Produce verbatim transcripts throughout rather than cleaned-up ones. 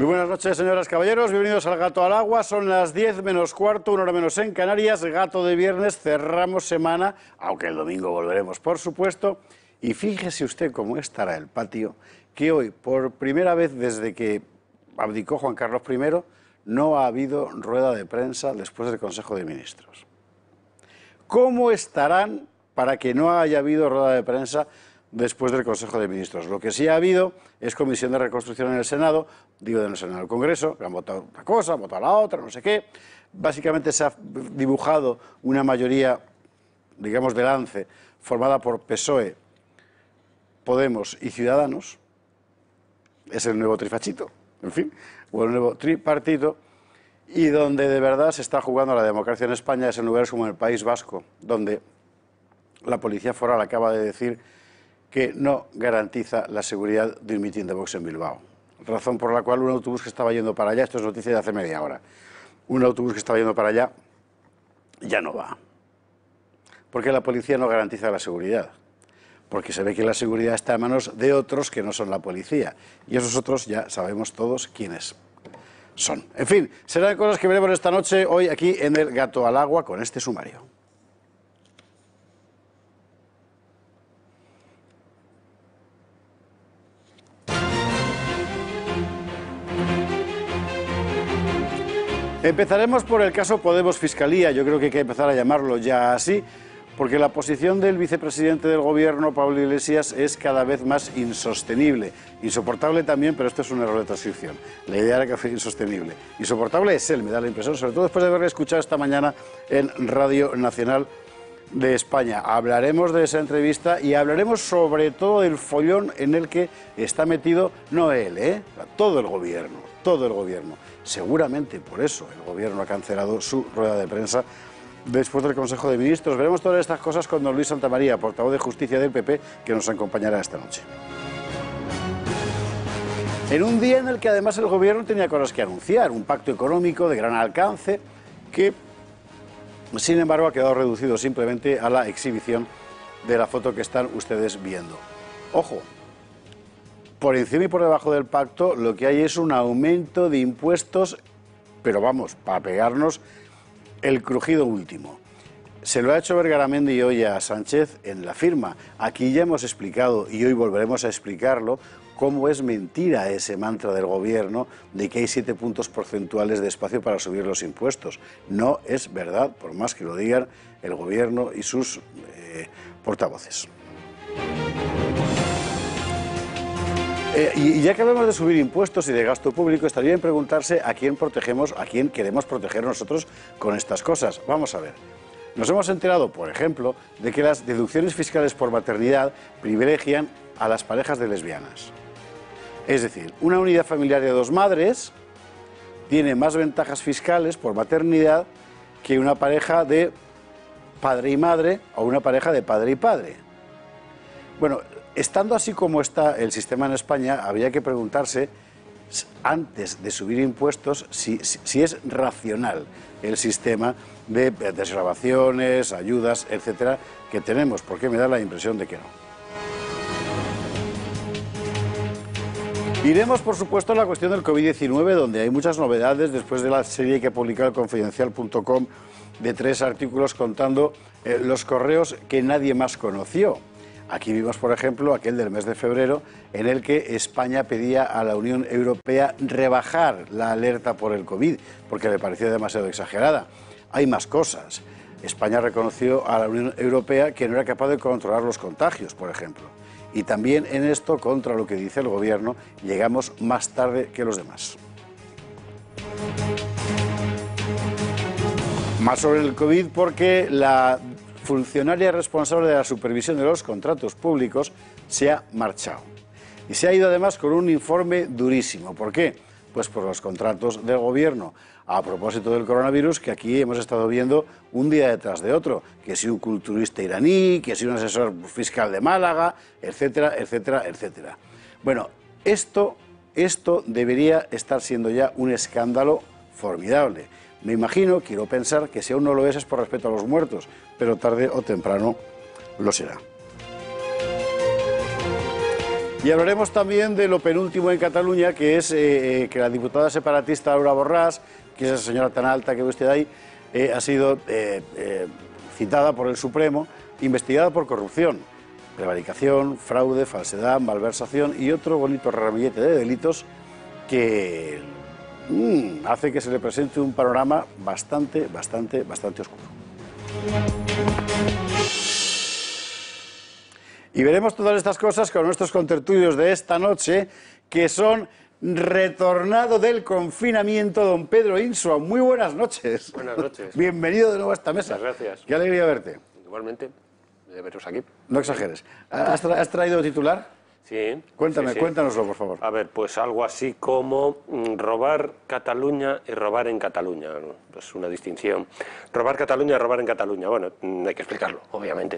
Muy buenas noches, señoras, caballeros. Bienvenidos al Gato al Agua. Son las diez menos cuarto, una hora menos en Canarias. Gato de viernes, cerramos semana, aunque el domingo volveremos, por supuesto. Y fíjese usted cómo estará el patio, que hoy, por primera vez desde que abdicó Juan Carlos primero, no ha habido rueda de prensa después del Consejo de Ministros. ¿Cómo estarán para que no haya habido rueda de prensa después del Consejo de Ministros? Lo que sí ha habido es comisión de reconstrucción en el Senado, digo en el Senado del Congreso, que han votado una cosa, han votado la otra, no sé qué. Básicamente se ha dibujado una mayoría, digamos, de lance, formada por P S O E, Podemos y Ciudadanos. Es el nuevo trifachito, en fin, o el nuevo tripartito, y donde de verdad se está jugando la democracia en España es en lugares como el País Vasco, donde la Policía Foral acaba de decir que no garantiza la seguridad de un mitin de Vox en Bilbao. Razón por la cual un autobús que estaba yendo para allá, esto es noticia de hace media hora, un autobús que estaba yendo para allá ya no va. Porque la policía no garantiza la seguridad. Porque se ve que la seguridad está en manos de otros que no son la policía. Y esos otros ya sabemos todos quiénes son. En fin, serán cosas que veremos esta noche, hoy aquí en el Gato al Agua, con este sumario. Empezaremos por el caso Podemos Fiscalía. Yo creo que hay que empezar a llamarlo ya así, porque la posición del vicepresidente del Gobierno, Pablo Iglesias, es cada vez más insostenible. Insoportable también, pero esto es un error de transcripción. La idea era que fuera insostenible. Insoportable es él, me da la impresión, sobre todo después de haberle escuchado esta mañana en Radio Nacional de España. Hablaremos de esa entrevista y hablaremos sobre todo del follón en el que está metido, no él, ¿eh? todo el Gobierno, todo el Gobierno. Seguramente por eso el Gobierno ha cancelado su rueda de prensa después del Consejo de Ministros. Veremos todas estas cosas con don Luis Santamaría, portavoz de Justicia del P P, que nos acompañará esta noche. En un día en el que además el Gobierno tenía cosas que anunciar, un pacto económico de gran alcance que, sin embargo, ha quedado reducido simplemente a la exhibición de la foto que están ustedes viendo. Ojo, por encima y por debajo del pacto lo que hay es un aumento de impuestos, pero vamos, para pegarnos el crujido último. Se lo ha hecho ver Garamendi hoy a Sánchez en La Firma. Aquí ya hemos explicado, y hoy volveremos a explicarlo, cómo es mentira ese mantra del Gobierno de que hay siete puntos porcentuales de espacio para subir los impuestos. No es verdad, por más que lo digan el Gobierno y sus eh, portavoces. Eh, y ya que hablamos de subir impuestos y de gasto público, estaría bien preguntarse a quién protegemos, a quién queremos proteger nosotros con estas cosas. Vamos a ver. Nos hemos enterado, por ejemplo, de que las deducciones fiscales por maternidad privilegian a las parejas de lesbianas. Es decir, una unidad familiar de dos madres tiene más ventajas fiscales por maternidad que una pareja de padre y madre o una pareja de padre y padre. Bueno, estando así como está el sistema en España, habría que preguntarse, antes de subir impuestos, si, si, si es racional el sistema de desgravaciones, ayudas, etcétera, que tenemos, porque me da la impresión de que no. Iremos, por supuesto, a la cuestión del COVID diecinueve, donde hay muchas novedades después de la serie que ha publicado el Confidencial punto com de tres artículos contando eh, los correos que nadie más conoció. Aquí vimos, por ejemplo, aquel del mes de febrero, en el que España pedía a la Unión Europea rebajar la alerta por el COVID, porque le parecía demasiado exagerada. Hay más cosas. España reconoció a la Unión Europea que no era capaz de controlar los contagios, por ejemplo. Y también en esto, contra lo que dice el Gobierno, llegamos más tarde que los demás. Más sobre el COVID, porque la funcionaria responsable de la supervisión de los contratos públicos se ha marchado. Y se ha ido además con un informe durísimo. ¿Por qué? Pues por los contratos del Gobierno. A propósito del coronavirus, que aquí hemos estado viendo un día detrás de otro, que si un culturista iraní, que si un asesor fiscal de Málaga, etcétera, etcétera, etcétera. Bueno, esto, esto debería estar siendo ya un escándalo formidable. Me imagino, quiero pensar, que si aún no lo es es por respeto a los muertos, pero tarde o temprano lo será. Y hablaremos también de lo penúltimo en Cataluña, que es eh, que la diputada separatista Laura Borràs, que es esa señora tan alta que ve usted ahí, eh, ha sido eh, eh, citada por el Supremo, investigada por corrupción, prevaricación, fraude, falsedad, malversación y otro bonito ramillete de delitos que mmm, hace que se le presente un panorama bastante, bastante, bastante oscuro. Y veremos todas estas cosas con nuestros contertulios de esta noche, que son retornado del confinamiento, don Pedro Insua. Muy buenas noches. Buenas noches. Bienvenido de nuevo a esta mesa. Muchas gracias. Qué alegría verte. Igualmente, de veros aquí. No exageres. ¿Has, tra has traído titular? Sí. Cuéntame, sí, sí. cuéntanoslo, por favor. A ver, pues algo así como mm, robar Cataluña y robar en Cataluña. ¿No? Pues una distinción. Robar Cataluña y robar en Cataluña. Bueno, mm, hay que explicarlo, obviamente.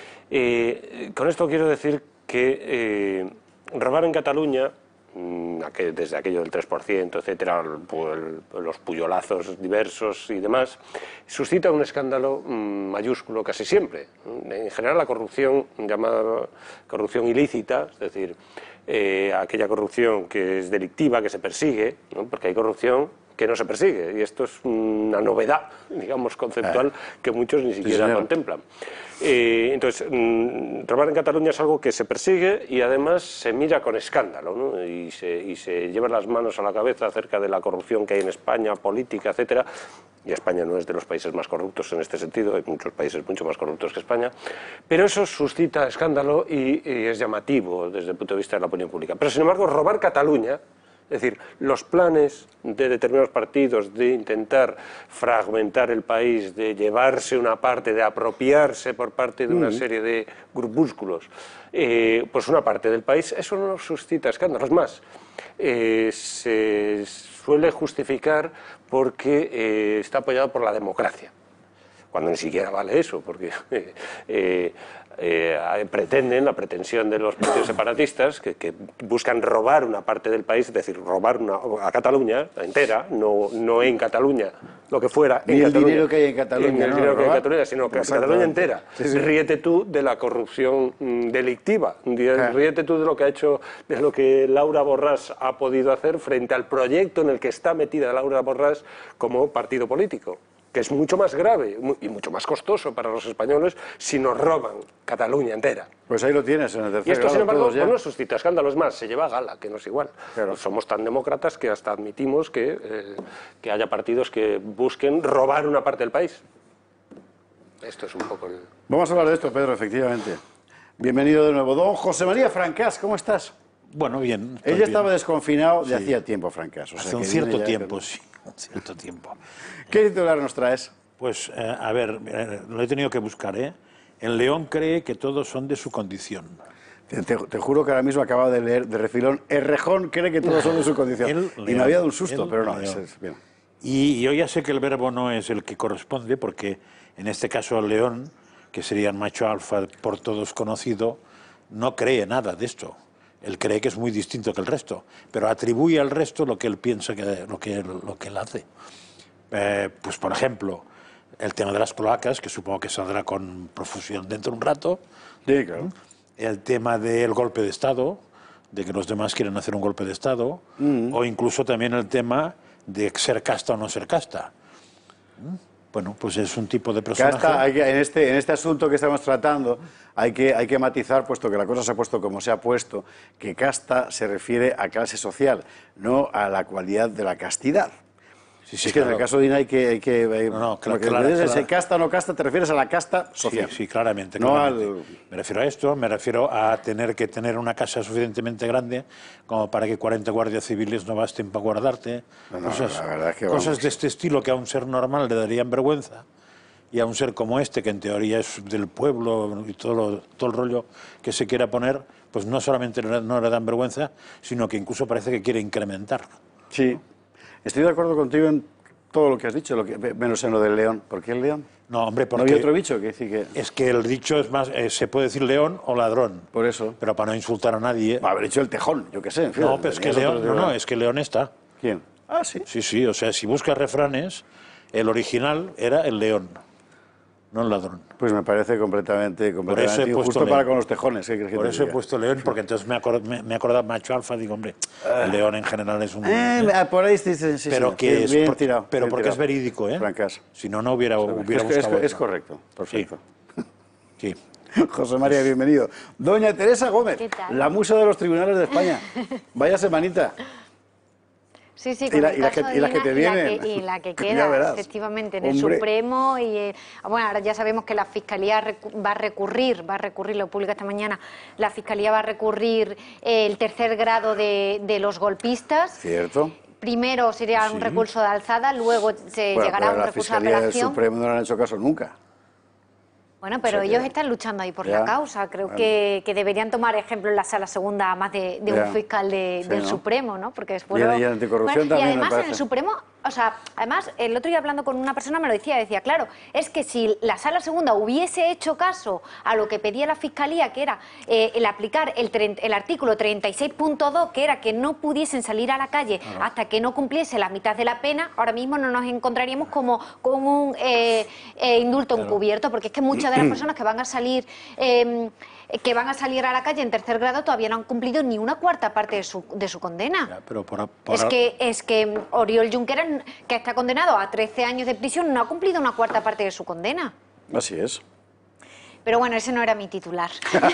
Eh, con esto quiero decir que eh, robar en Cataluña, mmm, aquel, desde aquello del tres por ciento, etcétera, el, el, los puyolazos diversos y demás, suscita un escándalo mmm, mayúsculo casi siempre. En general, la corrupción, llamada corrupción ilícita, es decir, eh, aquella corrupción que es delictiva, que se persigue, ¿no? Porque hay corrupción que no se persigue, y esto es una novedad, digamos, conceptual, que muchos ni siquiera sí, contemplan. Eh, entonces, mmm, robar en Cataluña es algo que se persigue y además se mira con escándalo, ¿no? y, se, y se lleva las manos a la cabeza acerca de la corrupción que hay en España, política, etcétera. Y España no es de los países más corruptos en este sentido, hay muchos países mucho más corruptos que España, pero eso suscita escándalo y, y es llamativo desde el punto de vista de la opinión pública. Pero, sin embargo, robar Cataluña, es decir, los planes de determinados partidos de intentar fragmentar el país, de llevarse una parte, de apropiarse por parte de una serie de grupúsculos, eh, pues una parte del país, eso no suscita escándalos. Más, eh, se suele justificar porque eh, está apoyado por la democracia, cuando ni siquiera vale eso, porque eh, eh, eh, pretenden, la pretensión de los partidos separatistas, que, que buscan robar una parte del país, es decir, robar una, a Cataluña entera, no, no en Cataluña, lo que fuera. Ni en el Cataluña, dinero que hay en Cataluña. Ni el no, dinero que hay en robar. Cataluña, sino que Cataluña entera. Sí, sí. Ríete tú de la corrupción mm, delictiva, ríete tú de lo que ha hecho, de lo que Laura Borràs ha podido hacer frente al proyecto en el que está metida Laura Borràs como partido político, que es mucho más grave y mucho más costoso para los españoles si nos roban Cataluña entera. Pues ahí lo tienes, en el tercer Y esto, grado, sin embargo, todos ya. pues no suscita escándalos. Más, se lleva a gala, que no es igual. Claro. Somos tan demócratas que hasta admitimos que, eh, que haya partidos que busquen robar una parte del país. Esto es un poco el... Vamos a hablar de esto, Pedro, efectivamente. Bienvenido de nuevo. Don José María Francás, ¿cómo estás? Bueno, bien. Ella bien. estaba desconfinado de Sí. hacía tiempo, Francás. O sea, Hace un que cierto viene ya- tiempo, sí. Un cierto tiempo. ¿Qué titular nos traes? Pues, eh, a ver, eh, lo he tenido que buscar, ¿eh? El león cree que todos son de su condición. Te, te- te juro que ahora mismo acababa de leer de refilón. Errejón cree que todos son de su condición. El y león, me había dado un susto, el pero no. león. ese es bien. Y yo ya sé que el verbo no es el que corresponde, porque en este caso el león, que sería el macho alfa por todos conocido, no cree nada de esto. Él cree que es muy distinto que el resto, pero atribuye al resto lo que él piensa que lo que, lo que él hace. Eh, pues, por ejemplo, el tema de las cloacas, que supongo que saldrá con profusión dentro de un rato. Sí, claro. El tema del golpe de Estado, de que los demás quieren hacer un golpe de Estado, mm. o incluso también el tema de ser casta o no ser casta. Bueno, pues es un tipo de personaje... Casta, hay que, en, este, en este asunto que estamos tratando hay que, hay que matizar, puesto que la cosa se ha puesto como se ha puesto, que casta se refiere a clase social, no a la cualidad de la castidad. Sí, sí, es que claro. en el caso de I N A hay que... Hay que No, no, claro, porque claro, dices, claro. si casta o no casta, te refieres a la casta social. Sí, sí, claramente. No claramente. al... Me refiero a esto, me refiero a tener que tener una casa suficientemente grande como para que cuarenta guardias civiles no basten para guardarte. No, no, cosas, la verdad es que cosas vamos. de este estilo que a un ser normal le darían vergüenza, y a un ser como este, que en teoría es del pueblo y todo, lo, todo el rollo que se quiera poner, pues no solamente no le dan vergüenza, sino que incluso parece que quiere incrementar. Sí, estoy de acuerdo contigo en todo lo que has dicho, lo que, menos en lo del león. ¿Por qué el león? No, hombre, ¿No porque había otro bicho que decir que...? es que el dicho es más, eh, se puede decir león o ladrón, Por eso. pero para no insultar a nadie. Haber dicho el tejón, yo qué sé. En fin, No, pero es que tenías león, otros- no, no, es que león está. ¿Quién? Ah, sí. Sí, sí, o sea, si buscas refranes, el original era el león. no el ladrón. Pues me parece completamente, completamente injusto para León. con los tejones. ¿Qué crees que Por te eso he diga? puesto León, porque entonces me he acordado, me, me he acordado macho alfa, digo, hombre, el León en general es un... Eh, ¿eh? por ahí sí, sí, sí, pero sí, que sí, es, bien por- tirado, pero bien porque tirado. es verídico, ¿eh? Francas. Si no, no hubiera, hubiera Es, es- buscado es otro. correcto, perfecto. Sí. José María, bienvenido. Doña Teresa Gómez, ¿Qué tal? la musa de los tribunales de España. Vaya semanita. Sí, sí, Y con la- el y la caso que- de y las que Dina te y la vienen. que- y la que Ya queda, verás. efectivamente, en el Hombre. Supremo. Y, eh, bueno, ahora ya sabemos que la Fiscalía recu- va a recurrir, va a recurrir, lo publica esta mañana, la Fiscalía va a recurrir eh, el tercer grado de, de los golpistas. Cierto. Primero sería un Sí. recurso de alzada, luego se Bueno, llegará pero a un la recurso de Fiscalía del apelación. Supremo no le han hecho caso nunca. Bueno, pero O sea que- ellos están luchando ahí por Ya, la causa. Creo bueno. que, que deberían tomar ejemplo en la sala segunda más de, de Ya. un fiscal de- Sí, del ¿no? Supremo, ¿no? Porque después Y en- lo- y en anticorrupción y también, me además en parece. el Supremo, o sea, además el otro día hablando con una persona me lo decía, decía, claro, es que si la sala segunda hubiese hecho caso a lo que pedía la Fiscalía, que era eh, el aplicar el, tre- el artículo treinta y seis punto dos, que era que no pudiesen salir a la calle hasta que no cumpliese la mitad de la pena, ahora mismo no nos encontraríamos como con un eh, eh, indulto encubierto, porque es que muchas de las personas que van a salir eh, que van a salir a la calle en tercer grado todavía no han cumplido ni una cuarta parte de su, de su condena. Ya, pero por, por- Es que, es que Oriol Junqueras, que está condenado a trece años de prisión, no ha cumplido una cuarta parte de su condena. Así es. Pero bueno, ese no era mi titular.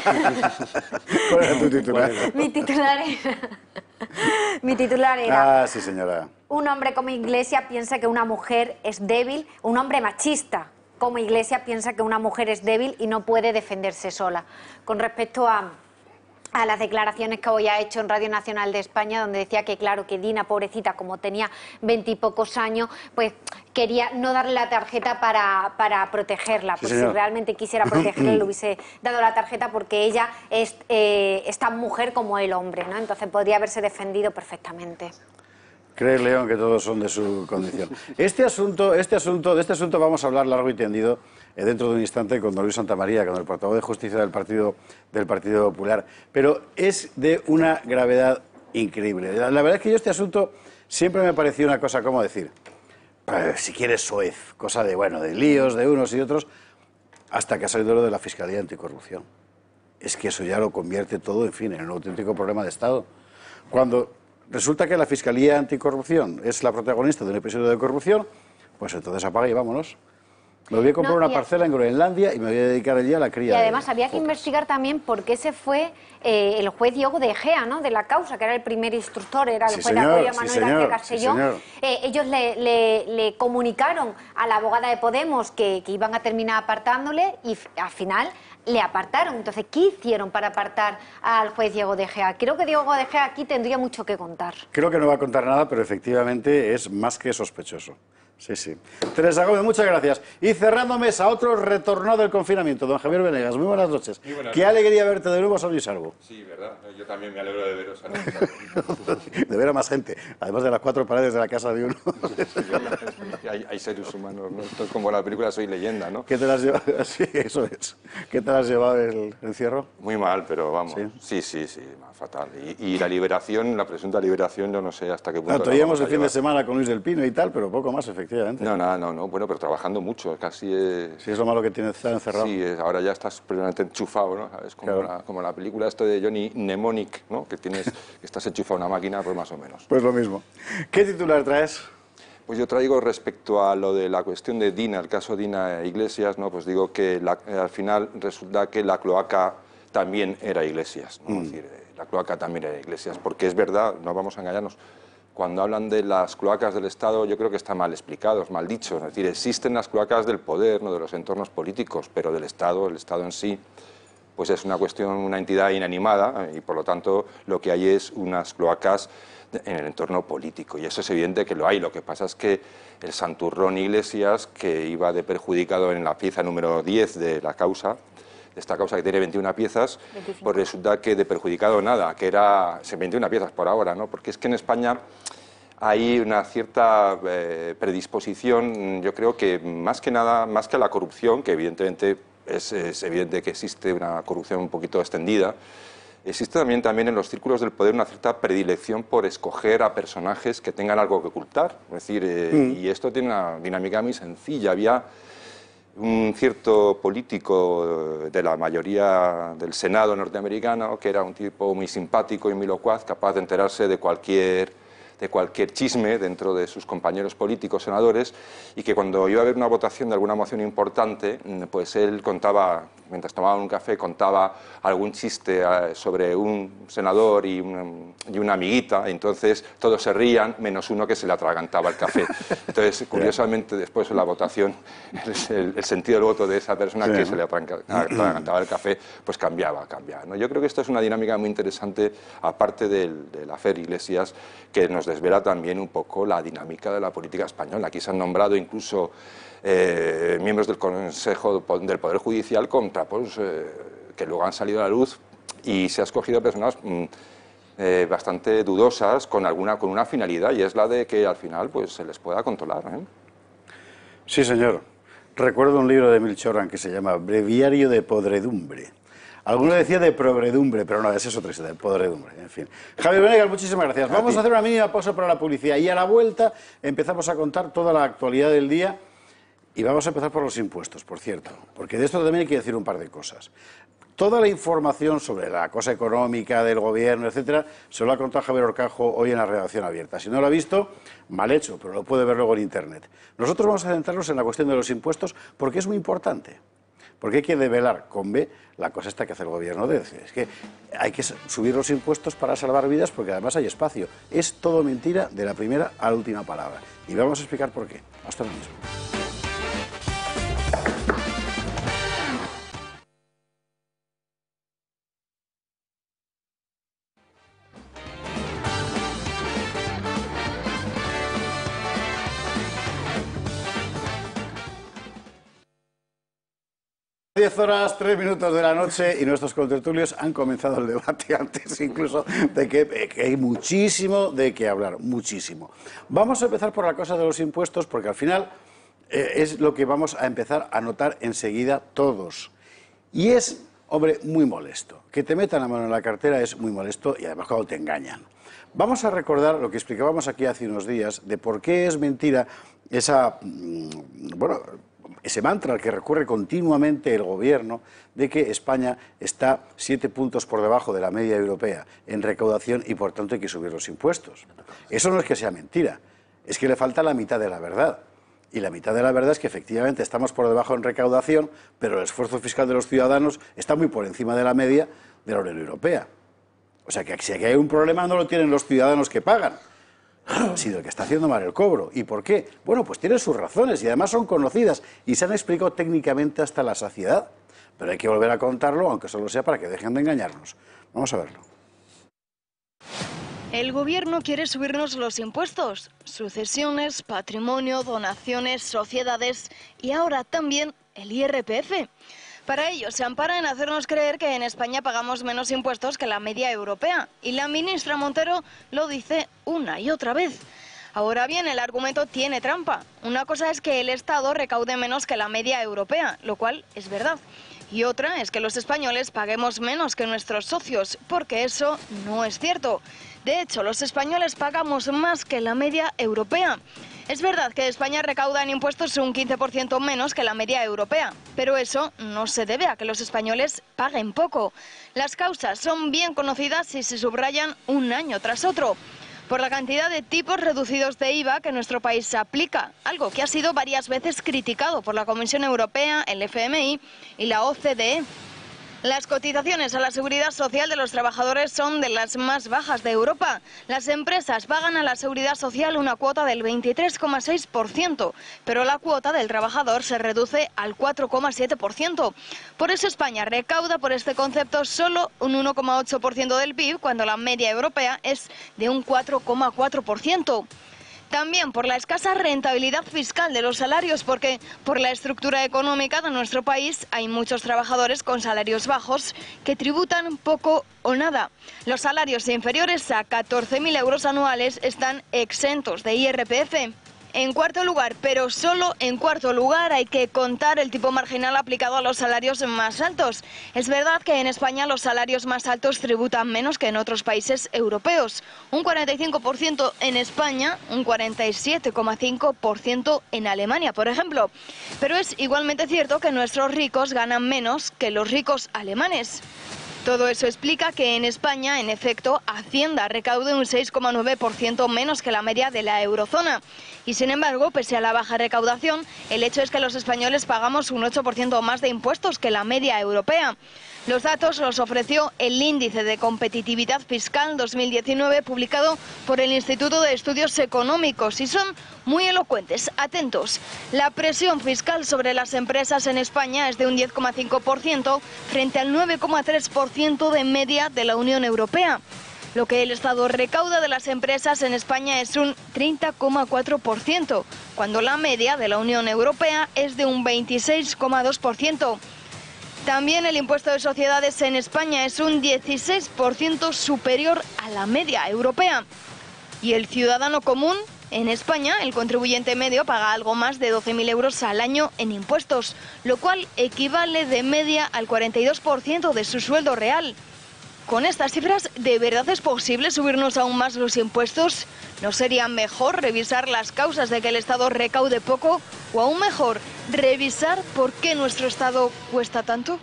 ¿Cuál era tu titular? mi titular era... mi titular era... Ah, sí, señora. Un hombre como Iglesia piensa que una mujer es débil, un hombre machista como Iglesia piensa que una mujer es débil y no puede defenderse sola. Con respecto a, a las declaraciones que hoy ha hecho en Radio Nacional de España, donde decía que, claro, que Dina, pobrecita, como tenía veintipocos años, pues quería no darle la tarjeta para, para protegerla. Sí, Pues si señor. realmente quisiera protegerla, le hubiese dado la tarjeta porque ella es, eh, es tan mujer como el hombre, ¿no? Entonces podría haberse defendido perfectamente. Cree León que todos son de su condición. Este asunto, este asunto, de este asunto vamos a hablar largo y tendido eh, dentro de un instante con don Luis Santamaría, con el portavoz de Justicia del Partido, del Partido Popular. Pero es de una gravedad increíble. La, la verdad es que yo este asunto siempre me ha parecido una cosa, ¿cómo decir? Eh, si quieres soez, cosa de, bueno, de líos de unos y de otros, hasta que ha salido lo de la Fiscalía Anticorrupción. Es que eso ya lo convierte todo, en fin, en un auténtico problema de Estado. Cuando resulta que la Fiscalía Anticorrupción es la protagonista de un episodio de corrupción, pues entonces apaga y vámonos. Me voy a comprar No, una y a- parcela en Groenlandia y me voy a dedicar allí a la cría. Y de además había que focas. investigar también por qué se fue eh, el juez Diogo de Egea, ¿no? De la causa, que era el primer instructor, era el Sí, juez de señor, apoyo a sí, Manuel señor, García sí, Castellón. señor. Eh, ellos le, le- le comunicaron a la abogada de Podemos que, que iban a terminar apartándole y f- al final le apartaron. Entonces, ¿qué hicieron para apartar al juez Diego de Egea? Creo que Diego de Egea aquí tendría mucho que contar. Creo que no va a contar nada, pero efectivamente es más que sospechoso. Sí, sí. Teresa Gómez, muchas gracias. Y cerrando mesa, otro retornado del confinamiento. Don Javier Venegas, muy buenas noches. Muy buenas Qué noches. alegría verte de nuevo, San Luis Salvo. Sí, ¿verdad? Yo también me alegro de veros. De ver a más gente, además de las cuatro paredes de la casa de uno. hay, hay seres humanos, ¿no? Esto es como la película Soy Leyenda, ¿no? ¿Qué te las llevado? Sí, eso es. ¿Qué te las has llevado el encierro? Muy mal, pero vamos. ¿Sí? Sí, sí, sí, fatal. Y, y la liberación, la presunta liberación, yo no sé hasta qué punto. Claro, la oíamos vamos a el fin de llevar. semana con Luis del Pino y tal, pero poco más, efectivamente. No, no, no, no, bueno, pero trabajando mucho, casi es... Sí, es lo malo que tiene estar encerrado. Sí, es- ahora ya estás plenamente enchufado, ¿no? ¿Sabes? Como, Claro. la, como la película esto de Johnny Mnemonic, ¿no? Que tienes, que estás enchufado a una máquina, pues más o menos. Pues lo mismo. ¿Qué titular traes? Pues yo traigo respecto a lo de la cuestión de Dina, el caso Dina Iglesias, ¿no? Pues digo que la- eh, al final resulta que la cloaca también era Iglesias, ¿no? Mm. Es decir, eh, la cloaca también era Iglesias, porque es verdad, no vamos a engañarnos, cuando hablan de las cloacas del Estado yo creo que está mal explicado, es mal dicho, es decir, existen las cloacas del poder, ¿no? De los entornos políticos, pero del Estado, el Estado en sí, pues es una cuestión, una entidad inanimada eh, y por lo tanto lo que hay es unas cloacas en el entorno político y eso es evidente que lo hay. Lo que pasa es que el santurrón Iglesias, que iba de perjudicado en la pieza número diez de la causa, de esta causa que tiene veintiuna piezas, veinticinco. pues resulta que de perjudicado nada, que era sí, veintiuna piezas por ahora, ¿no? Porque es que en España hay una cierta eh, predisposición, yo creo que más que nada, más que a la corrupción, que evidentemente es, es evidente que existe una corrupción un poquito extendida, existe también, también en los círculos del poder una cierta predilección por escoger a personajes que tengan algo que ocultar. Es decir, eh, Mm. y esto tiene una dinámica muy sencilla. Había un cierto político de la mayoría del Senado norteamericano, que era un tipo muy simpático y muy locuaz, capaz de enterarse de cualquier, de cualquier chisme dentro de sus compañeros políticos, senadores, y que cuando iba a haber una votación de alguna moción importante, pues él contaba, mientras tomaban un café, contaba algún chiste sobre un senador y una, y una amiguita, y entonces todos se rían, menos uno que se le atragantaba el café. Entonces, curiosamente, después de la votación, el, el sentido del voto de esa persona sí, que se le atragantaba el café, pues cambiaba, cambiaba, ¿no? Yo creo que esto es una dinámica muy interesante, aparte del, del afer Iglesias, que nos desvela también un poco la dinámica de la política española. Aquí se han nombrado incluso eh, miembros del Consejo del Poder Judicial con trapos eh, que luego han salido a la luz, y se ha escogido personas mm, eh, bastante dudosas con, alguna, con una finalidad, y es la de que al final pues, se les pueda controlar, ¿eh? Sí, señor. Recuerdo un libro de Milchorran que se llama Breviario de Podredumbre. Alguno decía de progredumbre, pero no, esa es otra historia, de podredumbre, en fin. Javier Venegas, muchísimas gracias. Vamos a hacer una mínima pausa para la publicidad y a la vuelta empezamos a contar toda la actualidad del día y vamos a empezar por los impuestos, por cierto, porque de esto también hay que decir un par de cosas. Toda la información sobre la cosa económica del gobierno, etcétera, se lo ha contado Javier Horcajo hoy en la redacción abierta. Si no lo ha visto, mal hecho, pero lo puede ver luego en internet. Nosotros vamos a centrarnos en la cuestión de los impuestos porque es muy importante. Porque hay que develar con B la cosa esta que hace el gobierno de decir, es que hay que subir los impuestos para salvar vidas porque además hay espacio. Es todo mentira de la primera a la última palabra. Y vamos a explicar por qué. Hasta lo mismo. diez horas, tres minutos de la noche y nuestros contertulios han comenzado el debate antes incluso de que, que hay muchísimo de qué hablar, muchísimo. Vamos a empezar por la cosa de los impuestos porque al final eh, es lo que vamos a empezar a notar enseguida todos. Y es, hombre, muy molesto. Que te metan la mano en la cartera es muy molesto y además cuando te engañan. Vamos a recordar lo que explicábamos aquí hace unos días de por qué es mentira esa, bueno, ese mantra al que recurre continuamente el gobierno de que España está siete puntos por debajo de la media europea en recaudación y por tanto hay que subir los impuestos. Eso no es que sea mentira, es que le falta la mitad de la verdad. Y la mitad de la verdad es que efectivamente estamos por debajo en recaudación, pero el esfuerzo fiscal de los ciudadanos está muy por encima de la media de la Unión Europea. O sea que si aquí hay un problema no lo tienen los ciudadanos que pagan, sino el que está haciendo mal el cobro. ¿Y por qué? Bueno, pues tiene sus razones y además son conocidas y se han explicado técnicamente hasta la saciedad. Pero hay que volver a contarlo, aunque solo sea para que dejen de engañarnos. Vamos a verlo. El gobierno quiere subirnos los impuestos, sucesiones, patrimonio, donaciones, sociedades y ahora también el I R P F. Para ello se ampara en hacernos creer que en España pagamos menos impuestos que la media europea. Y la ministra Montero lo dice una y otra vez. Ahora bien, el argumento tiene trampa. Una cosa es que el Estado recaude menos que la media europea, lo cual es verdad. Y otra es que los españoles paguemos menos que nuestros socios, porque eso no es cierto. De hecho, los españoles pagamos más que la media europea. Es verdad que España recauda en impuestos un quince por ciento menos que la media europea, pero eso no se debe a que los españoles paguen poco. Las causas son bien conocidas y se subrayan un año tras otro. Por la cantidad de tipos reducidos de I V A que nuestro país aplica, algo que ha sido varias veces criticado por la Comisión Europea, el F M I y la O C D E. Las cotizaciones a la seguridad social de los trabajadores son de las más bajas de Europa. Las empresas pagan a la seguridad social una cuota del veintitrés coma seis por ciento, pero la cuota del trabajador se reduce al cuatro coma siete por ciento. Por eso España recauda por este concepto solo un uno coma ocho por ciento del P I B, cuando la media europea es de un cuatro coma cuatro por ciento. También por la escasa rentabilidad fiscal de los salarios, porque por la estructura económica de nuestro país hay muchos trabajadores con salarios bajos que tributan poco o nada. Los salarios inferiores a catorce mil euros anuales están exentos de I R P F. En cuarto lugar, pero solo en cuarto lugar, hay que contar el tipo marginal aplicado a los salarios más altos. Es verdad que en España los salarios más altos tributan menos que en otros países europeos. Un cuarenta y cinco por ciento en España, un cuarenta y siete coma cinco por ciento en Alemania, por ejemplo. Pero es igualmente cierto que nuestros ricos ganan menos que los ricos alemanes. Todo eso explica que en España, en efecto, Hacienda recaude un seis coma nueve por ciento menos que la media de la eurozona. Y sin embargo, pese a la baja recaudación, el hecho es que los españoles pagamos un ocho por ciento más de impuestos que la media europea. Los datos los ofreció el Índice de Competitividad Fiscal dos mil diecinueve, publicado por el Instituto de Estudios Económicos, y son muy elocuentes. Atentos. La presión fiscal sobre las empresas en España es de un diez coma cinco por ciento frente al nueve coma tres por ciento de media de la Unión Europea. Lo que el Estado recauda de las empresas en España es un treinta coma cuatro por ciento, cuando la media de la Unión Europea es de un veintiséis coma dos por ciento. También el impuesto de sociedades en España es un dieciséis por ciento superior a la media europea. Y el ciudadano común, en España, el contribuyente medio paga algo más de doce mil euros al año en impuestos, lo cual equivale de media al cuarenta y dos por ciento de su sueldo real. Con estas cifras, ¿de verdad es posible subirnos aún más los impuestos? ¿No sería mejor revisar las causas de que el Estado recaude poco? O aún mejor, revisar por qué nuestro Estado cuesta tanto.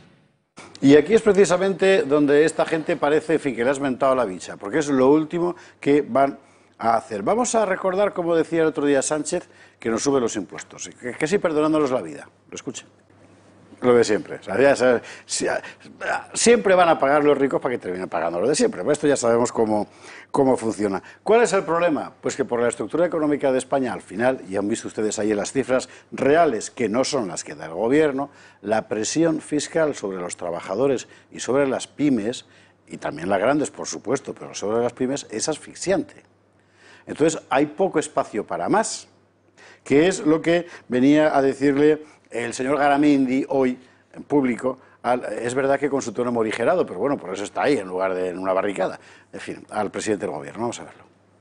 Y aquí es precisamente donde esta gente parece, en fin, que le has mentado la bicha, porque es lo último que van a hacer. Vamos a recordar, como decía el otro día Sánchez, que nos sube los impuestos, que, que sí, perdonándonos la vida. Lo escuchen. Lo de siempre. O sea, ya sabes, siempre van a pagar los ricos para que terminen pagando lo de siempre. Pues esto ya sabemos cómo, cómo funciona. ¿Cuál es el problema? Pues que por la estructura económica de España, al final, y han visto ustedes ahí las cifras reales, que no son las que da el gobierno, la presión fiscal sobre los trabajadores y sobre las pymes, y también las grandes, por supuesto, pero sobre las pymes, es asfixiante. Entonces, hay poco espacio para más, que es lo que venía a decirle el señor Garamendi hoy en público. Al, es verdad que con su tono morigerado, pero bueno, por eso está ahí en lugar de en una barricada. En fin, al presidente del gobierno. Vamos a verlo.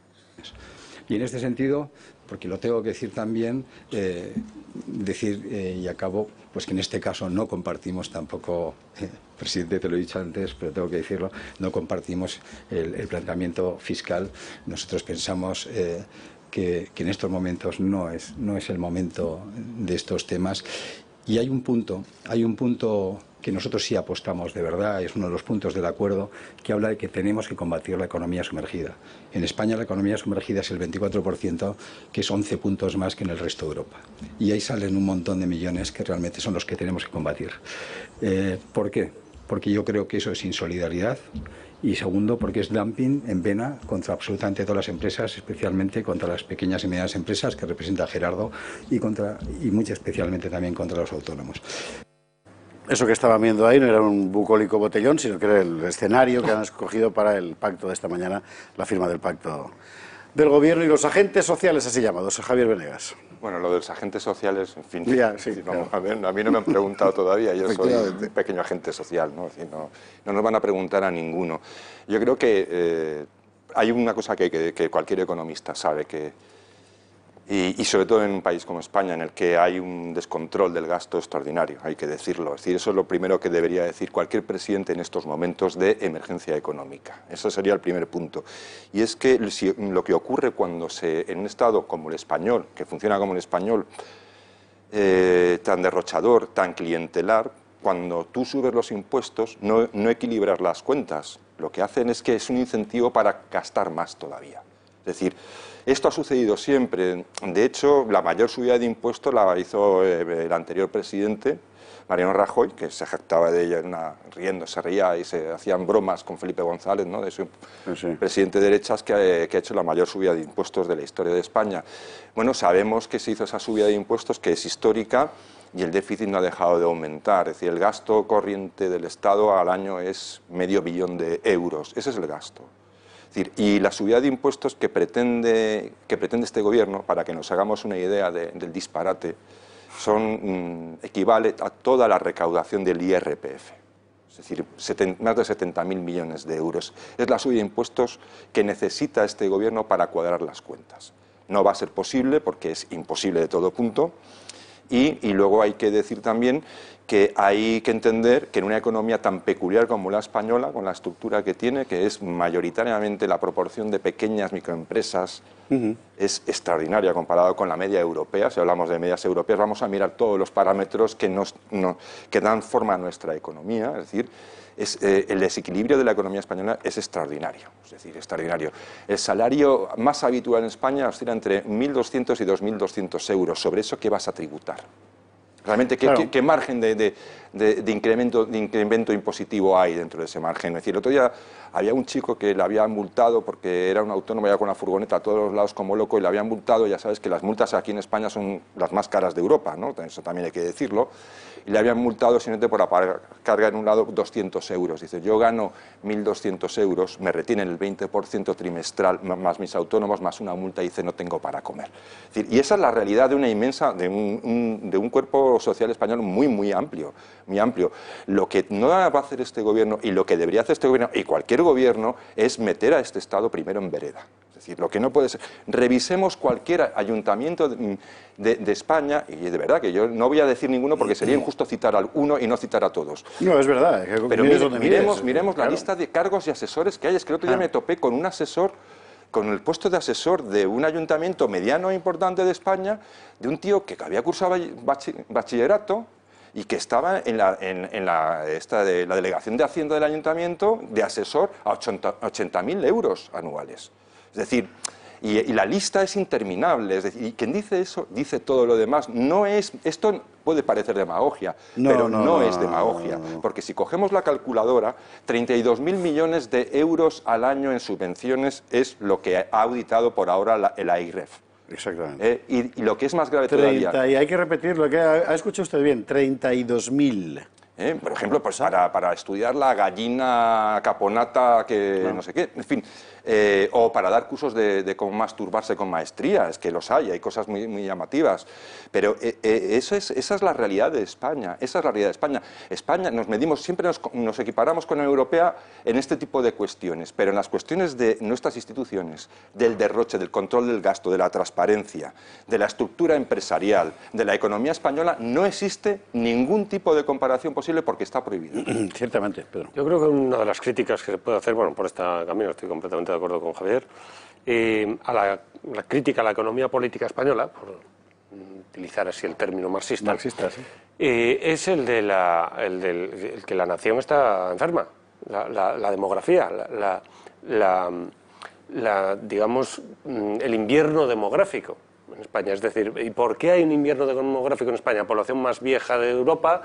Y en este sentido, porque lo tengo que decir también, eh, decir eh, y acabo, pues que en este caso no compartimos tampoco, eh, presidente, te lo he dicho antes, pero tengo que decirlo, no compartimos el, el planteamiento fiscal. Nosotros pensamos eh, Que, que en estos momentos no es, no es el momento de estos temas. Y hay un punto, hay un punto que nosotros sí apostamos de verdad, es uno de los puntos del acuerdo, que habla de que tenemos que combatir la economía sumergida. En España la economía sumergida es el veinticuatro por ciento, que es once puntos más que en el resto de Europa. Y ahí salen un montón de millones que realmente son los que tenemos que combatir. Eh, ¿Por qué? Porque yo creo que eso es insolidaridad. Y segundo, porque es dumping en vena contra absolutamente todas las empresas, especialmente contra las pequeñas y medianas empresas que representa Gerardo y, contra, y muy especialmente también contra los autónomos. Eso que estaban viendo ahí no era un bucólico botellón, sino que era el escenario que han escogido para el pacto de esta mañana, la firma del pacto del gobierno y los agentes sociales, así llamados. Javier Venegas. Bueno, lo de los agentes sociales, en fin, ya, sí, vamos claro. a ver, a mí no me han preguntado todavía, yo soy un pequeño agente social, ¿no? Es decir, no, no nos van a preguntar a ninguno. Yo creo que eh, hay una cosa que, que, que cualquier economista sabe, que, y, y sobre todo en un país como España, en el que hay un descontrol del gasto extraordinario, hay que decirlo. Es decir, eso es lo primero que debería decir cualquier presidente en estos momentos de emergencia económica. Ese sería el primer punto. Y es que si, lo que ocurre cuando se, en un Estado como el español, que funciona como el español, eh, tan derrochador, tan clientelar, cuando tú subes los impuestos, no, no equilibras las cuentas. Lo que hacen es que es un incentivo para gastar más todavía. Es decir, esto ha sucedido siempre. De hecho, la mayor subida de impuestos la hizo el anterior presidente, Mariano Rajoy, que se jactaba de ella, una, riendo, se reía y se hacían bromas con Felipe González, ¿no? De su sí. presidente de derechas que, que ha hecho la mayor subida de impuestos de la historia de España. Bueno, sabemos que se hizo esa subida de impuestos, que es histórica, y el déficit no ha dejado de aumentar. Es decir, el gasto corriente del Estado al año es medio billón de euros. Ese es el gasto. Y la subida de impuestos que pretende, que pretende este gobierno, para que nos hagamos una idea de, del disparate, son, mmm, equivale a toda la recaudación del I R P F. Es decir, setenta, más de setenta mil millones de euros. Es la subida de impuestos que necesita este gobierno para cuadrar las cuentas. no va a ser posible porque es imposible de todo punto. Y, y luego hay que decir también que hay que entender que en una economía tan peculiar como la española, con la estructura que tiene, que es mayoritariamente la proporción de pequeñas microempresas, uh-huh. es extraordinaria comparado con la media europea. Si hablamos de medias europeas, vamos a mirar todos los parámetros que, nos, no, que dan forma a nuestra economía, es decir, es, eh, el desequilibrio de la economía española es extraordinario, es decir, extraordinario. El salario más habitual en España oscila entre mil doscientos y dos mil doscientos euros. ¿Sobre eso qué vas a tributar? Realmente, ¿qué, claro. qué, qué margen de, de, de, de, incremento, de incremento impositivo hay dentro de ese margen? Es decir, el otro día había un chico que le habían multado porque era un autónomo, iba con la furgoneta a todos los lados como loco y le habían multado. Ya sabes que las multas aquí en España son las más caras de Europa, ¿no? Eso también hay que decirlo. Y le habían multado simplemente por la carga en un lado doscientos euros. Dice, yo gano mil doscientos euros, me retienen el veinte por ciento trimestral, más mis autónomos, más una multa, y dice, no tengo para comer. Es decir, y esa es la realidad de una inmensa, de un, un, de un cuerpo social español muy, muy amplio, muy amplio. Lo que no va a hacer este gobierno, y lo que debería hacer este gobierno, y cualquier gobierno, es meter a este Estado primero en vereda. Es decir, lo que no puede ser... Revisemos cualquier ayuntamiento de, de, de España, y de verdad que yo no voy a decir ninguno porque sería injusto citar a uno y no citar a todos. No, es verdad. Es que pero mire, miremos, mires, miremos claro. la lista de cargos y asesores que hay. Es que el otro día me topé con un asesor, con el puesto de asesor de un ayuntamiento mediano e importante de España, de un tío que había cursado bachillerato y que estaba en la, en, en la, esta de, la delegación de Hacienda del ayuntamiento de asesor a ochenta mil euros anuales. Es decir, y, y la lista es interminable. Es decir, y quien dice eso, dice todo lo demás. No es, esto puede parecer demagogia, no, pero no, no, no es demagogia. No, no. Porque si cogemos la calculadora, treinta y dos mil millones de euros al año en subvenciones es lo que ha auditado por ahora la, el AIREF. Exactamente. Eh, y, y lo que es más grave treinta, todavía... Y hay que repetirlo, que ha, ha escuchado usted bien, treinta y dos mil. Eh, por ejemplo, pues para, para estudiar la gallina caponata que claro. no sé qué, en fin, eh, o para dar cursos de, de cómo masturbarse con maestría, es que los hay, hay cosas muy, muy llamativas, pero eh, eh, eso es, esa es la realidad de España, esa es la realidad de España. España, nos medimos, siempre nos, nos equiparamos con la europea en este tipo de cuestiones, pero en las cuestiones de nuestras instituciones, del derroche, del control del gasto, de la transparencia, de la estructura empresarial, de la economía española, no existe ningún tipo de comparación posible porque está prohibido. Ciertamente, Pedro. Yo creo que una de las críticas que se puede hacer, bueno, por este camino estoy completamente de acuerdo con Javier, eh, a la, la crítica a la economía política española, por utilizar así el término marxista, marxista sí. eh, es el de la, el del el que la nación está enferma, la, la, la demografía, la, la, la, la, digamos, el invierno demográfico en España. Es decir, ¿y por qué hay un invierno demográfico en España? Población más vieja de Europa,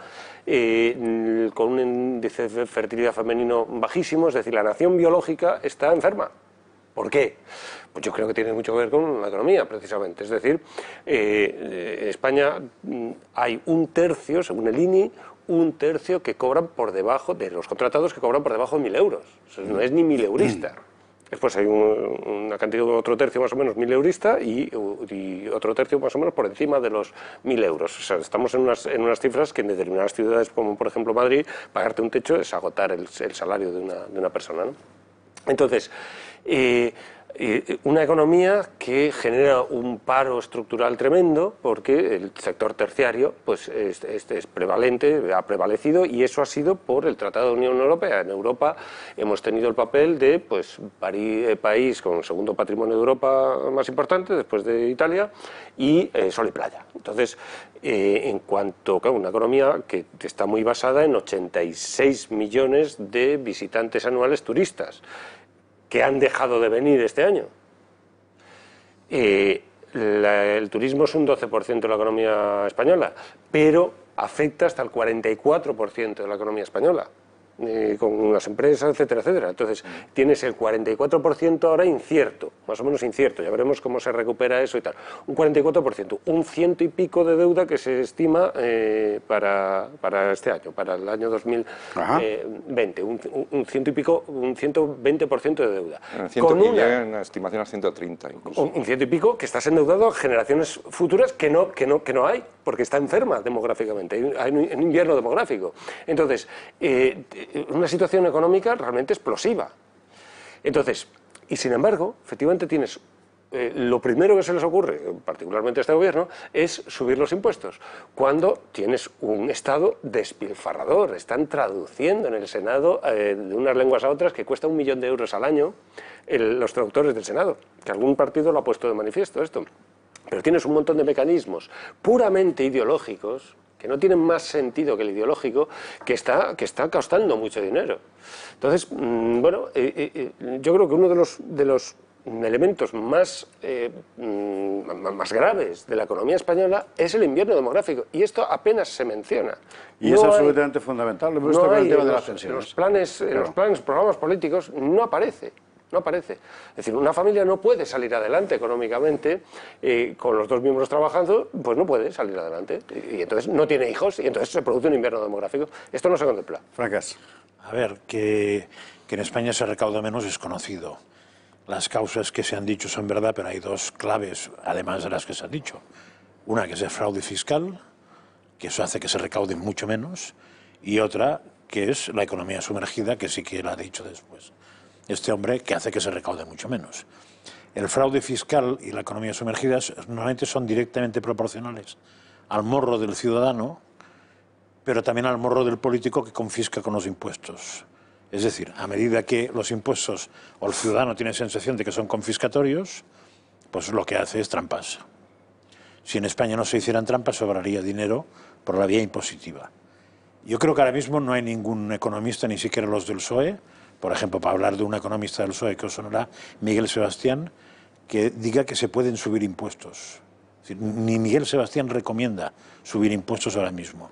eh, con un índice de fertilidad femenino bajísimo, es decir, la nación biológica está enferma. ¿Por qué? Pues yo creo que tiene mucho que ver con la economía, precisamente. Es decir, eh, en España hay un tercio, según el I N I, un tercio que cobran por debajo, de los contratados que cobran por debajo de mil euros. O sea, no es ni mileurista. Después hay un, una cantidad, otro tercio más o menos mileurista y, y otro tercio más o menos por encima de los mil euros. O sea, estamos en unas, en unas cifras que en determinadas ciudades, como por ejemplo Madrid, pagarte un techo es agotar el, el salario de una, de una persona, ¿no? Entonces, eh, eh, una economía que genera un paro estructural tremendo porque el sector terciario pues es, es, es prevalente, ha prevalecido, y eso ha sido por el Tratado de Unión Europea. En Europa hemos tenido el papel de pues París, país con el segundo patrimonio de Europa más importante después de Italia, y eh, sol y playa. Entonces, eh, en cuanto a claro, una economía que está muy basada en ochenta y seis millones de visitantes anuales turistas, que han dejado de venir este año. Eh, la, el turismo es un doce por ciento de la economía española, pero afecta hasta el cuarenta y cuatro por ciento de la economía española, eh, con las empresas, etcétera, etcétera. Entonces, tienes el cuarenta y cuatro por ciento ahora incierto, más o menos incierto, ya veremos cómo se recupera eso y tal. Un cuarenta y cuatro por ciento, un ciento y pico de deuda que se estima eh, para, para este año, para el año dos mil veinte, un, un ciento y pico, un ciento veinte por ciento de deuda. Ciento, con una, una estimación a ciento treinta incluso. Un, un ciento y pico que estás endeudado a generaciones futuras que no, que no, que no hay, porque está enferma demográficamente, hay, hay un invierno demográfico. Entonces, eh, una situación económica realmente explosiva. Entonces, y sin embargo, efectivamente tienes eh, lo primero que se les ocurre, particularmente a este gobierno, es subir los impuestos, cuando tienes un Estado despilfarrador. Están traduciendo en el Senado eh, de unas lenguas a otras que cuesta un millón de euros al año el, los traductores del Senado, que algún partido lo ha puesto de manifiesto esto. Pero tienes un montón de mecanismos puramente ideológicos, que no tienen más sentido que el ideológico, que está, que está costando mucho dinero. Entonces, mmm, bueno, eh, eh, yo creo que uno de los, de los elementos más, eh, más graves de la economía española es el invierno demográfico, y esto apenas se menciona. Y no es hay, absolutamente fundamental. Lo hemos no visto con el hay, tema en de los, las pensiones. En los planes, claro. en los planes, programas políticos, no aparece. No aparece. Es decir, una familia no puede salir adelante económicamente eh, con los dos miembros trabajando, pues no puede salir adelante. Y, y entonces no tiene hijos y entonces se produce un invierno demográfico. Esto no se contempla. Francas. A ver, que, que en España se recauda menos es conocido. Las causas que se han dicho son verdad, pero hay dos claves, además de las que se han dicho. Una, que es el fraude fiscal, que eso hace que se recaude mucho menos, y otra, que es la economía sumergida, que sí que la ha dicho después este hombre, que hace que se recaude mucho menos. El fraude fiscal y la economía sumergida normalmente son directamente proporcionales al morro del ciudadano, pero también al morro del político que confisca con los impuestos. Es decir, a medida que los impuestos o el ciudadano tiene sensación de que son confiscatorios, pues lo que hace es trampas. Si en España no se hicieran trampas, sobraría dinero por la vía impositiva. Yo creo que ahora mismo no hay ningún economista, ni siquiera los del P S O E, por ejemplo, para hablar de un economista del P S O E que os sonará, Miguel Sebastián, que diga que se pueden subir impuestos. Es decir, ni Miguel Sebastián recomienda subir impuestos ahora mismo.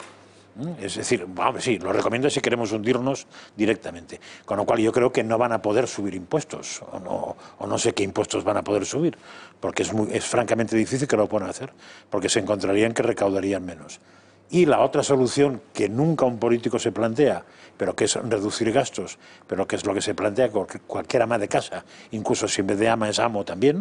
Es decir, bueno, sí, lo recomiendo si queremos hundirnos directamente. Con lo cual yo creo que no van a poder subir impuestos, o no, o no sé qué impuestos van a poder subir, porque es, muy, es francamente difícil que lo puedan hacer, porque se encontrarían que recaudarían menos. Y la otra solución que nunca un político se plantea, pero que es reducir gastos, pero que es lo que se plantea cualquier ama de casa, incluso si en vez de ama es amo también,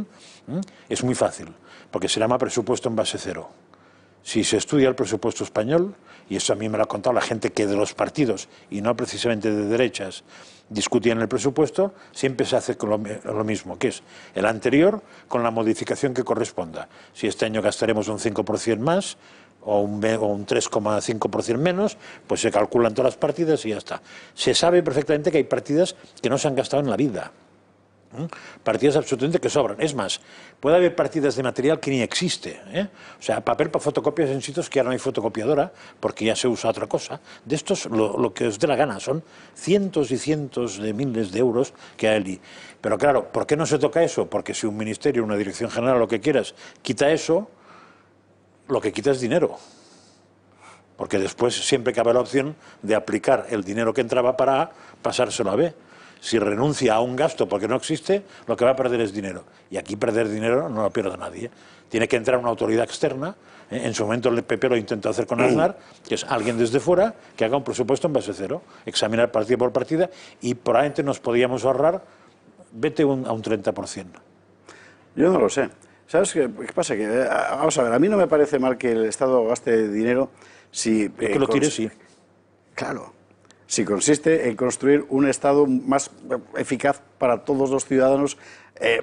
es muy fácil, porque se llama presupuesto en base cero. Si se estudia el presupuesto español, y eso a mí me lo ha contado la gente que de los partidos, y no precisamente de derechas, discutían el presupuesto, siempre se hace con lo, lo mismo, que es el anterior con la modificación que corresponda. Si este año gastaremos un cinco por ciento más, o un, un tres coma cinco por ciento menos, pues se calculan todas las partidas y ya está. Se sabe perfectamente que hay partidas que no se han gastado en la vida. ¿Mm? Partidas absolutamente que sobran. Es más, puede haber partidas de material que ni existe. ¿eh? O sea, papel para fotocopias en sitios que ya no hay fotocopiadora porque ya se usa otra cosa. De estos, lo, lo que os dé la gana, son cientos y cientos de miles de euros que hay allí. Pero claro, ¿por qué no se toca eso? Porque si un ministerio, una dirección general, lo que quieras, quita eso, lo que quita es dinero. Porque después siempre cabe la opción de aplicar el dinero que entraba para A, pasárselo a B. Si renuncia a un gasto porque no existe, lo que va a perder es dinero. Y aquí perder dinero no lo pierde nadie. Tiene que entrar una autoridad externa. ¿eh? En su momento el P P lo intentó hacer con Aznar, que es alguien desde fuera que haga un presupuesto en base cero, examinar partida por partida, y probablemente nos podíamos ahorrar, vete un, a un treinta por ciento. Yo no lo sé. ¿Sabes qué, qué pasa? Que, eh, vamos a ver, a mí no me parece mal que el Estado gaste dinero si... Eh, que lo tire, sí. Claro. Si consiste en construir un Estado más eficaz para todos los ciudadanos eh,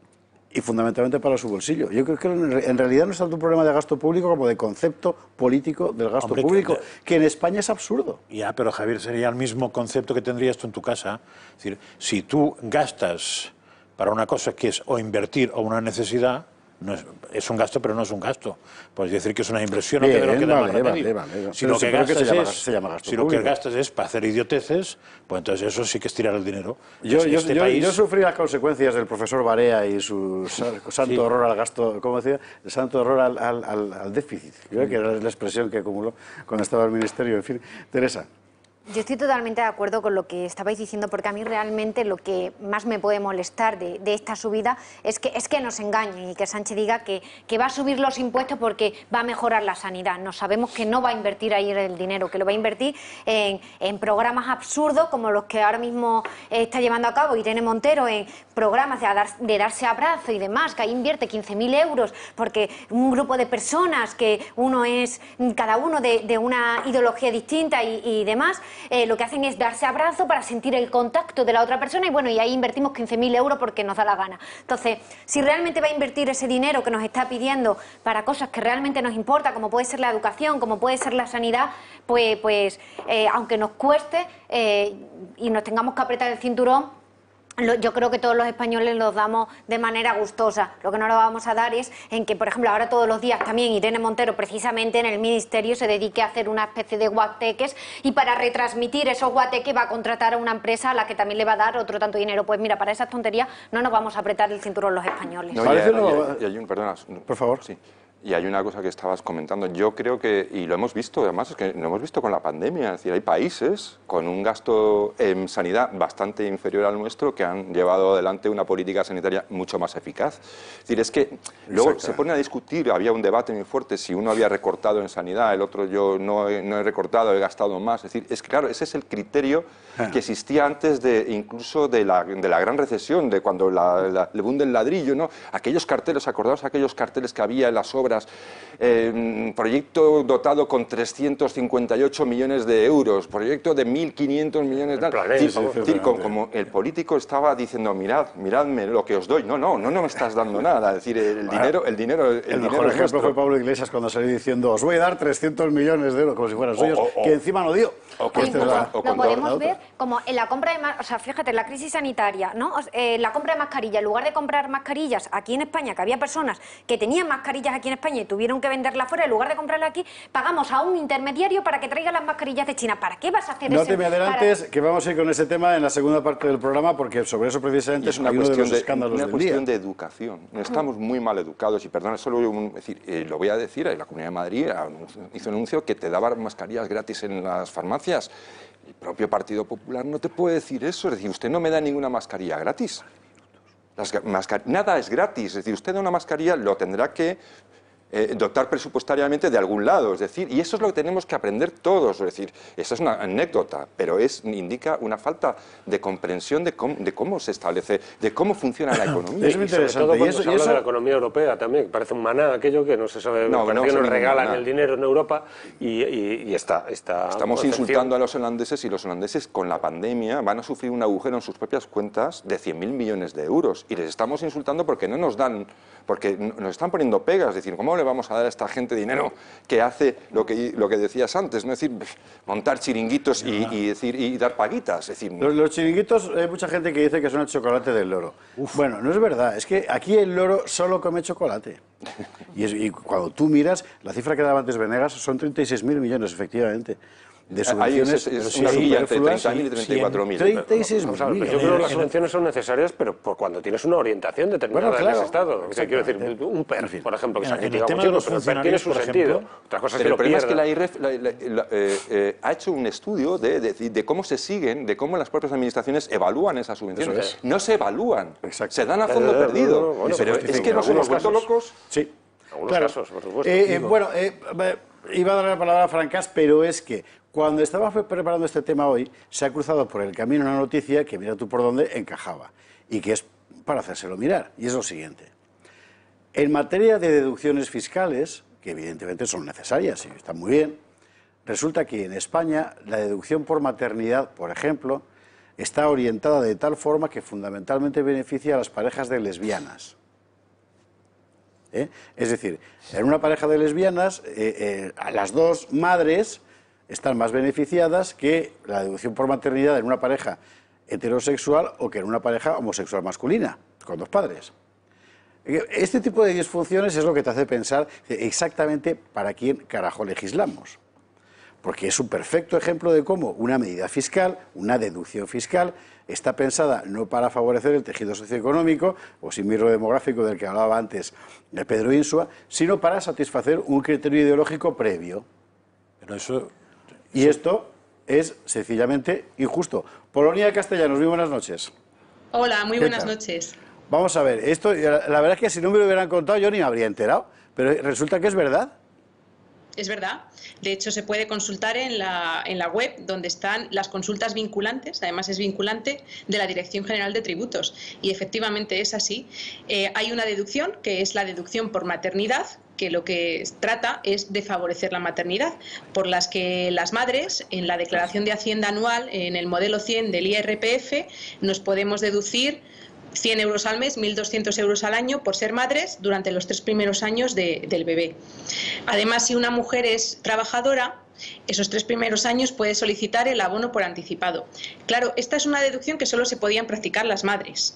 y fundamentalmente para su bolsillo. Yo creo que en realidad no es tanto un problema de gasto público como de concepto político del gasto Hombre, público, que, que en España es absurdo. Ya, pero Javier, sería el mismo concepto que tendrías tú en tu casa. Es decir, si tú gastas para una cosa que es o invertir o una necesidad, no es, es un gasto, pero no es un gasto. Puedes decir que es una inversión, Bien, o que no queda vale, más vale, vale. Si lo que gastas que se llama, es, se llama gasto si lo público. que gastas es para hacer idioteces, pues entonces eso sí que es tirar el dinero. Yo, este yo, yo, país... yo sufrí las consecuencias del profesor Barea y su santo sí. horror al gasto, ¿cómo decía? El santo horror al, al, al, al déficit, creo que era la expresión que acumuló cuando estaba en el ministerio. En fin, Teresa. Yo estoy totalmente de acuerdo con lo que estabais diciendo, porque a mí realmente lo que más me puede molestar de, de esta subida es que, es que nos engañen y que Sánchez diga que, que va a subir los impuestos porque va a mejorar la sanidad. No, sabemos que no va a invertir ahí el dinero, que lo va a invertir en, en programas absurdos como los que ahora mismo está llevando a cabo Irene Montero, en programas de, dar, de darse abrazo y demás, que ahí invierte quince mil euros porque un grupo de personas que uno es, cada uno de, de una ideología distinta y, y demás, eh, lo que hacen es darse abrazo para sentir el contacto de la otra persona y bueno, y ahí invertimos quince mil euros porque nos da la gana. Entonces, si realmente va a invertir ese dinero que nos está pidiendo para cosas que realmente nos importa, como puede ser la educación, como puede ser la sanidad, pues, pues eh, aunque nos cueste eh, y nos tengamos que apretar el cinturón, yo creo que todos los españoles los damos de manera gustosa. Lo que no lo vamos a dar es en que, por ejemplo, ahora todos los días también Irene Montero, precisamente en el Ministerio, se dedique a hacer una especie de guateques y para retransmitir esos guateques va a contratar a una empresa a la que también le va a dar otro tanto dinero. Pues mira, para esas tonterías no nos vamos a apretar el cinturón los españoles. No, y hay, y hay un, perdona, por favor. Sí. Y hay una cosa que estabas comentando, yo creo que, y lo hemos visto, además es que lo hemos visto con la pandemia, es decir, hay países con un gasto en sanidad bastante inferior al nuestro que han llevado adelante una política sanitaria mucho más eficaz. Es decir, es que luego se ponen a discutir, había un debate muy fuerte si uno había recortado en sanidad, el otro yo no he, no he recortado, he gastado más. Es decir, es que claro, ese es el criterio que existía antes de incluso de la, de la gran recesión, de cuando la, la, el boom del ladrillo, ¿no? Aquellos carteles, acordaos aquellos carteles que había en las obras. Eh, proyecto dotado con trescientos cincuenta y ocho millones de euros, proyecto de mil quinientos millones de euros. Es decir, como, como el político estaba diciendo, mirad, miradme lo que os doy. No, no, no, no me estás dando nada. Es decir, el bueno, dinero, el dinero, el, el mejor dinero ejemplo nuestro. fue Pablo Iglesias cuando salió diciendo, os voy a dar trescientos millones de euros, como si fueran suyos, o, o, que encima no dio. O con, este como, la, lo podemos ver como en la compra de, o sea, fíjate, la crisis sanitaria, ¿no? Eh, la compra de mascarillas, en lugar de comprar mascarillas aquí en España, que había personas que tenían mascarillas aquí en España y tuvieron que venderla fuera, en lugar de comprarla aquí, pagamos a un intermediario para que traiga las mascarillas de China. ¿Para qué vas a hacer eso? No te me adelantes, para... que vamos a ir con ese tema en la segunda parte del programa, porque sobre eso precisamente es una uno cuestión de los de, escándalos una del cuestión día. de educación. Estamos muy mal educados y, perdón, solo un, decir, eh, lo voy a decir, la Comunidad de Madrid hizo un anuncio que te daba mascarillas gratis en las farmacias. El propio Partido Popular no te puede decir eso, es decir, usted no me da ninguna mascarilla gratis. Las mascar... Nada es gratis, es decir, usted da una mascarilla, lo tendrá que eh, dotar presupuestariamente de algún lado, es decir, y eso es lo que tenemos que aprender todos, es decir, esa es una anécdota, pero es, indica una falta de comprensión de cómo, de cómo se establece, de cómo funciona la economía. Es muy interesante. Y sobre todo cuando y eso, se habla y eso... de la economía europea también, que parece un maná aquello que no se sabe, no, parece no, que nos no, regalan nada. el dinero en Europa y, y, y está, está Estamos concepción. insultando a los holandeses y los holandeses con la pandemia van a sufrir un agujero en sus propias cuentas de cien mil millones de euros y les estamos insultando porque no nos dan, porque nos están poniendo pegas, es decir, ¿cómo le vamos a dar a esta gente dinero que hace lo que, lo que decías antes, ¿no? Es decir, montar chiringuitos y, y, decir, y dar paguitas? Es decir, los, los chiringuitos, hay mucha gente que dice que son el chocolate del loro. Uf. Bueno, no es verdad, es que aquí el loro solo come chocolate. Y, es, y cuando tú miras, la cifra que daba antes Venegas son treinta y seis mil millones, efectivamente. De subvenciones, es, es una horquilla entre treinta mil y treinta y cuatro mil. treinta y seis mil. Yo creo que las subvenciones son necesarias, pero por cuando tienes una orientación determinada bueno, claro, en ese Estado. O sea, quiero decir, un P E R, en fin, por ejemplo, que se ha criticado mucho, pero el P E R tiene su sentido. Otra cosa es que pero lo el problema pierda. es que la I R E F la, la, la, eh, eh, ha hecho un estudio de, de, de cómo se siguen, de cómo las propias administraciones evalúan esas subvenciones. No se evalúan, Exacto. se dan a fondo eh, perdido. No, no, bueno, pero es que nos hemos vuelto locos. Sí. En algunos claro. casos, por supuesto. Eh, eh, bueno, eh, iba a dar la palabra a Francás, pero es que cuando estaba preparando este tema hoy, se ha cruzado por el camino una noticia que, mira tú por dónde, encajaba, y que es para hacérselo mirar, y es lo siguiente. En materia de deducciones fiscales, que evidentemente son necesarias y están muy bien, resulta que en España la deducción por maternidad, por ejemplo, está orientada de tal forma que fundamentalmente beneficia a las parejas de lesbianas. ¿Eh? Es decir, en una pareja de lesbianas, eh, eh, a las dos madres están más beneficiadas que la deducción por maternidad en una pareja heterosexual o que en una pareja homosexual masculina, con dos padres. Este tipo de disfunciones es lo que te hace pensar exactamente para quién carajo legislamos. Porque es un perfecto ejemplo de cómo una medida fiscal, una deducción fiscal, está pensada no para favorecer el tejido socioeconómico o simirro demográfico del que hablaba antes Pedro Insua, sino para satisfacer un criterio ideológico previo. Pero eso... Y esto es sencillamente injusto. Polonia Castellanos, muy buenas noches. Hola, muy buenas noches. Vamos a ver, esto, la verdad es que si no me lo hubieran contado yo ni me habría enterado, pero resulta que es verdad. Es verdad. De hecho, se puede consultar en la, en la web donde están las consultas vinculantes, además es vinculante, de la Dirección General de Tributos. Y efectivamente es así. Eh, hay una deducción, que es la deducción por maternidad, que lo que trata es de favorecer la maternidad, por las que las madres, en la declaración de Hacienda anual, en el modelo cien del I R P F, nos podemos deducir cien euros al mes, mil doscientos euros al año por ser madres durante los tres primeros años de, del bebé. Además, si una mujer es trabajadora, esos tres primeros años puede solicitar el abono por anticipado. Claro, esta es una deducción que solo se podían practicar las madres.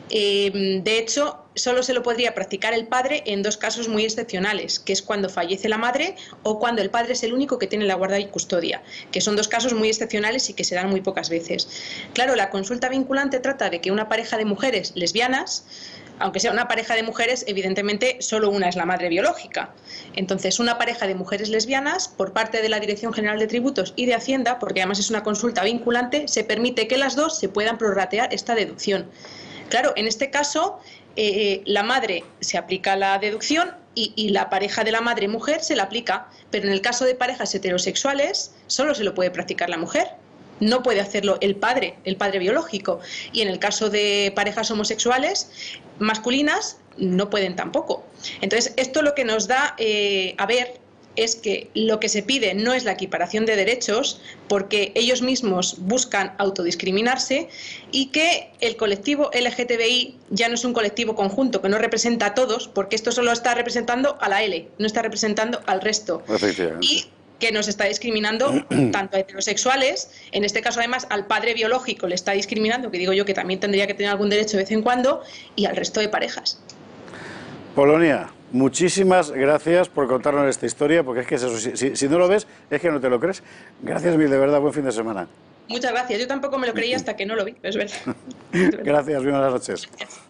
Eh, de hecho, solo se lo podría practicar el padre en dos casos muy excepcionales, que es cuando fallece la madre o cuando el padre es el único que tiene la guarda y custodia, que son dos casos muy excepcionales y que se dan muy pocas veces. Claro, la consulta vinculante trata de que una pareja de mujeres lesbianas, aunque sea una pareja de mujeres, evidentemente solo una es la madre biológica. Entonces, una pareja de mujeres lesbianas, por parte de la Dirección General de Tributos y de Hacienda, porque además es una consulta vinculante, se permite que las dos se puedan prorratear esta deducción. Claro, en este caso, eh, la madre se aplica la deducción y, y la pareja de la madre mujer se la aplica, pero en el caso de parejas heterosexuales solo se lo puede practicar la mujer. No puede hacerlo el padre, el padre biológico. Y en el caso de parejas homosexuales masculinas, no pueden tampoco. Entonces, esto lo que nos da eh, a ver es que lo que se pide no es la equiparación de derechos, porque ellos mismos buscan autodiscriminarse, y que el colectivo L G T B I ya no es un colectivo conjunto, que no representa a todos, porque esto solo está representando a la L, no está representando al resto. Y que nos está discriminando tanto a heterosexuales, en este caso además al padre biológico le está discriminando, que digo yo que también tendría que tener algún derecho de vez en cuando, y al resto de parejas. Polonia, muchísimas gracias por contarnos esta historia, porque es que eso, si, si, si no lo ves, es que no te lo crees. Gracias mil, de verdad, buen fin de semana. Muchas gracias, yo tampoco me lo creía hasta que no lo vi, es verdad. Es verdad. Gracias, buenas noches. Gracias.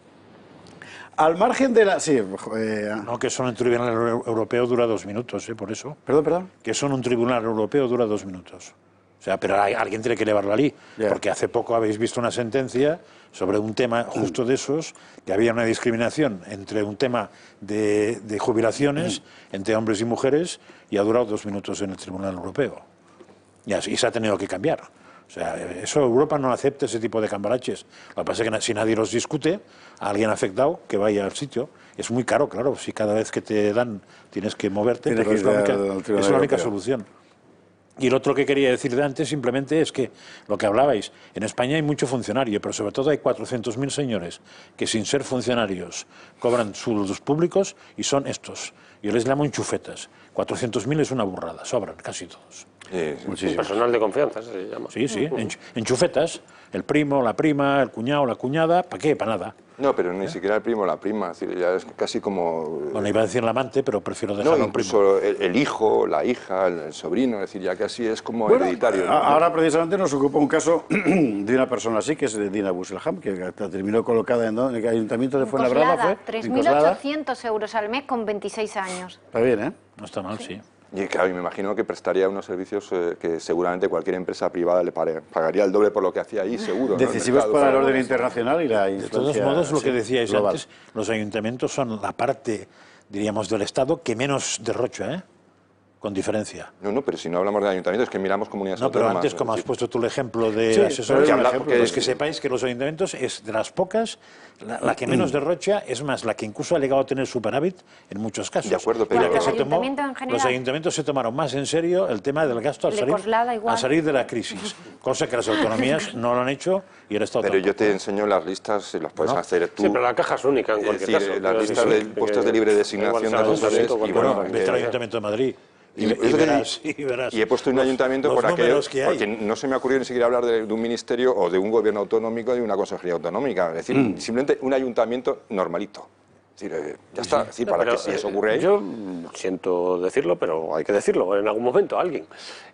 Al margen de la... Sí, eh... No, que eso en un tribunal europeo dura dos minutos, ¿eh? Por eso. Perdón, perdón. Que eso en un tribunal europeo dura dos minutos. O sea, pero hay, alguien tiene que elevarlo allí. Yeah. Porque hace poco habéis visto una sentencia sobre un tema justo de esos, que había una discriminación entre un tema de, de jubilaciones mm. entre hombres y mujeres, y ha durado dos minutos en el tribunal europeo. Y, así, y se ha tenido que cambiar. O sea, eso Europa no acepta ese tipo de cambalaches. Lo que pasa es que si nadie los discute, a alguien afectado que vaya al sitio. Es muy caro, claro, si cada vez que te dan tienes que moverte, pero es la única, es la única solución. Y lo otro que quería decir de antes simplemente es que, lo que hablabais, en España hay mucho funcionario, pero sobre todo hay cuatrocientos mil señores que sin ser funcionarios cobran sueldos públicos y son estos. Yo les llamo enchufetas. cuatrocientos mil es una burrada, sobran casi todos. Sí, sí, personal de confianza se llama. Sí, sí, enchufetas, el primo, la prima, el cuñado, la cuñada, ¿para qué? Para nada. No, pero ni ¿Eh? siquiera el primo, la prima, es decir, ya es casi como... Bueno, iba a decir el amante, pero prefiero dejarlo no, en primo. incluso el, el hijo, la hija, el, el sobrino, es decir, ya casi es como bueno, hereditario. ¿no? Ahora precisamente nos ocupa un caso de una persona así, que es de Dina Busselham, que terminó colocada en, ¿no? en el ayuntamiento de Fuenlabrada, fue tres mil ochocientos euros al mes con veintiséis años. Está bien, ¿eh? No está mal, sí. sí. Y claro, y me imagino que prestaría unos servicios eh, que seguramente cualquier empresa privada le pare, pagaría el doble por lo que hacía ahí, seguro. Decisivos ¿no? para el orden internacional y la influencia. De todos modos, lo sí, que decíais global. antes, los ayuntamientos son la parte, diríamos, del Estado que menos derrocha, ¿eh? Con diferencia. No, no, pero si no hablamos de ayuntamientos, es que miramos comunidades no, autónomas. No, pero antes, como has puesto tú el ejemplo de sí, asesores, que habla, porque es que sepáis que los ayuntamientos es de las pocas, la, la que menos derrocha, es más, la que incluso ha llegado a tener superávit en muchos casos. De acuerdo, pero... Bueno, los, se tomó, los ayuntamientos se tomaron más en serio el tema del gasto al salir, al salir de la crisis, cosa que las autonomías no lo han hecho y el Estado Pero tampoco. yo te enseño las listas, las puedes ¿no? hacer tú. Sí, pero la caja es única en cualquier es decir, caso. las listas de puestos de libre designación de asesores y bueno, vete al Ayuntamiento de Madrid. Y, y, y, verás, y, verás. y he puesto un los, ayuntamiento por aquello, porque no se me ocurrió ni siquiera hablar de, de un ministerio o de un gobierno autonómico, de una consejería autonómica. Es decir, mm. simplemente un ayuntamiento normalito. Es decir, eh, ya está. Es decir, no, para pero, que si eso ocurre ahí... Yo siento decirlo, pero hay que decirlo en algún momento a alguien.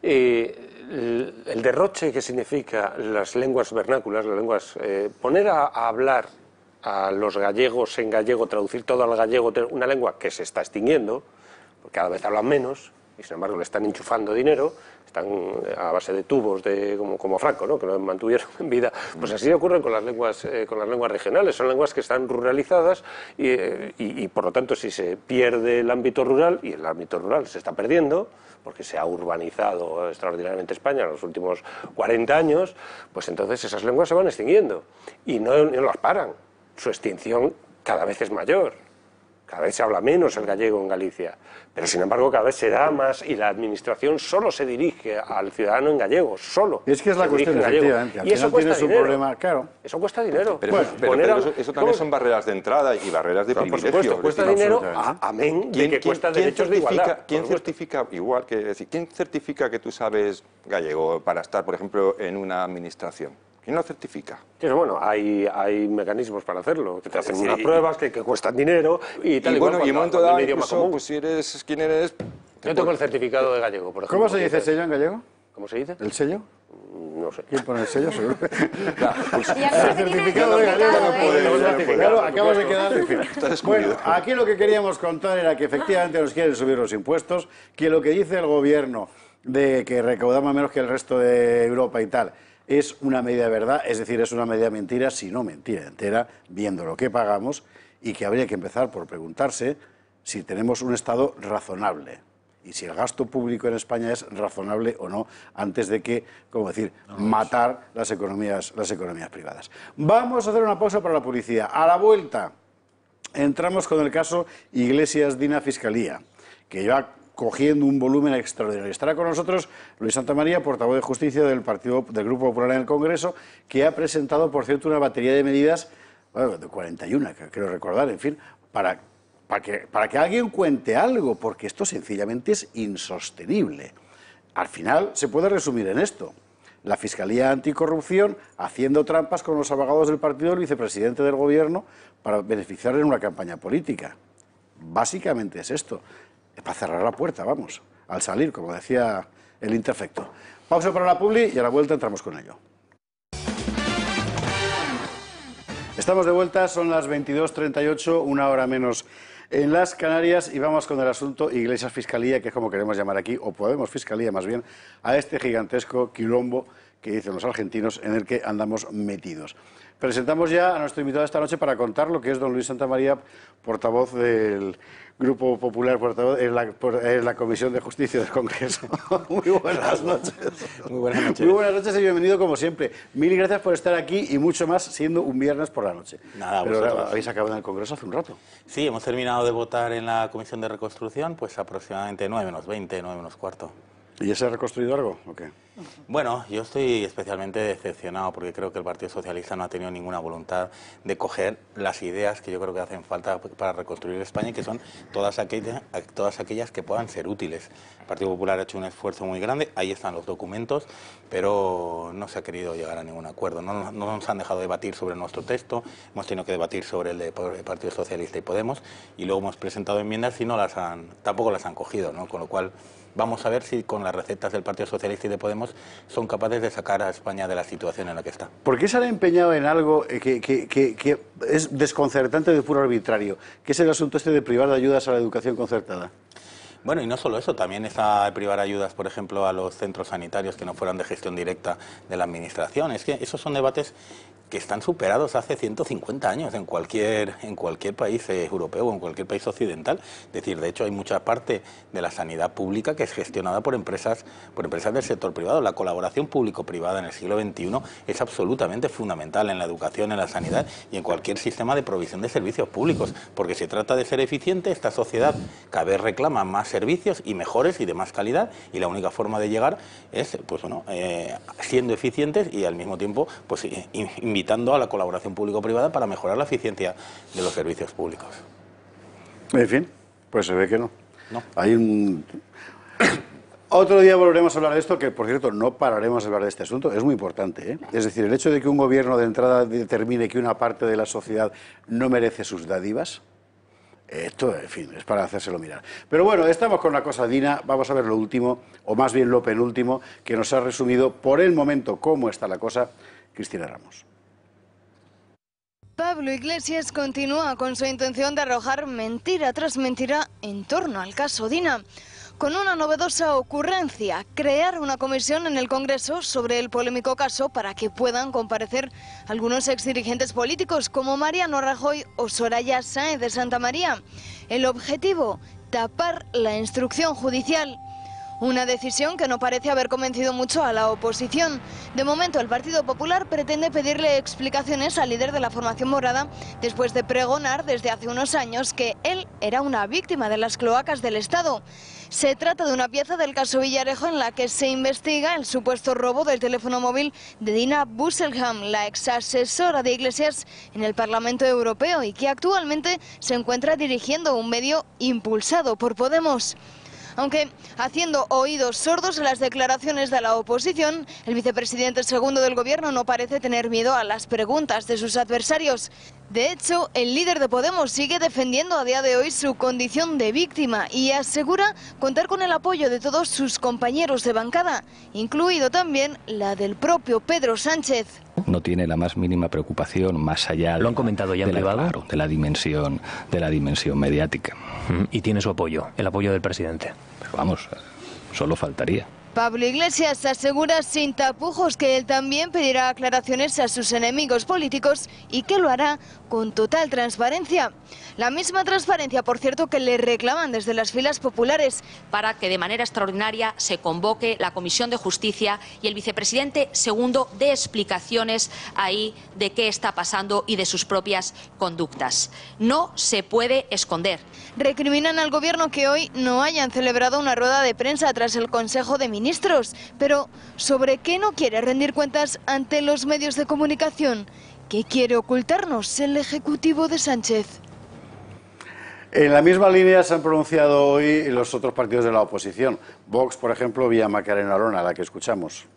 Eh, el, el derroche que significa las lenguas vernáculas, las lenguas... Eh, poner a, a hablar a los gallegos en gallego, traducir todo al gallego, una lengua que se está extinguiendo, porque cada vez hablan menos, y sin embargo le están enchufando dinero, están a base de tubos, de, como, como Franco, ¿no? que lo mantuvieron en vida. Pues así ocurre con las lenguas, eh, con las lenguas regionales, son lenguas que están ruralizadas y, eh, y, y por lo tanto si se pierde el ámbito rural, y el ámbito rural se está perdiendo, porque se ha urbanizado extraordinariamente España en los últimos cuarenta años, pues entonces esas lenguas se van extinguiendo y no, no las paran, su extinción cada vez es mayor. cada vez se habla menos el gallego en Galicia, pero sin embargo cada vez se da más y la administración solo se dirige al ciudadano en gallego, solo. Es que es la se cuestión, dirige en gallego. efectivamente. Al Y eso final cuesta tienes un dinero. problema, claro. Eso cuesta dinero. Pero, Bueno, eso, pero- poner pero a- eso, eso también ¿cómo? son barreras de entrada y barreras de Por privilegio. supuesto, Es cuesta decir, dinero, absolutamente. a- amén de ¿Quién, que quién- cuesta quién derechos de certifica, igualdad. ¿quién por supuesto. certifica, igual que decir, quién certifica que tú sabes gallego para estar, por ejemplo, en una administración? ¿Quién lo certifica? Sí, bueno, hay, hay mecanismos para hacerlo, que te hacen Sí, unas y- pruebas que, que cuestan dinero y tal Y y bueno, cual, y en un momento cuando- dado, cuando el idioma incluso, común. pues si eres quién eres... te Yo tengo el certificado de gallego, por ejemplo. ¿Cómo se que dice dice- sello en gallego? ¿Cómo se dice? ¿El sello? No sé. ¿Quién pone el sello? Seguro. Claro, pues- Y aquí se tiene certificado de gallego certificado, no ¿eh? puede, no puede. certificado, acabas de quedar en fin. Está descubierto. Bueno, aquí lo que queríamos contar era que efectivamente nos quieren subir los impuestos, que lo que dice el gobierno de que recaudamos menos que el resto de Europa y tal, es una medida de verdad, es decir, es una medida mentira, si no mentira entera, viendo lo que pagamos, y que habría que empezar por preguntarse si tenemos un Estado razonable y si el gasto público en España es razonable o no, antes de que, como decir, matar las economías, las economías privadas. Vamos a hacer una pausa para la publicidad. A la vuelta entramos con el caso Iglesias Dina Fiscalía, que lleva cogiendo un volumen extraordinario. Estará con nosotros Luis Santamaría, portavoz de Justicia del Partido del Grupo Popular en el Congreso, que ha presentado, por cierto, una batería de medidas, bueno, de cuarenta y uno, que creo recordar, en fin, para, para, que, para que alguien cuente algo, porque esto sencillamente es insostenible. Al final se puede resumir en esto. La Fiscalía Anticorrupción haciendo trampas con los abogados del partido del vicepresidente del Gobierno para beneficiarle en una campaña política. Básicamente es esto. Es para cerrar la puerta, vamos, al salir, como decía el Interfecto. Pausa para la publi y a la vuelta entramos con ello. Estamos de vuelta, son las veintidós treinta y ocho, una hora menos en las Canarias, y vamos con el asunto Iglesias Fiscalía, que es como queremos llamar aquí, o Podemos Fiscalía más bien, a este gigantesco quilombo que dicen los argentinos en el que andamos metidos. Presentamos ya a nuestro invitado esta noche para contar lo que es don Luis Santamaría, portavoz del Grupo Popular, portavoz en la, por, en la Comisión de Justicia del Congreso. Muy buenas noches. Muy buenas noches. Muy buenas noches y bienvenido como siempre. Mil gracias por estar aquí y mucho más siendo un viernes por la noche. Nada, Pero vosotros. ahora habéis acabado en el Congreso hace un rato. Sí, hemos terminado de votar en la Comisión de Reconstrucción, pues aproximadamente nueve menos veinte, nueve menos cuarto. ¿Y ya se ha reconstruido algo o qué? Bueno, yo estoy especialmente decepcionado porque creo que el Partido Socialista no ha tenido ninguna voluntad de coger las ideas que yo creo que hacen falta para reconstruir España y que son todas aquellas, todas aquellas que puedan ser útiles. El Partido Popular ha hecho un esfuerzo muy grande, ahí están los documentos, pero no se ha querido llegar a ningún acuerdo. No, no nos han dejado debatir sobre nuestro texto, hemos tenido que debatir sobre el del Partido Socialista y Podemos y luego hemos presentado enmiendas y no las han, tampoco las han cogido, ¿no? Con lo cual vamos a ver si con las recetas del Partido Socialista y de Podemos son capaces de sacar a España de la situación en la que está. ¿Por qué se han empeñado en algo que, que, que, que es desconcertante de puro arbitrario? ¿Qué es el asunto este de privar de ayudas a la educación concertada? Bueno, y no solo eso, también está privar ayudas, por ejemplo, a los centros sanitarios que no fueran de gestión directa de la Administración. Es que esos son debates que están superados hace ciento cincuenta años en cualquier, en cualquier país eh, europeo o en cualquier país occidental. Es decir, de hecho, hay mucha parte de la sanidad pública que es gestionada por empresas, por empresas del sector privado. La colaboración público-privada en el siglo veintiuno es absolutamente fundamental en la educación, en la sanidad y en cualquier sistema de provisión de servicios públicos, porque se trata de ser eficiente. Esta sociedad cada vez reclama más servicios y mejores y de más calidad, y la única forma de llegar es, pues bueno, eh, siendo eficientes y al mismo tiempo, pues invitando a la colaboración público-privada para mejorar la eficiencia de los servicios públicos. En fin, pues se ve que no. No. Hay un... Otro día volveremos a hablar de esto, que por cierto no pararemos de hablar de este asunto, es muy importante, ¿eh? Es decir, el hecho de que un gobierno de entrada determine que una parte de la sociedad no merece sus dádivas, esto, en fin, es para hacérselo mirar. Pero bueno, estamos con la cosa Dina, vamos a ver lo último, o más bien lo penúltimo, que nos ha resumido por el momento cómo está la cosa Cristina Ramos. Pablo Iglesias continúa con su intención de arrojar mentira tras mentira en torno al caso Dina, con una novedosa ocurrencia: crear una comisión en el Congreso sobre el polémico caso para que puedan comparecer algunos exdirigentes políticos como Mariano Rajoy o Soraya Sáenz de Santamaría. El objetivo: tapar la instrucción judicial. Una decisión que no parece haber convencido mucho a la oposición. De momento, el Partido Popular pretende pedirle explicaciones al líder de la formación morada después de pregonar desde hace unos años que él era una víctima de las cloacas del Estado. Se trata de una pieza del caso Villarejo en la que se investiga el supuesto robo del teléfono móvil de Dina Busselham, la ex asesora de Iglesias en el Parlamento Europeo y que actualmente se encuentra dirigiendo un medio impulsado por Podemos. Aunque haciendo oídos sordos a las declaraciones de la oposición, el vicepresidente segundo del gobierno no parece tener miedo a las preguntas de sus adversarios. De hecho, el líder de Podemos sigue defendiendo a día de hoy su condición de víctima y asegura contar con el apoyo de todos sus compañeros de bancada, incluido también la del propio Pedro Sánchez. No tiene la más mínima preocupación más allá. ¿Lo han comentado ya en privado? Claro, de la dimensión, de la dimensión mediática. Y tiene su apoyo, el apoyo del presidente. Pero vamos, solo faltaría. Pablo Iglesias asegura sin tapujos que él también pedirá aclaraciones a sus enemigos políticos y que lo hará con total transparencia. La misma transparencia, por cierto, que le reclaman desde las filas populares. Para que de manera extraordinaria se convoque la Comisión de Justicia y el vicepresidente segundo dé explicaciones ahí de qué está pasando y de sus propias conductas. No se puede esconder. Recriminan al gobierno que hoy no hayan celebrado una rueda de prensa tras el Consejo de Ministros. Pero, ¿sobre qué no quiere rendir cuentas ante los medios de comunicación? ¿Qué quiere ocultarnos el Ejecutivo de Sánchez? En la misma línea se han pronunciado hoy los otros partidos de la oposición. Vox, por ejemplo, vía Macarena Olona, a la que escuchamos.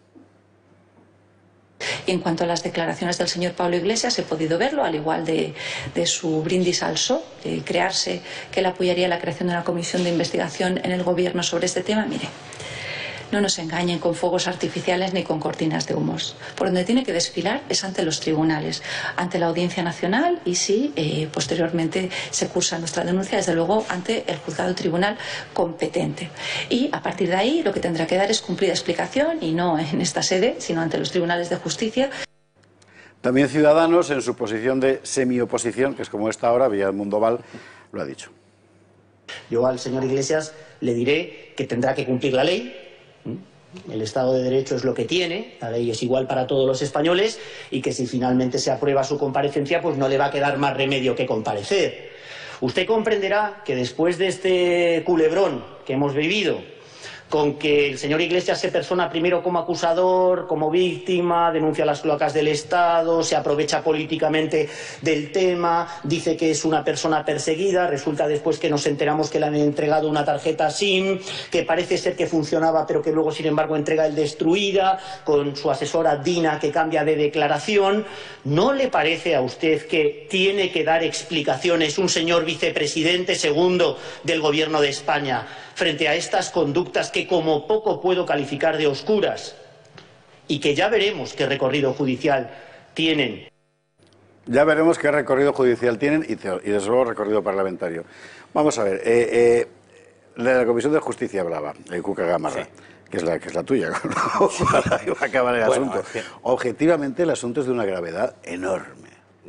Y en cuanto a las declaraciones del señor Pablo Iglesias, he podido verlo, al igual de, de su brindis al sol, de crearse que él apoyaría la creación de una comisión de investigación en el gobierno sobre este tema. Mire, no nos engañen con fuegos artificiales ni con cortinas de humos. Por donde tiene que desfilar es ante los tribunales, ante la Audiencia Nacional y si eh, posteriormente se cursa nuestra denuncia, desde luego ante el juzgado tribunal competente. Y a partir de ahí lo que tendrá que dar es cumplida explicación y no en esta sede, sino ante los tribunales de justicia. También Ciudadanos, en su posición de semioposición, que es como esta ahora, vía el Mundo Val, lo ha dicho. Yo al señor Iglesias le diré que tendrá que cumplir la ley. El Estado de Derecho es lo que tiene, la ley es igual para todos los españoles y que si finalmente se aprueba su comparecencia, pues no le va a quedar más remedio que comparecer. Usted comprenderá que después de este culebrón que hemos vivido, con que el señor Iglesias se persona primero como acusador, como víctima, denuncia las cloacas del Estado, se aprovecha políticamente del tema, dice que es una persona perseguida, resulta después que nos enteramos que le han entregado una tarjeta SIM, que parece ser que funcionaba pero que luego sin embargo entrega el destruida, con su asesora Dina que cambia de declaración. ¿No le parece a usted que tiene que dar explicaciones un señor vicepresidente segundo del Gobierno de España frente a estas conductas que como poco puedo calificar de oscuras y que ya veremos qué recorrido judicial tienen? Ya veremos qué recorrido judicial tienen y, y desde luego recorrido parlamentario. Vamos a ver, eh, eh, la Comisión de Justicia hablaba, el Cuca Gamarra, sí. que, es la, que es la tuya, ¿no? Para acabar el bueno, asunto. Es que... Objetivamente el asunto es de una gravedad enorme.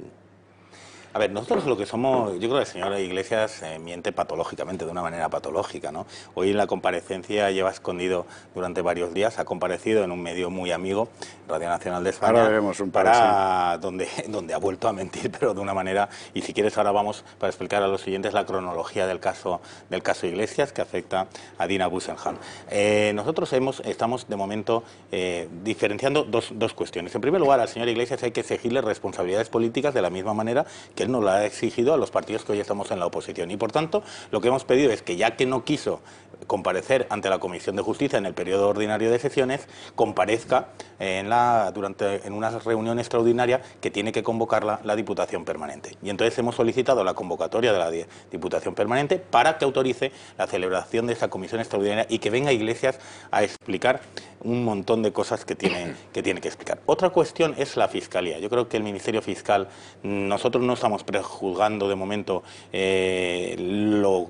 A ver, nosotros lo que somos, yo creo que el señor Iglesias eh, miente patológicamente, de una manera patológica, ¿no? Hoy en la comparecencia lleva escondido durante varios días, ha comparecido en un medio muy amigo, Radio Nacional de España, ahora veremos un par, para sí. donde, donde ha vuelto a mentir, pero de una manera, y si quieres ahora vamos para explicar a los siguientes la cronología del caso del caso Iglesias que afecta a Dina Busselham. Eh, nosotros hemos, estamos de momento eh, diferenciando dos, dos cuestiones. En primer lugar, al señor Iglesias hay que exigirle responsabilidades políticas de la misma manera que él nos lo ha exigido a los partidos que hoy estamos en la oposición. Y por tanto, lo que hemos pedido es que, ya que no quiso comparecer ante la Comisión de Justicia en el periodo ordinario de sesiones, comparezca en, la, durante, en una reunión extraordinaria que tiene que convocar la Diputación Permanente. Y entonces hemos solicitado la convocatoria de la Diputación Permanente para que autorice la celebración de esa comisión extraordinaria y que venga Iglesias a explicar un montón de cosas que tiene, que tiene que explicar. Otra cuestión es la Fiscalía. Yo creo que el Ministerio Fiscal, nosotros no estamos prejuzgando de momento eh, lo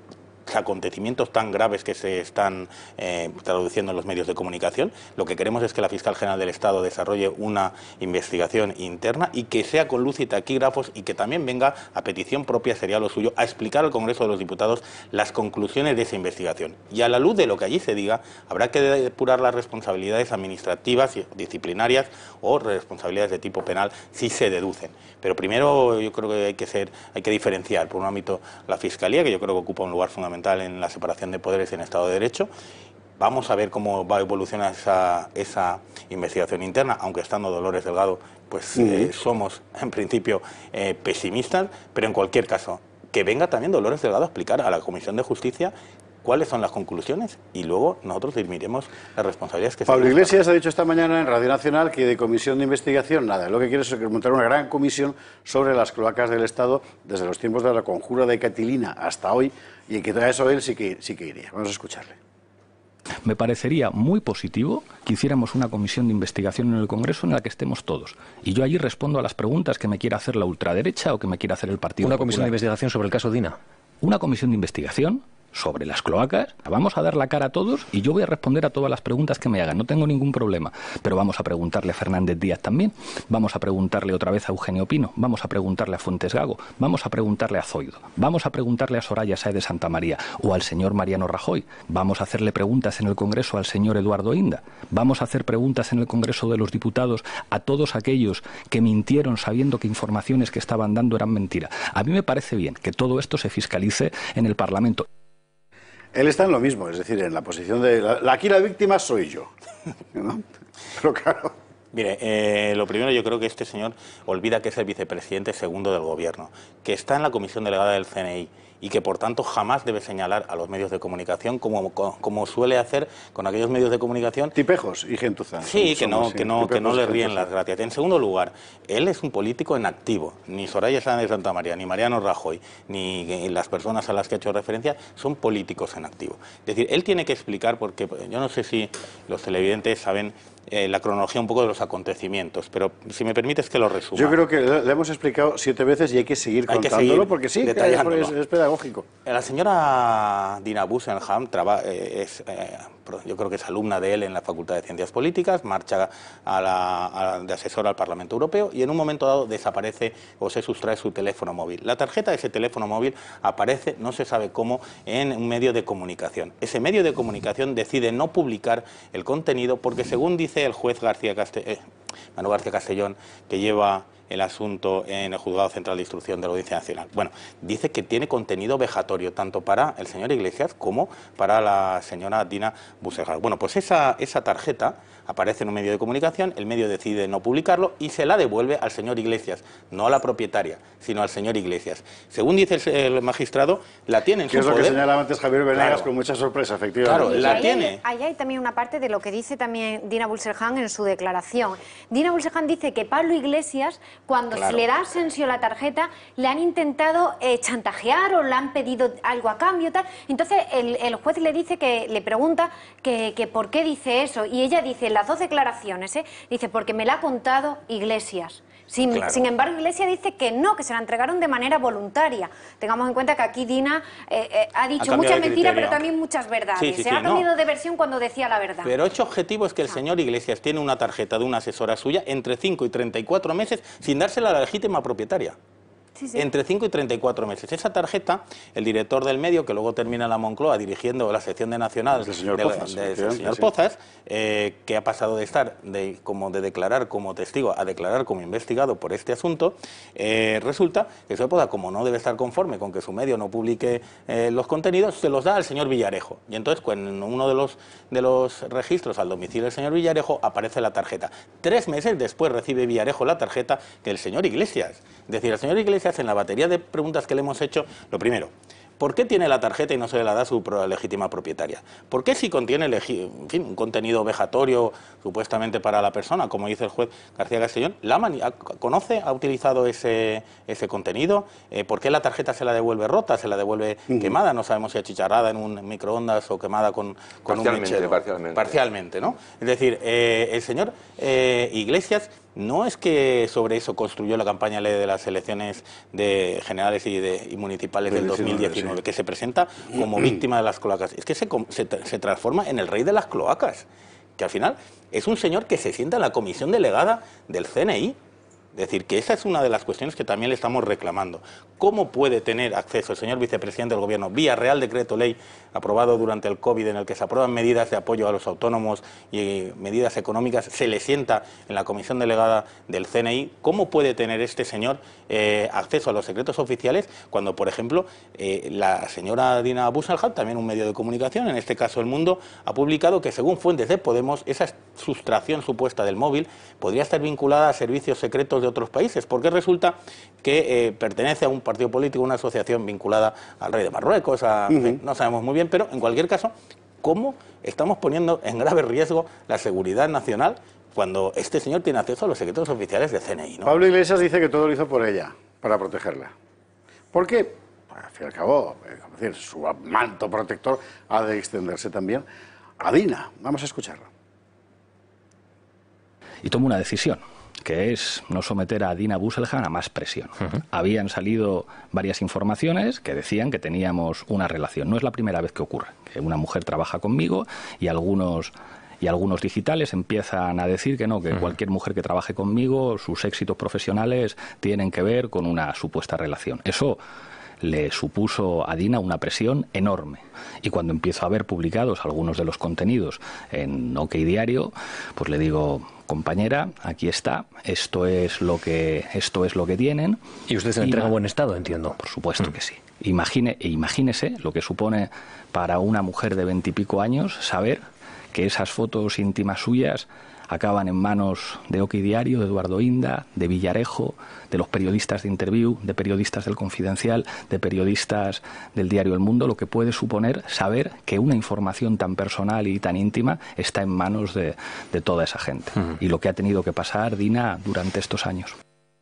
acontecimientos tan graves que se están eh, traduciendo en los medios de comunicación. Lo que queremos es que la Fiscal General del Estado desarrolle una investigación interna y que sea con luz y taquígrafos y que también venga, a petición propia, sería lo suyo, a explicar al Congreso de los Diputados las conclusiones de esa investigación. Y a la luz de lo que allí se diga, habrá que depurar las responsabilidades administrativas y disciplinarias o responsabilidades de tipo penal si se deducen. Pero primero yo creo que hay que ser, hay que diferenciar por un ámbito la Fiscalía, que yo creo que ocupa un lugar fundamental en la separación de poderes en Estado de Derecho. Vamos a ver cómo va a evolucionar esa, esa investigación interna, aunque estando Dolores Delgado, pues uh-huh. eh, somos en principio eh, pesimistas, pero en cualquier caso, que venga también Dolores Delgado a explicar a la Comisión de Justicia cuáles son las conclusiones y luego nosotros dirimiremos las responsabilidades que se Pablo Iglesias ha dicho esta mañana en Radio Nacional que de comisión de investigación nada, lo que quiere es montar una gran comisión sobre las cloacas del Estado desde los tiempos de la conjura de Catilina hasta hoy, y en que a eso él sí que, sí que iría. Vamos a escucharle. Me parecería muy positivo que hiciéramos una comisión de investigación en el Congreso en la que estemos todos. Y yo allí respondo a las preguntas que me quiera hacer la ultraderecha o que me quiera hacer el Partido Una Popular. comisión de investigación sobre el caso Dina. Una comisión de investigación sobre las cloacas, vamos a dar la cara a todos y yo voy a responder a todas las preguntas que me hagan, no tengo ningún problema, pero vamos a preguntarle a Fernández Díaz también, vamos a preguntarle otra vez a Eugenio Pino, vamos a preguntarle a Fuentes Gago, vamos a preguntarle a Zoido, vamos a preguntarle a Soraya Sáez de Santa María o al señor Mariano Rajoy, vamos a hacerle preguntas en el Congreso al señor Eduardo Inda, vamos a hacer preguntas en el Congreso de los Diputados a todos aquellos que mintieron sabiendo que informaciones que estaban dando eran mentira. A mí me parece bien que todo esto se fiscalice en el Parlamento. Él está en lo mismo, es decir, en la posición de... La, aquí la víctima soy yo, ¿no? Pero claro... Mire, eh, lo primero yo creo que este señor olvida que es el vicepresidente segundo del Gobierno, que está en la comisión delegada del C N I y que por tanto jamás debe señalar a los medios de comunicación como, como suele hacer con aquellos medios de comunicación... Tipejos y gentuza. Sí, que no, que no, que no le ríen las gracias. En segundo lugar, él es un político en activo. Ni Soraya Sáez de Santa María, ni Mariano Rajoy, ni las personas a las que ha hecho referencia son políticos en activo. Es decir, él tiene que explicar, porque yo no sé si los televidentes saben eh, la cronología un poco de los acontecimientos, pero si me permites que lo resuma. Yo creo que le hemos explicado siete veces y hay que seguir hay contándolo, que seguir porque sí, detallándolo. Es, es pedagógico. La señora Dina Busenham traba, eh, es, eh, yo creo que es alumna de él en la Facultad de Ciencias Políticas, marcha a la, a, de asesora al Parlamento Europeo y en un momento dado desaparece o se sustrae su teléfono móvil. La tarjeta de ese teléfono móvil aparece, no se sabe cómo, en un medio de comunicación. Ese medio de comunicación decide no publicar el contenido porque, según dice el juez García Caste eh, Manuel García Castellón, que lleva el asunto en el Juzgado Central de Instrucción de la Audiencia Nacional. Bueno, dice que tiene contenido vejatorio tanto para el señor Iglesias como para la señora Dina Busenham. Bueno, pues esa, esa tarjeta aparece en un medio de comunicación, el medio decide no publicarlo y se la devuelve al señor Iglesias, no a la propietaria, sino al señor Iglesias. Según dice el, el magistrado, la tiene en su poder. Que es lo que señalaba antes Javier Venegas, claro, con mucha sorpresa, efectivamente. Claro, la ahí tiene. Hay, ahí hay también una parte de lo que dice también Dina Busenham en su declaración. Dina Busenham dice que Pablo Iglesias, cuando claro. se le da a Asensio la tarjeta, le han intentado eh, chantajear o le han pedido algo a cambio, tal. Entonces el, el juez le dice que le pregunta que, que por qué dice eso y ella dice las dos declaraciones, ¿eh? Dice porque me la ha contado Iglesias. Sin, claro. sin embargo, Iglesias dice que no, que se la entregaron de manera voluntaria. Tengamos en cuenta que aquí Dina eh, eh, ha dicho ha muchas mentiras, pero también muchas verdades. Sí, sí, se sí, ha cambiado no. de versión cuando decía la verdad. Pero hecho objetivo es que el señor Iglesias tiene una tarjeta de una asesora suya entre cinco y treinta y cuatro meses sin dársela a la legítima propietaria. Sí, sí. Entre cinco y treinta y cuatro meses. Esa tarjeta, el director del medio, que luego termina en la Moncloa dirigiendo la sección de Nacional, el señor de, Pozas, de, de, el señor sí. Pozas eh, que ha pasado de estar de, como de declarar como testigo a declarar como investigado por este asunto, eh, resulta que el señor Pozas, como no debe estar conforme con que su medio no publique eh, los contenidos, se los da al señor Villarejo. Y entonces, en uno de los, de los registros al domicilio del señor Villarejo, aparece la tarjeta. Tres meses después recibe Villarejo la tarjeta que el señor Iglesias. Es decir, el señor Iglesias, en la batería de preguntas que le hemos hecho, lo primero, ¿por qué tiene la tarjeta y no se la da a su legítima propietaria? ¿Por qué si contiene en fin, un contenido vejatorio supuestamente para la persona, como dice el juez García Castellón, la conoce, ha utilizado ese, ese contenido? Eh, ¿Por qué la tarjeta se la devuelve rota, se la devuelve uh-huh. quemada? No sabemos si achicharrada en un microondas o quemada con, con un mechero. Parcialmente. Parcialmente, ¿no? Es decir, eh, el señor eh, Iglesias no es que sobre eso construyó la campaña ley de las elecciones de generales y, de, y municipales del dos mil diecinueve, sí. que se presenta como víctima de las cloacas. Es que se, se, se transforma en el rey de las cloacas, que al final es un señor que se sienta en la comisión delegada del C N I. Es decir, que esa es una de las cuestiones que también le estamos reclamando. ¿Cómo puede tener acceso el señor vicepresidente del Gobierno, vía Real Decreto Ley, aprobado durante el COVID, en el que se aprueban medidas de apoyo a los autónomos y medidas económicas, se le sienta en la comisión delegada del C N I? ¿Cómo puede tener este señor eh, acceso a los secretos oficiales cuando, por ejemplo, eh, la señora Dina Busselhart, también un medio de comunicación, en este caso El Mundo, ha publicado que, según fuentes de Podemos, esa sustracción supuesta del móvil podría estar vinculada a servicios secretos de otros países, porque resulta que eh, pertenece a un partido político, una asociación vinculada al rey de Marruecos, a, uh-huh. eh, no sabemos muy bien, pero en cualquier caso, ¿cómo estamos poniendo en grave riesgo la seguridad nacional cuando este señor tiene acceso a los secretos oficiales de C N I, ¿no? Pablo Iglesias dice que todo lo hizo por ella, para protegerla. ¿Por qué? Al fin y al cabo, como decir, su manto protector ha de extenderse también a Dina. Vamos a escucharlo. Y toma una decisión, que es no someter a Dina Busselhart a más presión. Uh-huh. Habían salido varias informaciones que decían que teníamos una relación. No es la primera vez que ocurre, que una mujer trabaja conmigo y algunos... y algunos digitales empiezan a decir que no, que uh-huh. cualquier mujer que trabaje conmigo, sus éxitos profesionales tienen que ver con una supuesta relación. Eso le supuso a Dina una presión enorme. Y cuando empiezo a ver publicados algunos de los contenidos en OK Diario, pues le digo, compañera, aquí está, esto es lo que, esto es lo que tienen. Y usted se entrega en buen estado, entiendo. Por supuesto mm. que sí. Imagine, e imagínese lo que supone para una mujer de veintipico años saber que esas fotos íntimas suyas acaban en manos de OK Diario, de Eduardo Inda, de Villarejo, de los periodistas de Interview, de periodistas del Confidencial, de periodistas del diario El Mundo, lo que puede suponer saber que una información tan personal y tan íntima está en manos de, de toda esa gente. Uh-huh. Y lo que ha tenido que pasar Dina durante estos años.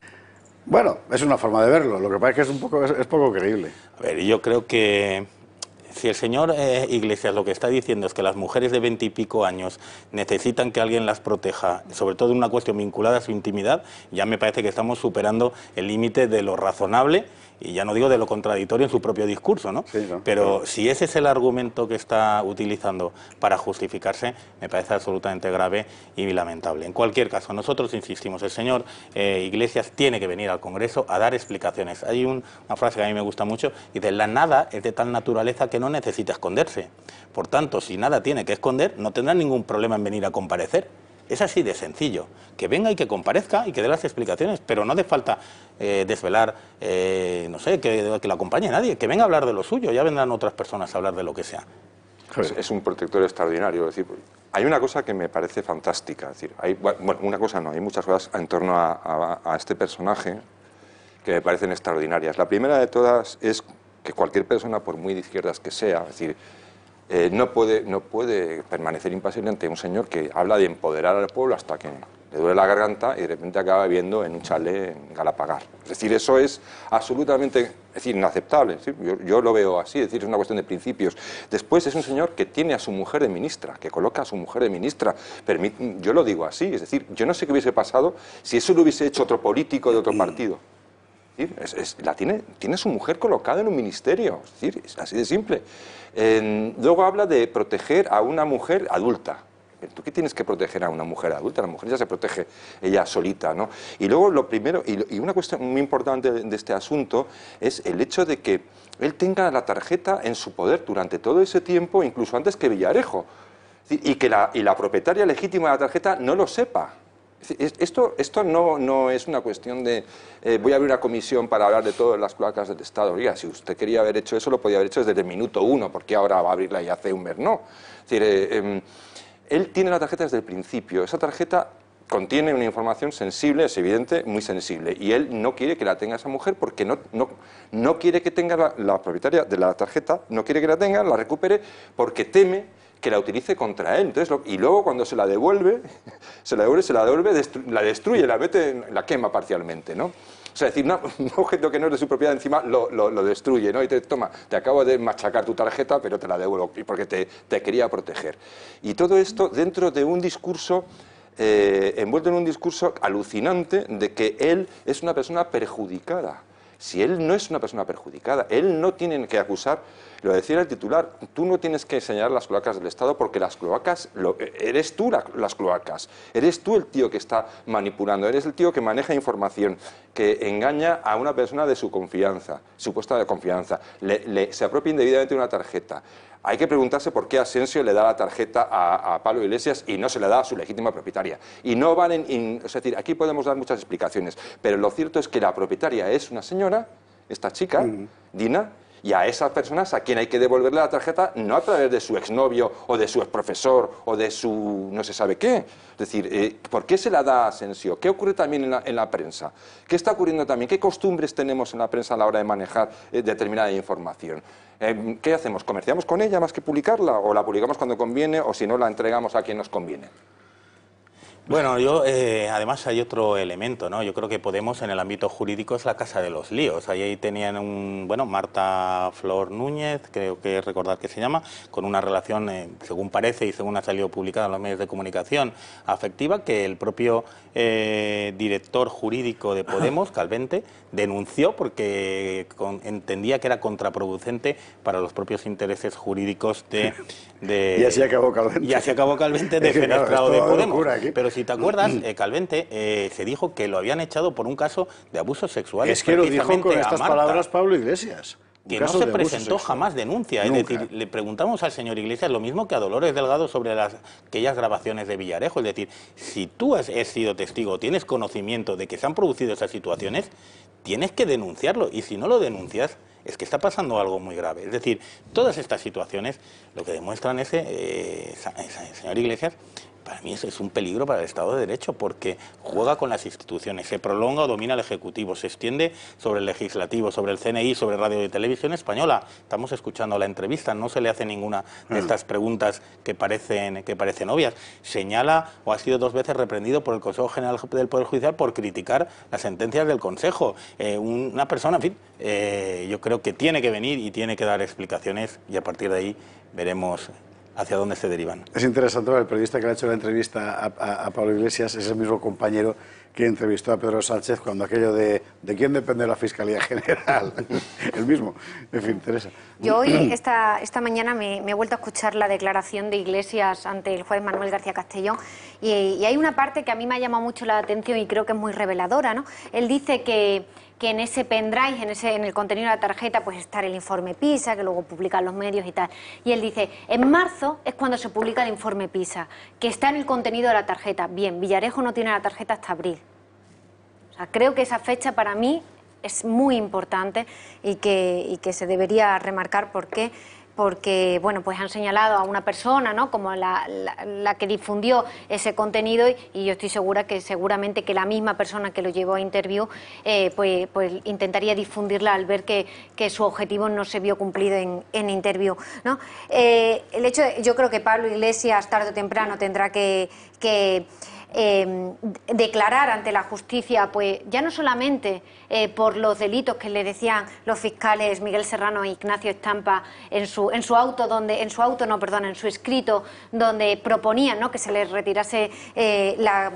Bueno, es una forma de verlo, lo que pasa es que es un poco, es, es poco creíble. A ver, yo creo que si el señor eh, Iglesias lo que está diciendo es que las mujeres de veintipico años necesitan que alguien las proteja, sobre todo en una cuestión vinculada a su intimidad, ya me parece que estamos superando el límite de lo razonable, y ya no digo de lo contradictorio en su propio discurso, ¿no? Sí, ¿no? Pero si ese es el argumento que está utilizando para justificarse, me parece absolutamente grave y lamentable. En cualquier caso, nosotros insistimos, el señor eh, Iglesias tiene que venir al Congreso a dar explicaciones. Hay un, una frase que a mí me gusta mucho, y dice, la nada es de tal naturaleza que no necesita esconderse. Por tanto, si nada tiene que esconder, no tendrá ningún problema en venir a comparecer. Es así de sencillo, que venga y que comparezca y que dé las explicaciones, pero no hace falta eh, desvelar, eh, no sé, que, que la acompañe nadie, que venga a hablar de lo suyo, ya vendrán otras personas a hablar de lo que sea. Es, es un protector extraordinario, es decir, hay una cosa que me parece fantástica, es decir, hay, bueno, una cosa no, hay muchas cosas en torno a, a, a este personaje que me parecen extraordinarias. La primera de todas es que cualquier persona, por muy de izquierdas que sea, es decir, Eh, no, puede, no puede permanecer impasible ante un señor que habla de empoderar al pueblo hasta que le duele la garganta y de repente acaba viviendo en un chalet en Galapagar. Es decir, eso es absolutamente es decir, inaceptable. Es decir, yo, yo lo veo así, es decir, es una cuestión de principios. Después es un señor que tiene a su mujer de ministra, que coloca a su mujer de ministra. Permit, yo lo digo así, es decir, yo no sé qué hubiese pasado si eso lo hubiese hecho otro político de otro partido. Es, es, la tiene, tiene su mujer colocada en un ministerio, es decir, es así de simple. Eh, luego habla de proteger a una mujer adulta. ¿Tú qué tienes que proteger a una mujer adulta? La mujer ya se protege ella solita, ¿no? Y luego lo primero, y, y una cuestión muy importante de, de este asunto es el hecho de que él tenga la tarjeta en su poder durante todo ese tiempo, incluso antes que Villarejo, y que la, y la propietaria legítima de la tarjeta no lo sepa. Esto, esto no, no es una cuestión de eh, voy a abrir una comisión para hablar de todas las cloacas del Estado. Oiga, si usted quería haber hecho eso, lo podía haber hecho desde el minuto uno, porque ahora va a abrirla y hace un mes no. Es decir, eh, eh, él tiene la tarjeta desde el principio. Esa tarjeta contiene una información sensible, es evidente, muy sensible, y él no quiere que la tenga esa mujer porque no, no, no quiere que tenga la, la propietaria de la tarjeta, no quiere que la tenga, la recupere porque teme que la utilice contra él. Entonces, lo, y luego cuando se la devuelve, se la devuelve, se la devuelve, destru, la destruye, la mete, en, la quema parcialmente, ¿no? O sea, es decir, no, un objeto que no es de su propiedad encima lo, lo, lo destruye, ¿no? Y te toma, te acabo de machacar tu tarjeta, pero te la devuelvo porque te, te quería proteger. Y todo esto dentro de un discurso eh, envuelto en un discurso alucinante de que él es una persona perjudicada. Si él no es una persona perjudicada, él no tiene que acusar, lo decía el titular, tú no tienes que señalar las cloacas del Estado porque las cloacas, lo, eres tú la, las cloacas, eres tú el tío que está manipulando, eres el tío que maneja información, que engaña a una persona de su confianza, supuesta de confianza, le, le, se apropia indebidamente de una tarjeta. Hay que preguntarse por qué Asensio le da la tarjeta a, a Pablo Iglesias y no se le da a su legítima propietaria. Y no van en, en... Es decir, aquí podemos dar muchas explicaciones, pero lo cierto es que la propietaria es una señora, esta chica, mm. Dina, y a esas personas a quien hay que devolverle la tarjeta no a través de su exnovio o de su exprofesor o de su no se sabe qué. Es decir, eh, ¿por qué se la da a Asensio? ¿Qué ocurre también en la, en la prensa? ¿Qué está ocurriendo también? ¿Qué costumbres tenemos en la prensa a la hora de manejar eh, determinada información? Eh, ¿Qué hacemos? ¿Comerciamos con ella más que publicarla? ¿O la publicamos cuando conviene o si no la entregamos a quien nos conviene? Bueno, yo eh, además hay otro elemento, ¿no? Yo creo que Podemos en el ámbito jurídico es la casa de los líos. Ahí tenían un, bueno, Marta Flor Núñez, creo que recordar que se llama, con una relación, eh, según parece y según ha salido publicada en los medios de comunicación, afectiva, que el propio eh, director jurídico de Podemos, Calvente, denunció porque con, entendía que era contraproducente para los propios intereses jurídicos de... de y así acabó Calvente. Y así acabó Calvente de fenestrado de Podemos. Pero si te acuerdas, eh, Calvente eh, se dijo que lo habían echado por un caso de abusos sexuales. Es que lo dijo con estas palabras Pablo Iglesias. Que no se presentó jamás denuncia. Nunca. Es decir, le preguntamos al señor Iglesias lo mismo que a Dolores Delgado sobre las, aquellas grabaciones de Villarejo. Es decir, si tú has, has sido testigo, tienes conocimiento de que se han producido esas situaciones, tienes que denunciarlo. Y si no lo denuncias, es que está pasando algo muy grave. Es decir, todas estas situaciones lo que demuestran es, eh, señor Iglesias, para mí es un peligro para el Estado de Derecho porque juega con las instituciones, se prolonga o domina el Ejecutivo, se extiende sobre el Legislativo, sobre el C N I, sobre Radio y Televisión Española. Estamos escuchando la entrevista, no se le hace ninguna de estas preguntas que parecen, que parecen obvias. Señala o ha sido dos veces reprendido por el Consejo General del Poder Judicial por criticar las sentencias del Consejo. Eh, una persona, en fin, eh, yo creo que tiene que venir y tiene que dar explicaciones y a partir de ahí veremos hacia dónde se derivan. Es interesante, el periodista que le ha hecho la entrevista a, a, a Pablo Iglesias es el mismo compañero que entrevistó a Pedro Sánchez cuando aquello de ¿de quién depende la Fiscalía General? El mismo. En fin, Teresa. Yo hoy, esta, esta mañana, me, me he vuelto a escuchar la declaración de Iglesias ante el juez Manuel García Castellón y, y hay una parte que a mí me ha llamado mucho la atención y creo que es muy reveladora, ¿no? Él dice que que en ese pendrive, en, ese, en el contenido de la tarjeta, pues está el informe PISA, que luego publican los medios y tal. Y él dice, en marzo es cuando se publica el informe PISA, que está en el contenido de la tarjeta. Bien, Villarejo no tiene la tarjeta hasta abril. O sea, creo que esa fecha para mí es muy importante y que, y que se debería remarcar porque... porque bueno, pues han señalado a una persona, ¿no?, como la, la, la que difundió ese contenido y, y yo estoy segura que seguramente que la misma persona que lo llevó a Interview eh, pues, pues intentaría difundirla al ver que, que su objetivo no se vio cumplido en, en Interview, ¿no? Eh, el hecho de, yo creo que Pablo Iglesias tarde o temprano tendrá que... que Eh, declarar ante la justicia, pues ya no solamente eh, por los delitos que le decían los fiscales Miguel Serrano e Ignacio Estampa en su en su auto donde en su auto no perdón en su escrito donde proponían, ¿no?, que se les retirase eh, la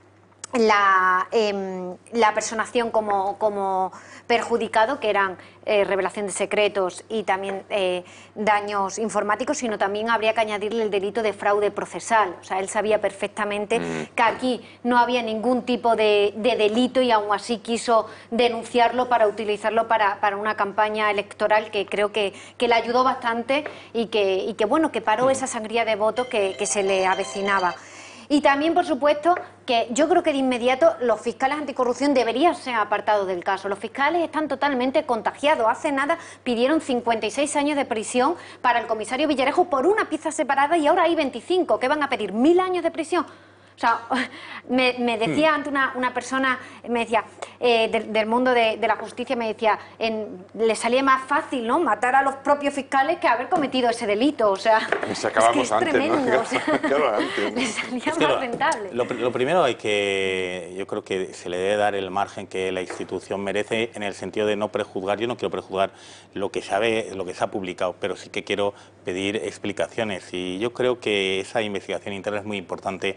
la, eh, la personación como, como perjudicado, que eran eh, revelación de secretos y también eh, daños informáticos, sino también habría que añadirle el delito de fraude procesal. O sea, él sabía perfectamente mm. que aquí no había ningún tipo de, de delito y aún así quiso denunciarlo para utilizarlo para, para una campaña electoral que creo que, que le ayudó bastante y que, y que, bueno, que paró esa sangría de votos que, que se le avecinaba. Y también, por supuesto, que yo creo que de inmediato los fiscales anticorrupción deberían ser apartados del caso. Los fiscales están totalmente contagiados. Hace nada pidieron cincuenta y seis años de prisión para el comisario Villarejo por una pieza separada y ahora hay veinticinco. ¿Qué van a pedir? ¿Mil años de prisión? O sea, me, me decía ante una, una persona, me decía, eh, de, del mundo de, de la justicia, me decía, en, le salía más fácil, ¿no?, matar a los propios fiscales que haber cometido ese delito. O sea, se acabamos es, que es antes, tremendo. ¿no? O sea, antes. le salía Es más que lo, rentable. Lo, lo primero hay que, yo creo que se le debe dar el margen que la institución merece en el sentido de no prejuzgar. Yo no quiero prejuzgar lo que sabe, lo que se ha publicado, pero sí que quiero pedir explicaciones y yo creo que esa investigación interna es muy importante que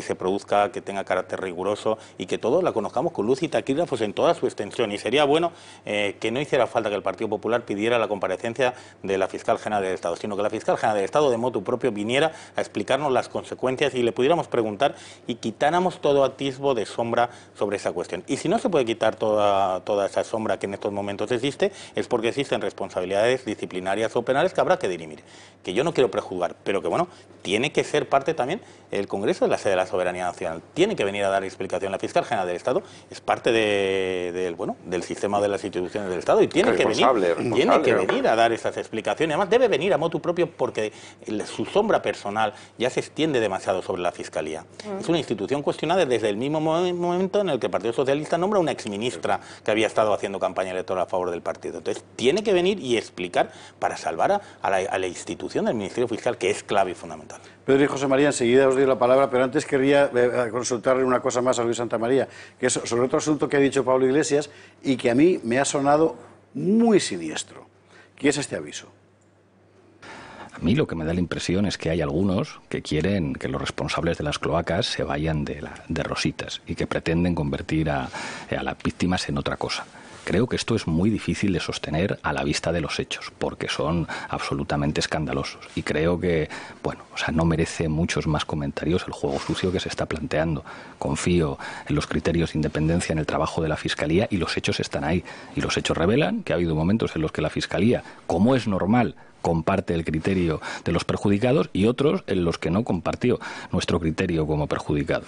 se produzca, que tenga carácter riguroso y que todos la conozcamos con luz y taquígrafos en toda su extensión. Y sería bueno eh, que no hiciera falta que el Partido Popular pidiera la comparecencia de la Fiscal General del Estado, sino que la Fiscal General del Estado de motu propio viniera a explicarnos las consecuencias y le pudiéramos preguntar y quitáramos todo atisbo de sombra sobre esa cuestión. Y si no se puede quitar toda, toda esa sombra que en estos momentos existe, es porque existen responsabilidades disciplinarias o penales que habrá que dirimir. Que yo no quiero prejuzgar, pero que bueno, tiene que ser parte también el Congreso de la sede de la soberanía nacional. Tiene que venir a dar explicación. La Fiscal General del Estado es parte de, de, bueno, del sistema de las instituciones del Estado y tiene que venir, tiene que venir a dar esas explicaciones. Además debe venir a motu propio porque el, su sombra personal ya se extiende demasiado sobre la Fiscalía. Mm. Es una institución cuestionada desde el mismo momento en el que el Partido Socialista nombra una exministra que había estado haciendo campaña electoral a favor del partido. Entonces tiene que venir y explicar para salvar a, a, la, a la institución del Ministerio Fiscal, que es clave y fundamental. Pedro y José María, enseguida os doy la palabra, pero antes querría eh, consultarle una cosa más a Luis Santamaría, que es sobre otro asunto que ha dicho Pablo Iglesias y que a mí me ha sonado muy siniestro. ¿Qué es este aviso? A mí lo que me da la impresión es que hay algunos que quieren que los responsables de las cloacas se vayan de, la, de rositas y que pretenden convertir a, a las víctimas en otra cosa. Creo que esto es muy difícil de sostener a la vista de los hechos, porque son absolutamente escandalosos. Y creo que, bueno, o sea, no merece muchos más comentarios el juego sucio que se está planteando. Confío en los criterios de independencia en el trabajo de la Fiscalía y los hechos están ahí. Y los hechos revelan que ha habido momentos en los que la Fiscalía, como es normal, comparte el criterio de los perjudicados y otros en los que no compartió nuestro criterio como perjudicados.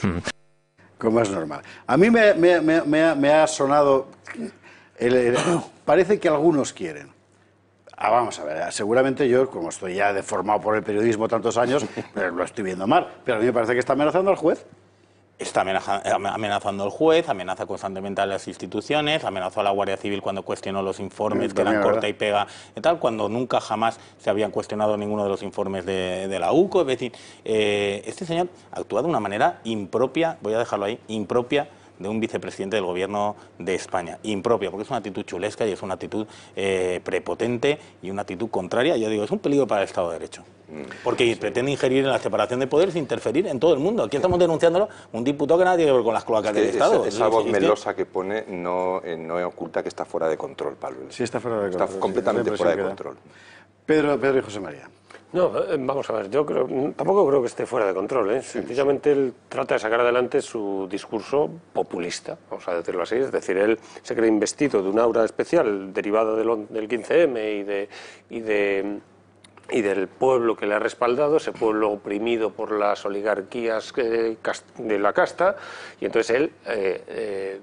Como es normal. A mí me, me, me, me, ha, me ha sonado... El, el, parece que algunos quieren. Ah, vamos a ver, seguramente yo, como estoy ya deformado por el periodismo tantos años, pero lo estoy viendo mal. Pero a mí me parece que está amenazando al juez. Está amenazando al juez, amenaza constantemente a las instituciones, amenazó a la Guardia Civil cuando cuestionó los informes, que eran corta y pega y tal, cuando nunca jamás se habían cuestionado ninguno de los informes de, de la U C O. Es decir, eh, este señor actúa de una manera impropia, voy a dejarlo ahí, impropia de un vicepresidente del Gobierno de España. Impropia, porque es una actitud chulesca y es una actitud eh, prepotente y una actitud contraria. Yo digo, es un peligro para el Estado de Derecho. Porque sí. pretende ingerir en la separación de poderes e interferir en todo el mundo. Aquí estamos denunciándolo un diputado que nada tiene que ver con las cloacas es que del Estado. Esa, esa voz melosa que pone no, eh, no oculta que está fuera de control, Pablo. Sí, está fuera de control. Está completamente sí, fuera de control. Pedro, Pedro y José María. No, vamos a ver, yo creo, tampoco creo que esté fuera de control, ¿eh? Sencillamente él trata de sacar adelante su discurso populista, vamos a decirlo así, es decir, él se cree investido de un aura especial derivada del, del quince eme y, de, y, de, y del pueblo que le ha respaldado, ese pueblo oprimido por las oligarquías de la casta, y entonces él eh, eh,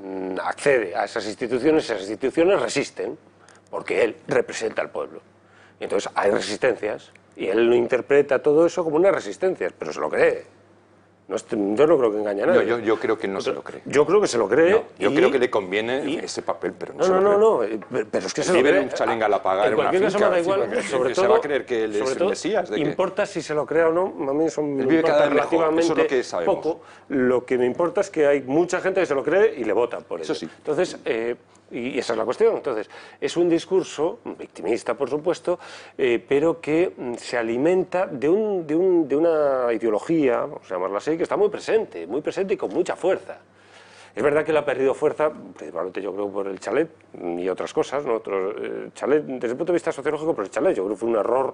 accede a esas instituciones, y esas instituciones resisten, porque él representa al pueblo. Y entonces hay resistencias, y él lo interpreta todo eso como unas resistencias, pero se lo cree. No, yo no creo que engañe a nadie. No, yo, yo creo que no se lo cree. Yo creo que se lo cree. No, yo y, creo que le conviene y, ese papel, pero no, no se lo no, cree. No, no, no, pero es que se lo cree. Un challenge a la pagar en una finca. Caso me da igual, que, sobre que todo, se va a creer que él es el todo, Mesías. De importa que... si se lo crea o no, a mí eso me importa relativamente eso es lo que sabemos. poco. Lo que me importa es que hay mucha gente que se lo cree y le vota por eso. Eso sí. Entonces, eh, y esa es la cuestión. Entonces, es un discurso victimista, por supuesto, eh, pero que se alimenta de, un, de, un, de una ideología, vamos a llamarla así, que está muy presente, muy presente y con mucha fuerza. Es verdad que él ha perdido fuerza, principalmente yo creo por el chalet y otras cosas, ¿no? Otro, eh, chalet, desde el punto de vista sociológico, pero el chalet yo creo que fue un error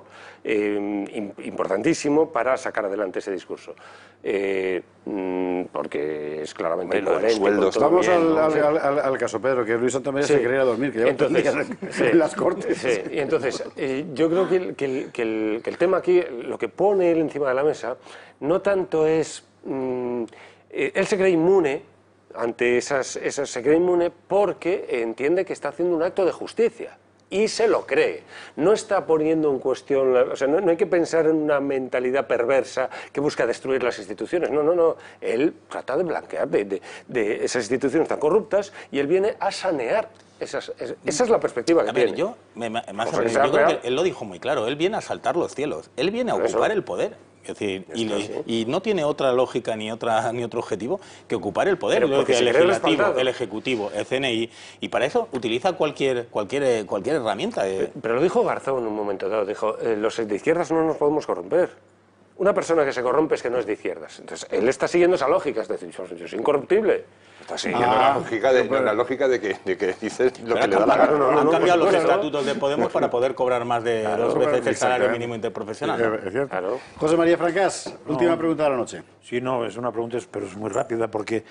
eh, importantísimo para sacar adelante ese discurso. Eh, porque es claramente incoherente. Vamos al, al, al, al caso, Pedro, que Luis Santamaría sí. se quería dormir, que lleva entonces, en, sí. en las Cortes. Sí. Y entonces, eh, yo creo que el, que, el, que, el, que el tema aquí, lo que pone él encima de la mesa, no tanto es... Mmm, eh, él se cree inmune ante esas, esas se cree inmune porque entiende que está haciendo un acto de justicia y se lo cree. No está poniendo en cuestión, o sea, no, no hay que pensar en una mentalidad perversa que busca destruir las instituciones. No, no, no. Él trata de blanquear de, de, de esas instituciones tan corruptas y él viene a sanear. Esas, es, esa es la perspectiva que a ver, tiene. Yo, me, más o menos, yo creo que él lo dijo muy claro. Él viene a saltar los cielos. Él viene a ocupar el poder. Es decir, y, sí. y no tiene otra lógica ni otra ni otro objetivo que ocupar el poder, pero el legislativo, el ejecutivo, el C N I, y para eso utiliza cualquier cualquier cualquier herramienta. Pero, pero lo dijo Garzón en un momento dado, dijo, eh, los de izquierdas no nos podemos corromper. una persona que se corrompe es que no es de izquierdas. Entonces, él está siguiendo esa lógica, es decir, yo, yo soy incorruptible. Está siguiendo ah, la, lógica de, no, la lógica de que, de que dices lo que le da la gana. No, no, Han no, cambiado no, los no, estatutos de Podemos para poder cobrar más de claro, dos veces el salario mínimo interprofesional. ¿No? Es cierto. Claro. José María Francás, última no, pregunta de la noche. Sí, no, es una pregunta, pero es muy rápida, porque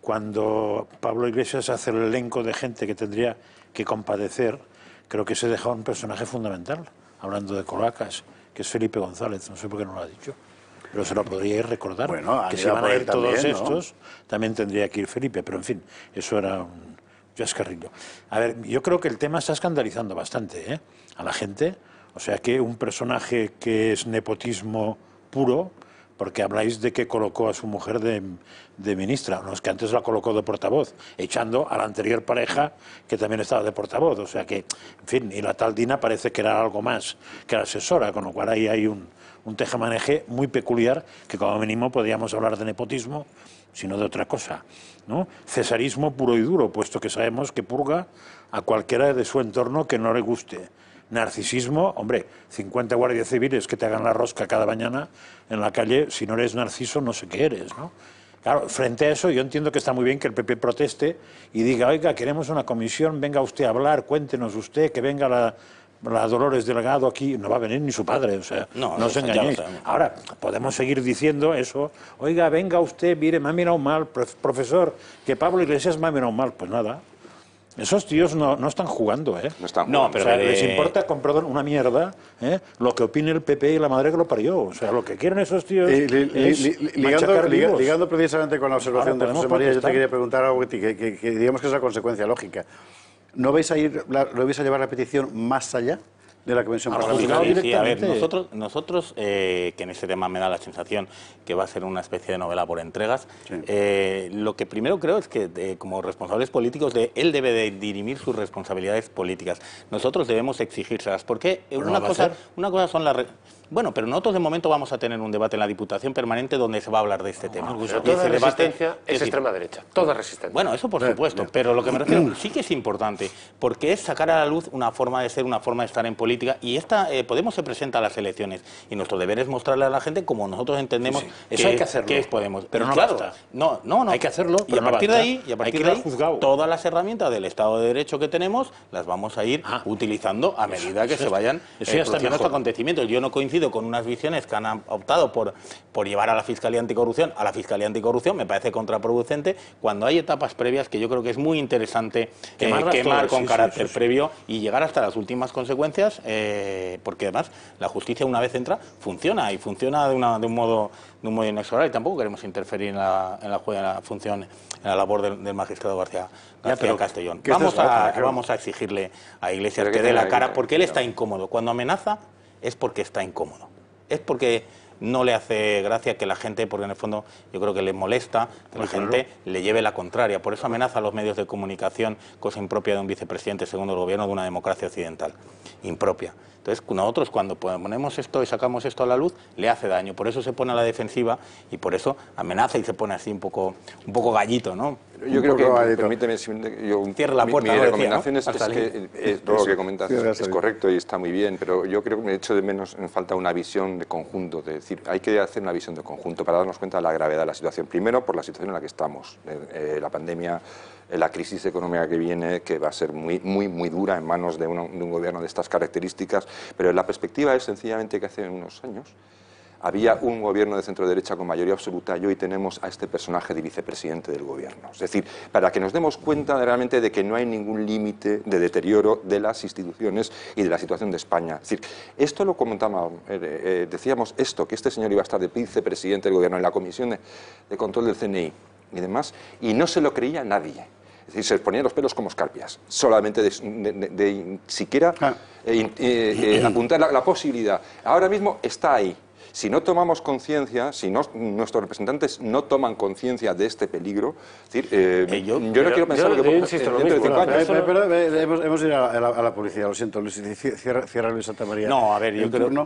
cuando Pablo Iglesias hace el elenco de gente que tendría que compadecer, creo que se deja un personaje fundamental, hablando de cloacas, que es Felipe González, no sé por qué no lo ha dicho. Pero se lo podríais recordar, bueno, que si van a ir todos también, estos, ¿no? También tendría que ir Felipe, pero en fin, eso era un chascarrillo. A ver, yo creo que el tema está escandalizando bastante, ¿eh? A la gente, o sea que un personaje que es nepotismo puro, porque habláis de que colocó a su mujer de, de ministra, no es que antes la colocó de portavoz, echando a la anterior pareja que también estaba de portavoz, o sea que, en fin, y la tal Dina parece que era algo más que la asesora, con lo cual ahí hay un... un tejemaneje muy peculiar, que como mínimo podríamos hablar de nepotismo, sino de otra cosa, ¿no? Cesarismo puro y duro, puesto que sabemos que purga a cualquiera de su entorno que no le guste. Narcisismo, hombre, cincuenta guardias civiles que te hagan la rosca cada mañana en la calle, si no eres narciso no sé qué eres, ¿no? Claro, frente a eso yo entiendo que está muy bien que el P P proteste y diga, oiga, queremos una comisión, venga usted a hablar, cuéntenos usted, que venga la... la Dolores Delgado aquí, no va a venir ni su padre, o sea, no, no os engañéis. Ahora, podemos seguir diciendo eso, oiga, venga usted, mire, me ha mirado mal, profesor, que Pablo Iglesias me ha mirado mal, pues nada. Esos tíos no, no están jugando, ¿eh? No están jugando. No, pero o sea, de... les importa, con perdón, una mierda, ¿eh? Lo que opine el P P y la madre que lo parió. O sea, lo que quieren esos tíos eh, li, li, es li, ligando, ligando, ligando precisamente con la observación Ahora, de José María, yo te quería preguntar algo que, que, que, que digamos que es la consecuencia lógica. ¿No vais a ir, la, ¿no vais a llevar la petición más allá de la Comisión Parlamentaria? Sí, sí, a ver, nosotros, nosotros eh, que en ese tema me da la sensación que va a ser una especie de novela por entregas, sí. eh, lo que primero creo es que de, como responsables políticos, de, él debe de dirimir sus responsabilidades políticas. Nosotros debemos exigírselas, porque una, no cosa, una cosa son las... Bueno, pero nosotros de momento vamos a tener un debate en la Diputación Permanente donde se va a hablar de este tema. Pero toda resistencia debate, es, es extrema derecha, toda resistencia. Bueno, eso por supuesto, pero lo que me refiero sí que es importante, porque es sacar a la luz una forma de ser, una forma de estar en política, y esta eh, Podemos se presenta a las elecciones, y nuestro deber es mostrarle a la gente como nosotros entendemos sí, sí. Eso que, hay que hacerlo. que es Podemos. Pero no claro, basta. No, no, no. Hay que hacerlo, y a partir no de ahí, y a partir de ahí todas las herramientas del Estado de Derecho que tenemos las vamos a ir ah. utilizando a medida que eso, se vayan eh, produciendo estos acontecimientos. Yo no coincido con unas visiones que han optado por, por llevar a la Fiscalía Anticorrupción a la Fiscalía Anticorrupción, me parece contraproducente, cuando hay etapas previas que yo creo que es muy interesante quemar, eh, quemar con sí, carácter sí, sí, previo y llegar hasta las últimas consecuencias, eh, porque además la justicia una vez entra, funciona, y funciona de, una, de un modo de un modo inexorable, y tampoco queremos interferir en la, en la, en la función, en la labor del, del magistrado García, García ya, Castellón. Vamos a, vamos a exigirle a Iglesias que dé la cara, porque él está incómodo. Cuando amenaza es porque está incómodo. Es porque no le hace gracia que la gente, porque en el fondo yo creo que le molesta que la gente le lleve la contraria. Por eso amenaza a los medios de comunicación, cosa impropia de un vicepresidente segundo el gobierno de una democracia occidental. Impropia. Entonces, nosotros cuando ponemos esto y sacamos esto a la luz, le hace daño. Por eso se pone a la defensiva y por eso amenaza y se pone así un poco, un poco gallito, ¿no? Yo creo que, gallito. permíteme, yo, Cierra la puerta, mi, mi no recomendación decía, ¿no? es, es que es, todo lo que comentas es, es correcto y está muy bien, pero yo creo que me echo de menos, me falta una visión de conjunto, es decir, hay que hacer una visión de conjunto para darnos cuenta de la gravedad de la situación. Primero, por la situación en la que estamos, eh, la pandemia, eh, la crisis económica que viene, que va a ser muy, muy, muy dura en manos de, una, de un gobierno de estas características, pero la perspectiva es sencillamente que hace unos años había un gobierno de centro-derecha con mayoría absoluta y hoy tenemos a este personaje de vicepresidente del gobierno. Es decir, para que nos demos cuenta de realmente de que no hay ningún límite de deterioro de las instituciones y de la situación de España. Es decir, esto lo comentamos, eh, eh, decíamos esto, que este señor iba a estar de vicepresidente del gobierno en la Comisión de, de Control del C N I y demás, y no se lo creía nadie. Es decir, se ponían los pelos como escarpias, solamente de, de, de, de siquiera ah. eh, eh, eh, apuntar la, la posibilidad. Ahora mismo está ahí. Si no tomamos conciencia, si no, nuestros representantes no toman conciencia de este peligro, es decir, eh, eh, yo, yo no quiero pensar yo, lo que yo insisto, dentro de cinco años. Pero, pero, pero hemos, hemos ido a la, a, la, a la policía, lo siento, Luis, cierra, cierra Luis Santamaría. No, a ver, yo el creo... turno.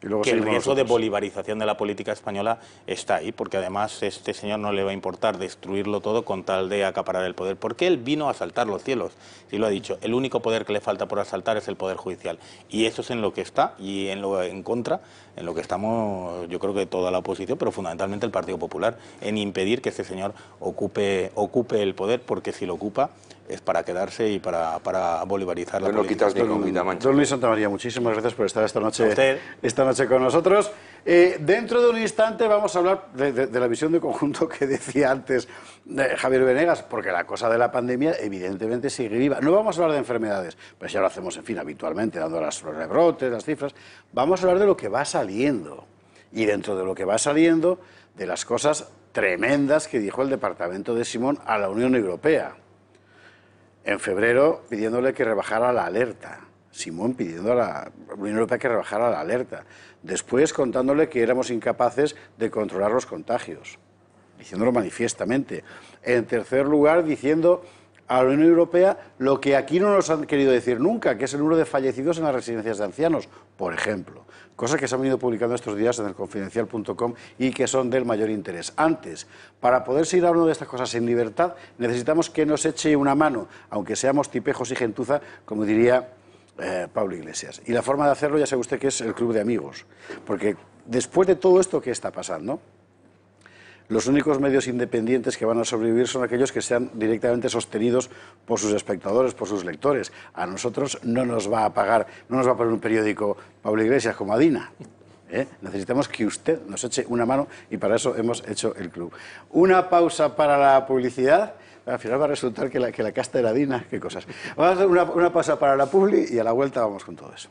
que el riesgo de bolivarización de la política española está ahí, porque además este señor no le va a importar destruirlo todo con tal de acaparar el poder, porque él vino a asaltar los cielos, sí lo ha dicho, el único poder que le falta por asaltar es el poder judicial, y eso es en lo que está, y en lo en contra, en lo que estamos, yo creo que toda la oposición, pero fundamentalmente el Partido Popular, en impedir que este señor ocupe, ocupe el poder, porque si lo ocupa es para quedarse y para, para bolivarizar la no política. Quitas ni con vida, Mancha. Don Luis Santamaría, muchísimas gracias por estar esta noche, esta noche con nosotros. Eh, dentro de un instante vamos a hablar de, de, de la visión de conjunto que decía antes eh, Javier Venegas, porque la cosa de la pandemia evidentemente sigue viva. No vamos a hablar de enfermedades, pues ya lo hacemos, en fin, habitualmente, dando las, los rebrotes, las cifras. Vamos a hablar de lo que va saliendo. Y dentro de lo que va saliendo, de las cosas tremendas que dijo el departamento de Simón a la Unión Europea. En febrero, pidiéndole que rebajara la alerta. Simón pidiendo a la Unión Europea que rebajara la alerta. Después contándole que éramos incapaces de controlar los contagios, diciéndolo manifiestamente. En tercer lugar, diciendo a la Unión Europea lo que aquí no nos han querido decir nunca, que es el número de fallecidos en las residencias de ancianos, por ejemplo. Cosas que se han venido publicando estos días en el confidencial punto com y que son del mayor interés. Antes, para poder seguir hablando de estas cosas en libertad, necesitamos que nos eche una mano, aunque seamos tipejos y gentuza, como diría eh, Pablo Iglesias. Y la forma de hacerlo, ya sabe usted que es el club de amigos. Porque después de todo esto que está pasando, los únicos medios independientes que van a sobrevivir son aquellos que sean directamente sostenidos por sus espectadores, por sus lectores. A nosotros no nos va a pagar, no nos va a poner un periódico Pablo Iglesias como a Dina. ¿Eh? Necesitamos que usted nos eche una mano y para eso hemos hecho el club. Una pausa para la publicidad. Al final va a resultar que la, que la casta era Dina. Qué cosas. Vamos a hacer una, una pausa para la publi y a la vuelta vamos con todo eso.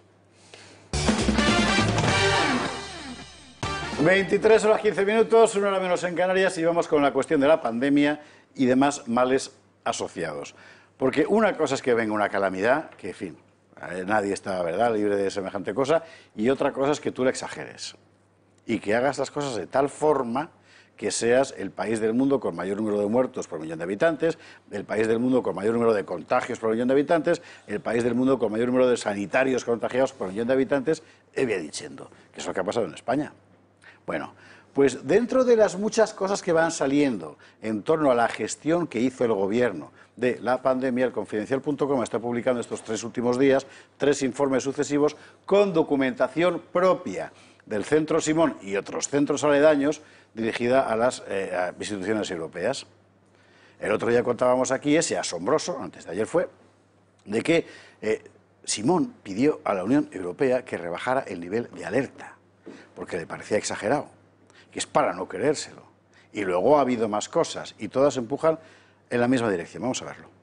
veintitrés horas quince minutos, una hora menos en Canarias y vamos con la cuestión de la pandemia y demás males asociados. Porque una cosa es que venga una calamidad, que en fin, nadie está, ¿verdad?, libre de semejante cosa, y otra cosa es que tú la exageres y que hagas las cosas de tal forma que seas el país del mundo con mayor número de muertos por millón de habitantes, el país del mundo con mayor número de contagios por millón de habitantes, el país del mundo con mayor número de sanitarios contagiados por millón de habitantes, e vía diciendo, que es lo que ha pasado en España. Bueno, pues dentro de las muchas cosas que van saliendo en torno a la gestión que hizo el gobierno de la pandemia, el confidencial punto com está publicando estos tres últimos días tres informes sucesivos con documentación propia del Centro Simón y otros centros aledaños dirigida a las eh, a instituciones europeas. El otro día contábamos aquí ese asombroso, antes de ayer fue, de que eh, Simón pidió a la Unión Europea que rebajara el nivel de alerta, porque le parecía exagerado, que es para no creérselo. Y luego ha habido más cosas, y todas empujan en la misma dirección. Vamos a verlo.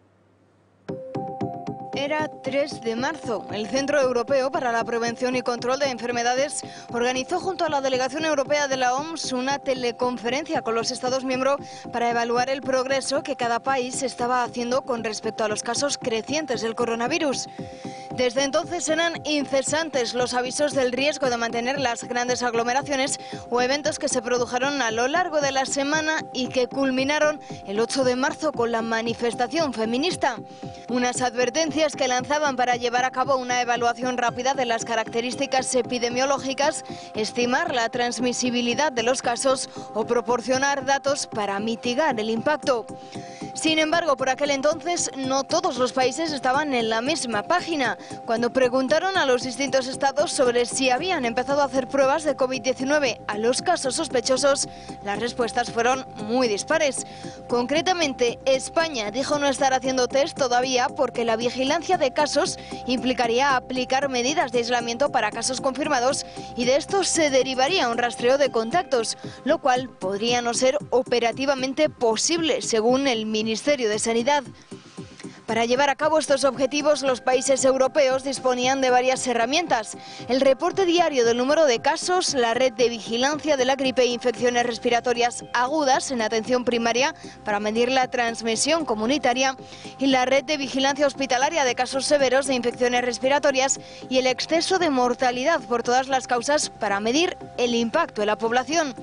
Era tres de marzo. El Centro Europeo para la Prevención y Control de Enfermedades organizó junto a la Delegación Europea de la O M S una teleconferencia con los Estados miembros para evaluar el progreso que cada país estaba haciendo con respecto a los casos crecientes del coronavirus. Desde entonces eran incesantes los avisos del riesgo de mantener las grandes aglomeraciones o eventos que se produjeron a lo largo de la semana y que culminaron el ocho de marzo con la manifestación feminista. Unas advertencias que lanzaban para llevar a cabo una evaluación rápida de las características epidemiológicas, estimar la transmisibilidad de los casos o proporcionar datos para mitigar el impacto. Sin embargo, por aquel entonces no todos los países estaban en la misma página. Cuando preguntaron a los distintos estados sobre si habían empezado a hacer pruebas de COVID diecinueve a los casos sospechosos, las respuestas fueron muy dispares. Concretamente, España dijo no estar haciendo test todavía porque la vigilancia de casos implicaría aplicar medidas de aislamiento para casos confirmados y de esto se derivaría un rastreo de contactos, lo cual podría no ser operativamente posible, según el Ministerio de Sanidad. Para llevar a cabo estos objetivos, los países europeos disponían de varias herramientas: el reporte diario del número de casos, la red de vigilancia de la gripe e infecciones respiratorias agudas en atención primaria para medir la transmisión comunitaria y la red de vigilancia hospitalaria de casos severos de infecciones respiratorias y el exceso de mortalidad por todas las causas para medir el impacto en la población.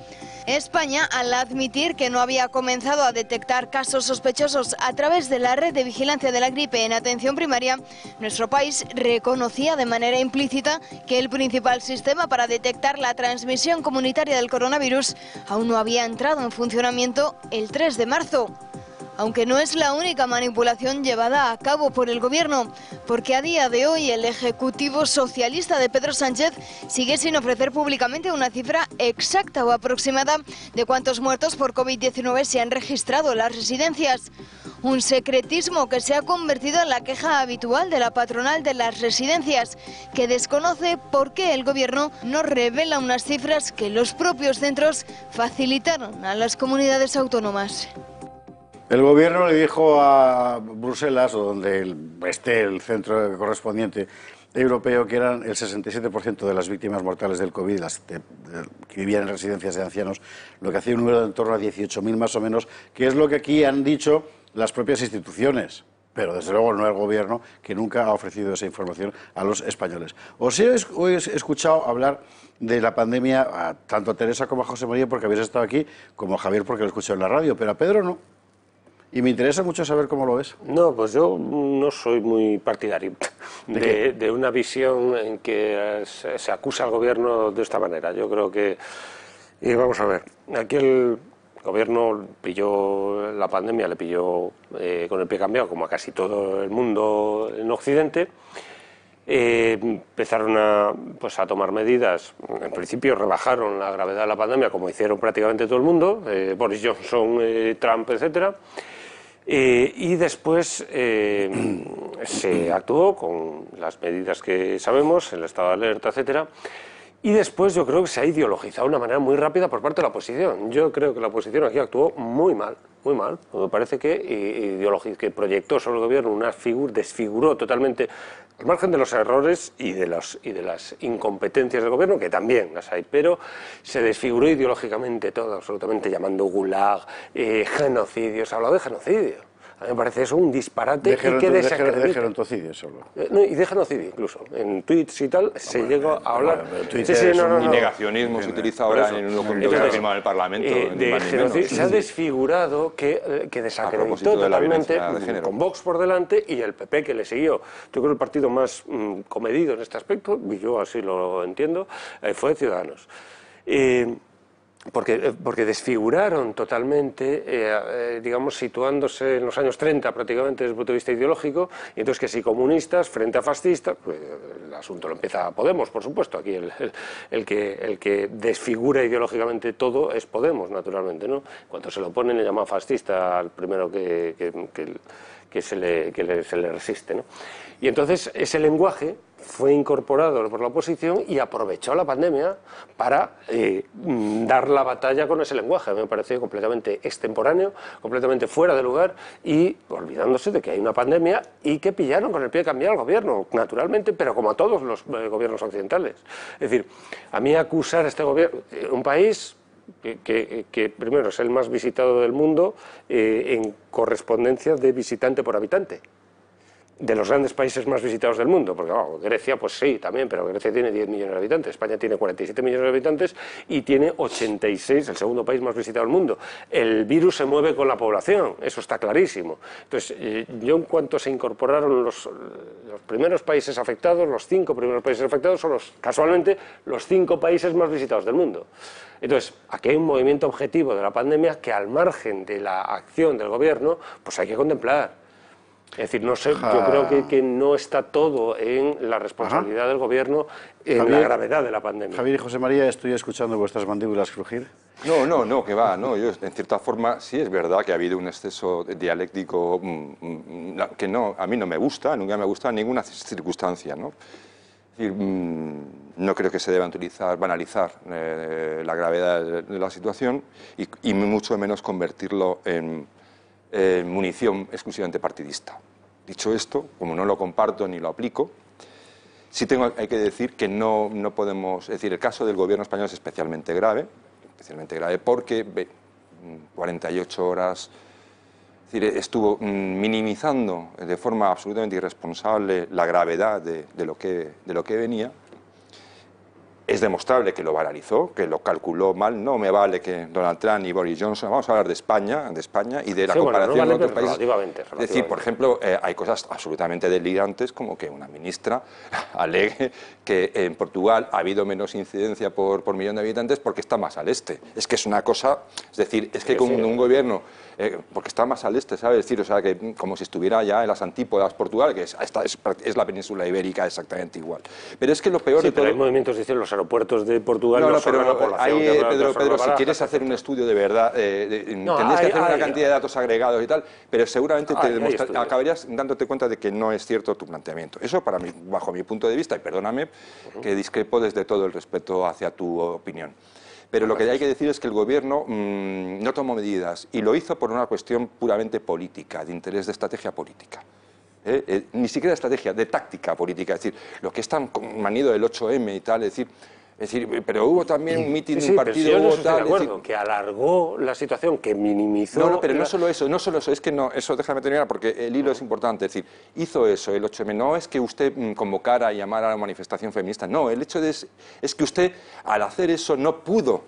España, al admitir que no había comenzado a detectar casos sospechosos a través de la red de vigilancia de la gripe en atención primaria, nuestro país reconocía de manera implícita que el principal sistema para detectar la transmisión comunitaria del coronavirus aún no había entrado en funcionamiento el tres de marzo. Aunque no es la única manipulación llevada a cabo por el Gobierno, porque a día de hoy el Ejecutivo socialista de Pedro Sánchez sigue sin ofrecer públicamente una cifra exacta o aproximada de cuántos muertos por COVID diecinueve se han registrado en las residencias. Un secretismo que se ha convertido en la queja habitual de la patronal de las residencias, que desconoce por qué el Gobierno no revela unas cifras que los propios centros facilitaron a las comunidades autónomas. El gobierno le dijo a Bruselas, o donde esté el centro correspondiente europeo, que eran el sesenta y siete por ciento de las víctimas mortales del COVID, las de, de, que vivían en residencias de ancianos, lo que hacía un número de en torno a dieciocho mil más o menos, que es lo que aquí han dicho las propias instituciones, pero desde luego no el gobierno, que nunca ha ofrecido esa información a los españoles. Os he, os he escuchado hablar de la pandemia a, tanto a Teresa como a José María, porque habéis estado aquí, como a Javier, porque lo he escuchado en la radio, pero a Pedro no. Y me interesa mucho saber cómo lo ves. No, pues yo no soy muy partidario de, de, de una visión en que se, se acusa al gobierno de esta manera. Yo creo que, y vamos a ver, aquí el gobierno pilló la pandemia, le pilló eh, con el pie cambiado, como a casi todo el mundo en Occidente. Eh, empezaron a, pues, a tomar medidas. En principio rebajaron la gravedad de la pandemia, como hicieron prácticamente todo el mundo, eh, Boris Johnson, eh, Trump, etcétera. Eh, y después eh, se actuó con las medidas que sabemos, el estado de alerta, etcétera. Y después yo creo que se ha ideologizado de una manera muy rápida por parte de la oposición. Yo creo que la oposición aquí actuó muy mal, muy mal. Me parece que, que proyectó sobre el gobierno una figura, desfiguró totalmente, al margen de los errores y de, los, y de las incompetencias del gobierno, que también las hay, pero se desfiguró ideológicamente todo, absolutamente, llamando gulag, eh, genocidios, ha hablado de genocidio. A mí me parece eso un disparate de y que desacredita. De genocidio solo. Eh, no, y de genocidio incluso. En tweets y tal se bueno, llegó a hablar... Bueno, sí, sí, no, no, no. Y negacionismo se utiliza ahora en un documento que ha firmado el Parlamento. Eh, de genocidio, se ha desfigurado que, que desacreditó totalmente, de con Vox por delante y el P P que le siguió. Yo creo que el partido más mm, comedido en este aspecto, y yo así lo entiendo, eh, fue Ciudadanos. Eh, Porque, porque desfiguraron totalmente, eh, eh, digamos, situándose en los años treinta prácticamente desde el punto de vista ideológico, y entonces que si comunistas frente a fascistas, pues el asunto lo empieza Podemos, por supuesto, aquí el, el, el, que, el que desfigura ideológicamente todo es Podemos, naturalmente, ¿no? Cuando se lo ponen le llama fascista al primero que, que, que, que, se, le, que le, se le resiste, ¿no? Y entonces ese lenguaje fue incorporado por la oposición y aprovechó la pandemia para eh, dar la batalla con ese lenguaje. Me parece completamente extemporáneo, completamente fuera de lugar y olvidándose de que hay una pandemia y que pillaron con el pie cambiado al gobierno, naturalmente, pero como a todos los eh, gobiernos occidentales. Es decir, a mí acusar a este gobierno, eh, un país que, que, que primero es el más visitado del mundo eh, en correspondencia de visitante por habitante, de los grandes países más visitados del mundo, porque oh, Grecia, pues sí, también, pero Grecia tiene diez millones de habitantes, España tiene cuarenta y siete millones de habitantes y tiene ochenta y seis, el segundo país más visitado del mundo. El virus se mueve con la población, eso está clarísimo. Entonces, eh, yo en cuanto se incorporaron los, los primeros países afectados, los cinco primeros países afectados son los, casualmente, los cinco países más visitados del mundo. Entonces, aquí hay un movimiento objetivo de la pandemia que al margen de la acción del gobierno, pues hay que contemplar. Es decir, no sé, yo creo que, que no está todo en la responsabilidad Ajá. del gobierno en Javier, la gravedad de la pandemia. Javier y José María, estoy escuchando vuestras mandíbulas crujir. No, no, no, que va, no. Yo, en cierta forma, sí es verdad que ha habido un exceso dialéctico mm, mm, que no, a mí no me gusta, nunca me gusta en ninguna circunstancia, ¿no? Es decir, mm, no creo que se deba utilizar, banalizar eh, la gravedad de, de la situación y, y mucho menos convertirlo en Eh, munición exclusivamente partidista. Dicho esto, como no lo comparto ni lo aplico, sí tengo, hay que decir que no, no podemos... Es decir, el caso del gobierno español es especialmente grave, especialmente grave porque ve, cuarenta y ocho horas es decir, estuvo minimizando de forma absolutamente irresponsable la gravedad de, de, lo, que, de lo que venía es demostrable que lo banalizó, que lo calculó mal. No me vale que Donald Trump y Boris Johnson, vamos a hablar de España, de España y de la sí, comparación bueno, no vale, con otros países. Relativamente, relativamente. Es decir, por ejemplo, eh, hay cosas absolutamente delirantes como que una ministra alegue que en Portugal ha habido menos incidencia por, por millón de habitantes porque está más al este. Es que es una cosa, es decir, es que sí, con sí. un gobierno, eh, porque está más al este, ¿sabes? Es decir, o sea, que como si estuviera ya en las antípodas Portugal, que es, esta, es, es la península ibérica exactamente igual. Pero es que lo peor sí, de todo... pero hay movimientos, dicen, los aeropuertos de Portugal no, no, no son pero la población. ahí, que Pedro, Pedro, Pedro, si Barajas, quieres hacer un estudio de verdad, eh, de, no, tendrías hay, que hacer hay, una cantidad de datos agregados y tal, pero seguramente hay, te hay demostra- acabarías dándote cuenta de que no es cierto tu planteamiento. Eso, para mí, bajo mi punto de vista, y perdóname, uh-huh. que discrepo desde todo el respeto hacia tu opinión. Pero lo que hay que decir es que el gobierno mmm, no tomó medidas y lo hizo por una cuestión puramente política, de interés de estrategia política. ¿Eh? Eh, ni siquiera de estrategia, de táctica política. Es decir, lo que es tan manido del ocho eme y tal, es decir, es decir, pero hubo también un mitin sí, de sí, un partido, pero si yo no hubo estoy tal, de acuerdo, es decir, que alargó la situación, que minimizó... No, no, pero la... no solo eso, no solo eso, es que no, eso déjame terminar porque el hilo es importante, es decir, hizo eso el ocho eme, no es que usted convocara y llamara a la manifestación feminista, no, el hecho de es, es que usted al hacer eso no pudo,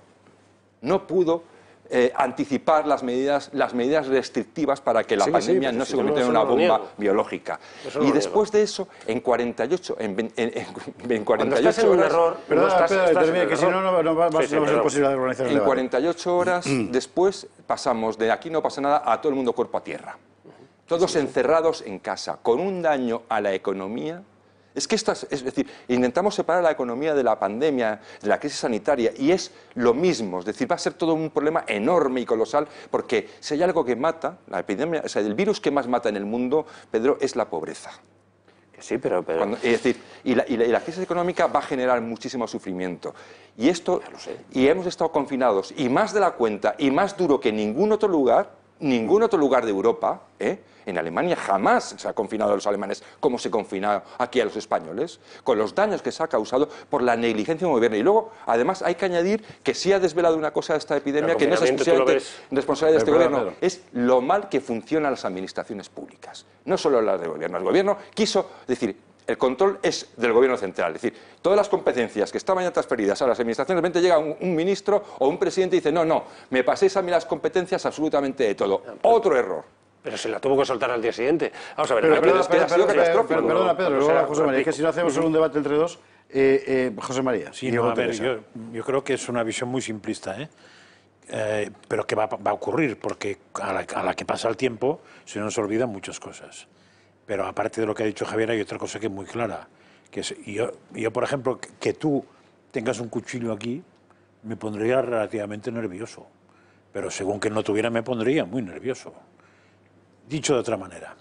no pudo eh, anticipar las medidas, las medidas restrictivas para que la sí, pandemia sí, no sí, se convirtiera en no, una no bomba niego. biológica. Eso Y no después de eso, en cuarenta y ocho, en, en, en, en cuarenta y ocho Cuando estás en un horas... error, Perdona, no estás, Pedro, estás termina, en que un si error. no, no, no va, Sí, va, sí, no va a ser perdón. posible organizar el En debate. cuarenta y ocho horas después pasamos de aquí no pasa nada a todo el mundo cuerpo a tierra. Todos encerrados en casa, con un daño a la economía. Es que estas, es decir, intentamos separar la economía de la pandemia, de la crisis sanitaria, y es lo mismo. Es decir, va a ser todo un problema enorme y colosal, porque si hay algo que mata, la epidemia, o sea, el virus que más mata en el mundo, Pedro, es la pobreza. Sí, pero... pero... Cuando, es decir, y la, y, la, y la crisis económica va a generar muchísimo sufrimiento. Y esto, y hemos estado confinados, y más de la cuenta, y más duro que en ningún otro lugar, ningún otro lugar de Europa, ¿eh? En Alemania jamás se ha confinado a los alemanes como se confina aquí a los españoles, con los daños que se ha causado por la negligencia del gobierno. Y luego, además, hay que añadir que sí ha desvelado una cosa de esta epidemia, que no es exclusivamente responsabilidad de este Pedro, gobierno, Pedro. es lo mal que funcionan las administraciones públicas, no solo las del gobierno. El gobierno quiso decir, el control es del gobierno central, es decir, todas las competencias que estaban ya transferidas a las administraciones, de repente llega un, un ministro o un presidente y dice, no, no, me paséis a mí las competencias absolutamente de todo. Otro error. Pero se la tuvo que soltar al día siguiente. Vamos a ver, Pero, no, perdona, es que ha perdona, sido perdona, catastrófico. perdona, perdona, Pedro, O luego sea, a José María, es que si no hacemos Ujú. un debate entre dos, eh, eh, José María. Sí, Diego no, a ver, Teresa. yo, yo creo que es una visión muy simplista, ¿eh? Eh, pero que va, va a ocurrir, porque a la, a la que pasa el tiempo se nos olvidan muchas cosas. Pero aparte de lo que ha dicho Javier, hay otra cosa que es muy clara. Que es, yo, yo, por ejemplo, que, que tú tengas un cuchillo aquí, me pondría relativamente nervioso. Pero según que no tuviera, me pondría muy nervioso. Dicho de otra manera,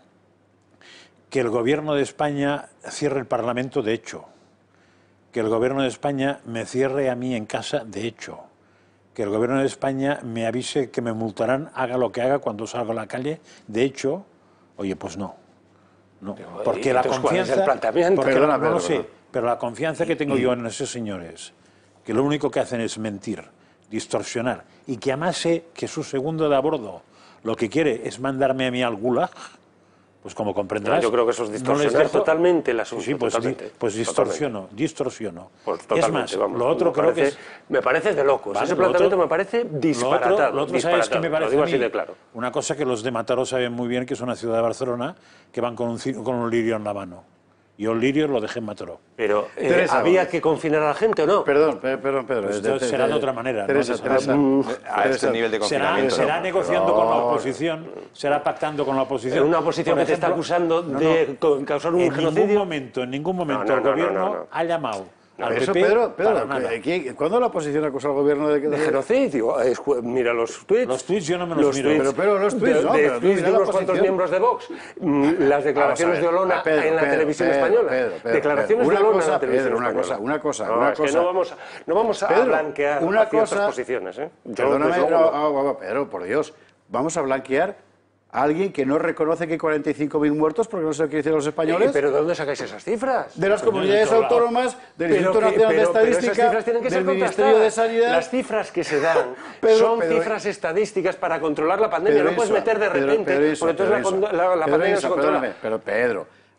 que el gobierno de España cierre el Parlamento, de hecho. Que el gobierno de España me cierre a mí en casa, de hecho. Que el gobierno de España me avise que me multarán, haga lo que haga cuando salga a la calle, de hecho, oye, pues no. No, porque la entonces, ¿cuál es confianza... el planteamiento? Porque Perdona, la- no Pedro, lo sé, perdona. pero la confianza que tengo yo en esos señores, que lo único que hacen es mentir, distorsionar, y que además sé que su segundo de a bordo lo que quiere es mandarme a mí al gulag, pues como comprenderás... Yo creo que eso es no les distorsionar dejo- totalmente el asunto. Sí, pues, totalmente, di- pues distorsiono, distorsiono. Pues Es totalmente, más, vamos, lo otro me creo parece, que es... Me parece de locos. Vale, Ese lo planteamiento otro- me parece Lo disparatado. otro, lo otro ¿sabes qué me disparatado, parece lo digo a así mí? de claro. Una cosa que los de Mataró saben muy bien, que es una ciudad de Barcelona, que van con un, ci- con un lirio en la mano. Yo el lirio lo dejé en Mataró. Pero, eh, Teresa, ¿había vamos. que confinar a la gente o no? Perdón, pe- perdón, Pedro. Pues eh, esto te- será te- de otra manera, Teresa, no de esa Teresa, manera. A Teresa, este nivel de Será, confinamiento. será no. negociando con la No. oposición, será pactando con la oposición. Una oposición Por que te está ejemplo, acusando no, de no, co- causar un en genocidio. ningún momento, en ningún momento No, no, el no, gobierno no, no. ha llamado al Eso, P P Pedro, Pedro, para nada. que- que- ¿cuándo la oposición acusa al gobierno de que... De genocidio. Es ju- mira los tweets. Los tweets yo no me los miro. Pero- pero los tweets, de, no, de pero tú tweets mira de la unos cuantos oposición. miembros de Vox. Mm, Las declaraciones de Vamos a ver, Olona Pedro, en la Pedro, televisión Pedro, española. Pedro, Pedro, declaraciones Pedro. de Olona Una en la cosa, televisión Pedro, una española. cosa, una cosa, No, una es que cosa. no vamos a, no vamos a Pedro, blanquear una a ciertas cosa- posiciones. ¿eh? Yo, Perdóname, desde no, luego, ah, ah, Pedro, por Dios. Vamos a blanquear a alguien que no reconoce que hay cuarenta y cinco mil muertos porque no sé lo que dicen los españoles. Eh, ¿Pero de dónde sacáis esas cifras? De las comunidades de otro lado. autónomas, del Pero Instituto que- Nacional de pero- pero esas Estadística, cifras tienen que del ser Ministerio de contrastadas. Sanidad. Las cifras que se dan Pedro, son Pedro, cifras estadísticas para controlar la pandemia. Pedro no puedes Insa, meter de Pedro- repente, Pedro Insa, porque entonces Pedro la, Insa, la- la Pedro pandemia Insa, se controla. perdóname, pero Pedro,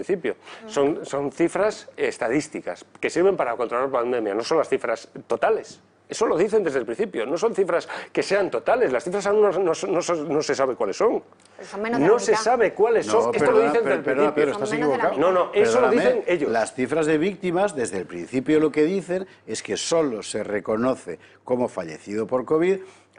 principio. Son, son cifras estadísticas que sirven para controlar la pandemia, no son las cifras totales. Eso lo dicen desde el principio, no son cifras que sean totales, las cifras aún no, no, no, no se sabe cuáles son. No se sabe cuáles son, No, esto perdona, lo dicen desde el perdona, principio. Pedro, estás equivocado. No, no, eso Perdóname, lo dicen ellos. Las cifras de víctimas, desde el principio lo que dicen es que solo se reconoce como fallecido por COVID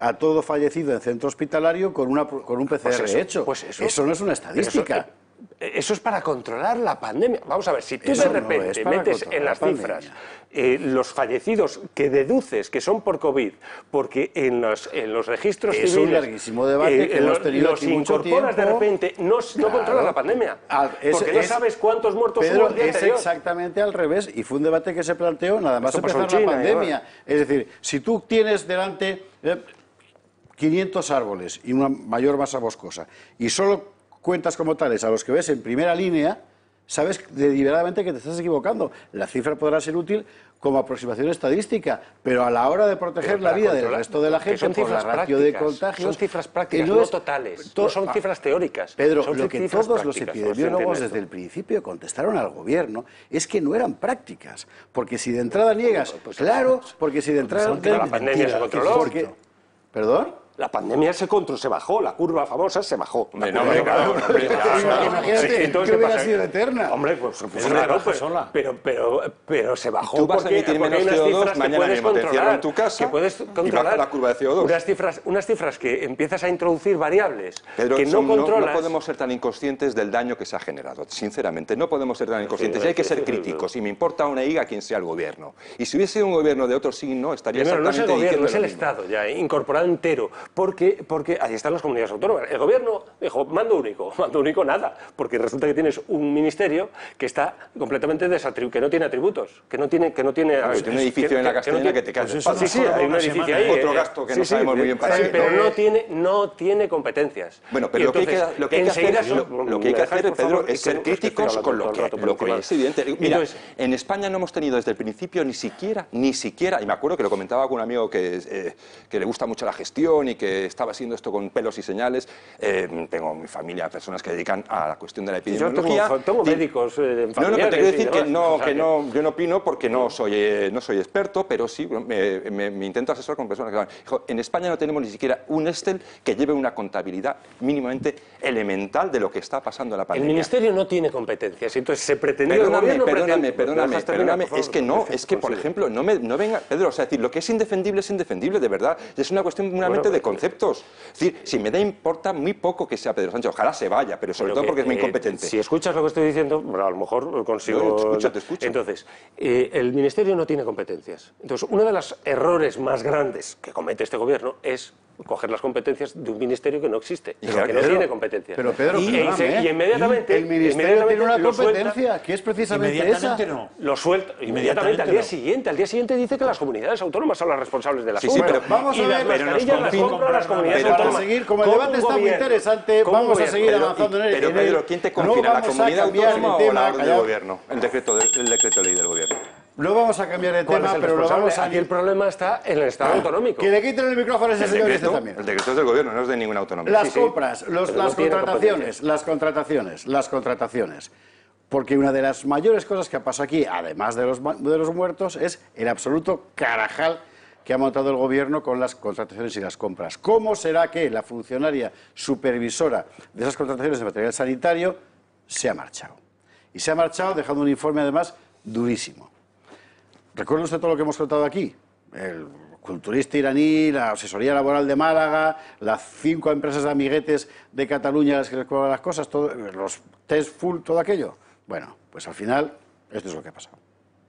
a todo fallecido en centro hospitalario con, una, con un P C R Pues eso, hecho. pues eso. Eso no es una estadística. Eso, eh, eso es para controlar la pandemia. Vamos a ver, si tú Eso de no repente es para metes controlar en la las pandemia. cifras eh, los fallecidos que deduces que son por COVID, porque en los, en los registros Es un civiles... larguísimo debate que hemos tenido los aquí mucho incorporas de tiempo. repente, no, Claro. no controlas la pandemia. Ah, es- porque no es- sabes cuántos muertos Pedro, hubo el día es anterior. exactamente al revés y fue un debate que se planteó nada más Esto pasó empezar en la China, pandemia. Es decir, si tú tienes delante eh, quinientos árboles y una mayor masa boscosa y solo cuentas como tales a los que ves en primera línea, sabes deliberadamente que te estás equivocando. La cifra podrá ser útil como aproximación estadística, pero a la hora de proteger Pero la para vida del controlar- resto de la que gente son por la cifras ratio de prácticas, contagios... son cifras prácticas, que no es- totales, to- no son cifras teóricas. Pedro, son lo que cifras todos los prácticas, epidemiólogos consciente de desde el esto. principio contestaron al gobierno es que no eran prácticas, porque si de entrada niegas, Pues, claro, porque si de entrada... Porque la pandemia se controló. porque- ¿Perdón? La pandemia se controló, se bajó, la curva famosa se bajó. Hombre, La no, curva- hombre, claro, hombre, claro. Imagínate, Sí, entonces, que ¿qué hubiera pasa? sido eterna. Hombre, pues, pues Hombre, claro, baja pues, sola. pero, pero, pero se bajó Tú vas a porque, emitir porque menos hay unas C O dos, cifras que mañana puedes mismo te controlar, encierro en tu casa que puedes y baja controlar la curva de C O dos. Unas cifras, unas cifras que empiezas a introducir variables Pedro, que no son- no, controlas. no podemos ser tan inconscientes del daño que se ha generado. Sinceramente, no podemos ser tan inconscientes. Y hay que ser críticos. Y me importa una higa quién sea el gobierno. Y si hubiese un gobierno de otro signo, estaría Primero, no es el exactamente gobierno, es diciendo el lo mismo. Estado ya, eh, incorporado entero, porque, porque ahí están las comunidades autónomas. El gobierno dijo, mando único, mando único nada, porque resulta que tienes un ministerio que está completamente desatribuido, que no tiene atributos, que no tiene... Que no tiene, Hombre, tiene un edificio en la Castellana que te caes de Sí, espaldas. sí, hay un Una edificio semana, ahí. ¿eh? Otro eh, gasto que sí, no sí, sabemos muy bien para sí, qué. pero no tiene, no tiene competencias. Bueno, pero Y lo que hay que, entonces, lo que, hay que hacer, enseguida lo, son- lo que hay que ¿me dejáis, hacer, por Pedro, favor? es ser Que- que estoy críticos hablando con lo todo el que, rato por lo que encima. es evidente. Mira, Entonces- en España no hemos tenido desde el principio ni siquiera, ni siquiera, y me acuerdo que lo comentaba con un amigo que, eh, que le gusta mucho la gestión y que estaba haciendo esto con pelos y señales. Eh, tengo mi familia, personas que dedican a la cuestión de la Yo epidemiología. tengo, tengo Di- médicos eh, No, no, pero te familiares quiero y decir que, demás, no, o sea que no, yo no opino porque no soy, eh, no soy experto, pero sí bueno, me, me- me intento asesorar con personas que van. Dijo, en España no tenemos ni siquiera un Excel que lleve una contabilidad mínimamente elemental de lo que está pasando en la El pandemia. ministerio no tiene competencias, entonces se pretendía el Perdóname, gobierno perdóname, pretende- perdóname, ¿Me dejas terminar, perdóname. por favor? Es que no, es que, por ejemplo, no, me, no venga, Pedro, o sea, es decir, lo que es indefendible es indefendible, de verdad. Es una cuestión puramente Bueno, de conceptos. Es decir, si me da importa muy poco que sea Pedro Sánchez, ojalá se vaya, pero sobre Pero todo que, porque es muy eh, incompetente. Si escuchas lo que estoy diciendo, bueno, a lo mejor consigo... No, te escucho, te escucho. Entonces, eh, el ministerio no tiene competencias. Entonces, uno de los errores más grandes que comete este gobierno es coger las competencias de un ministerio que no existe, Pero, que no Pedro, tiene competencias. Pero Pedro, y, perdóname, y- y ¿eh? inmediatamente... el ministerio inmediatamente tiene una lo suelta- competencia que es precisamente Inmediatamente esa. no. Lo suelta inmediatamente, Inmediatamente al día no. siguiente. Al día siguiente dice que las comunidades autónomas son las responsables del Sí, asunto. sí, pero vamos a y las ver, pero mascarillas nos las conviene compran las comprar comunidades nada. Para autónomas. seguir, como el Con debate un está muy gobierno, interesante, con un vamos a gobierno. seguir Pero, avanzando en el pero, en el- Pedro, ¿quién te no confina, la vamos a comunidad cambiar autónoma de o tema, la orden del callad. gobierno? El decreto, de- el decreto ley del gobierno. No vamos a cambiar de ¿Cuál tema, es el pero lo responsable? vamos a... Aquí el problema está en el Estado autonómico. Que le quiten el micrófono a ese El señor y este decreto, también. el decreto es del gobierno, no es de ninguna autonomía. Las Sí, sí. compras, los- Pero no las tiene contrataciones, competencias. las contrataciones, las contrataciones. Porque una de las mayores cosas que ha pasado aquí, además de los, ma- de los muertos, es el absoluto carajal que ha montado el gobierno con las contrataciones y las compras. ¿Cómo será que la funcionaria supervisora de esas contrataciones de material sanitario se ha marchado? Y se ha marchado dejando un informe, además, durísimo. ¿Recuerda usted todo lo que hemos contado aquí? El culturista iraní, la asesoría laboral de Málaga, las cinco empresas de amiguetes de Cataluña a las que les cobran las cosas, todo, los test full, todo aquello. Bueno, pues al final, esto es lo que ha pasado.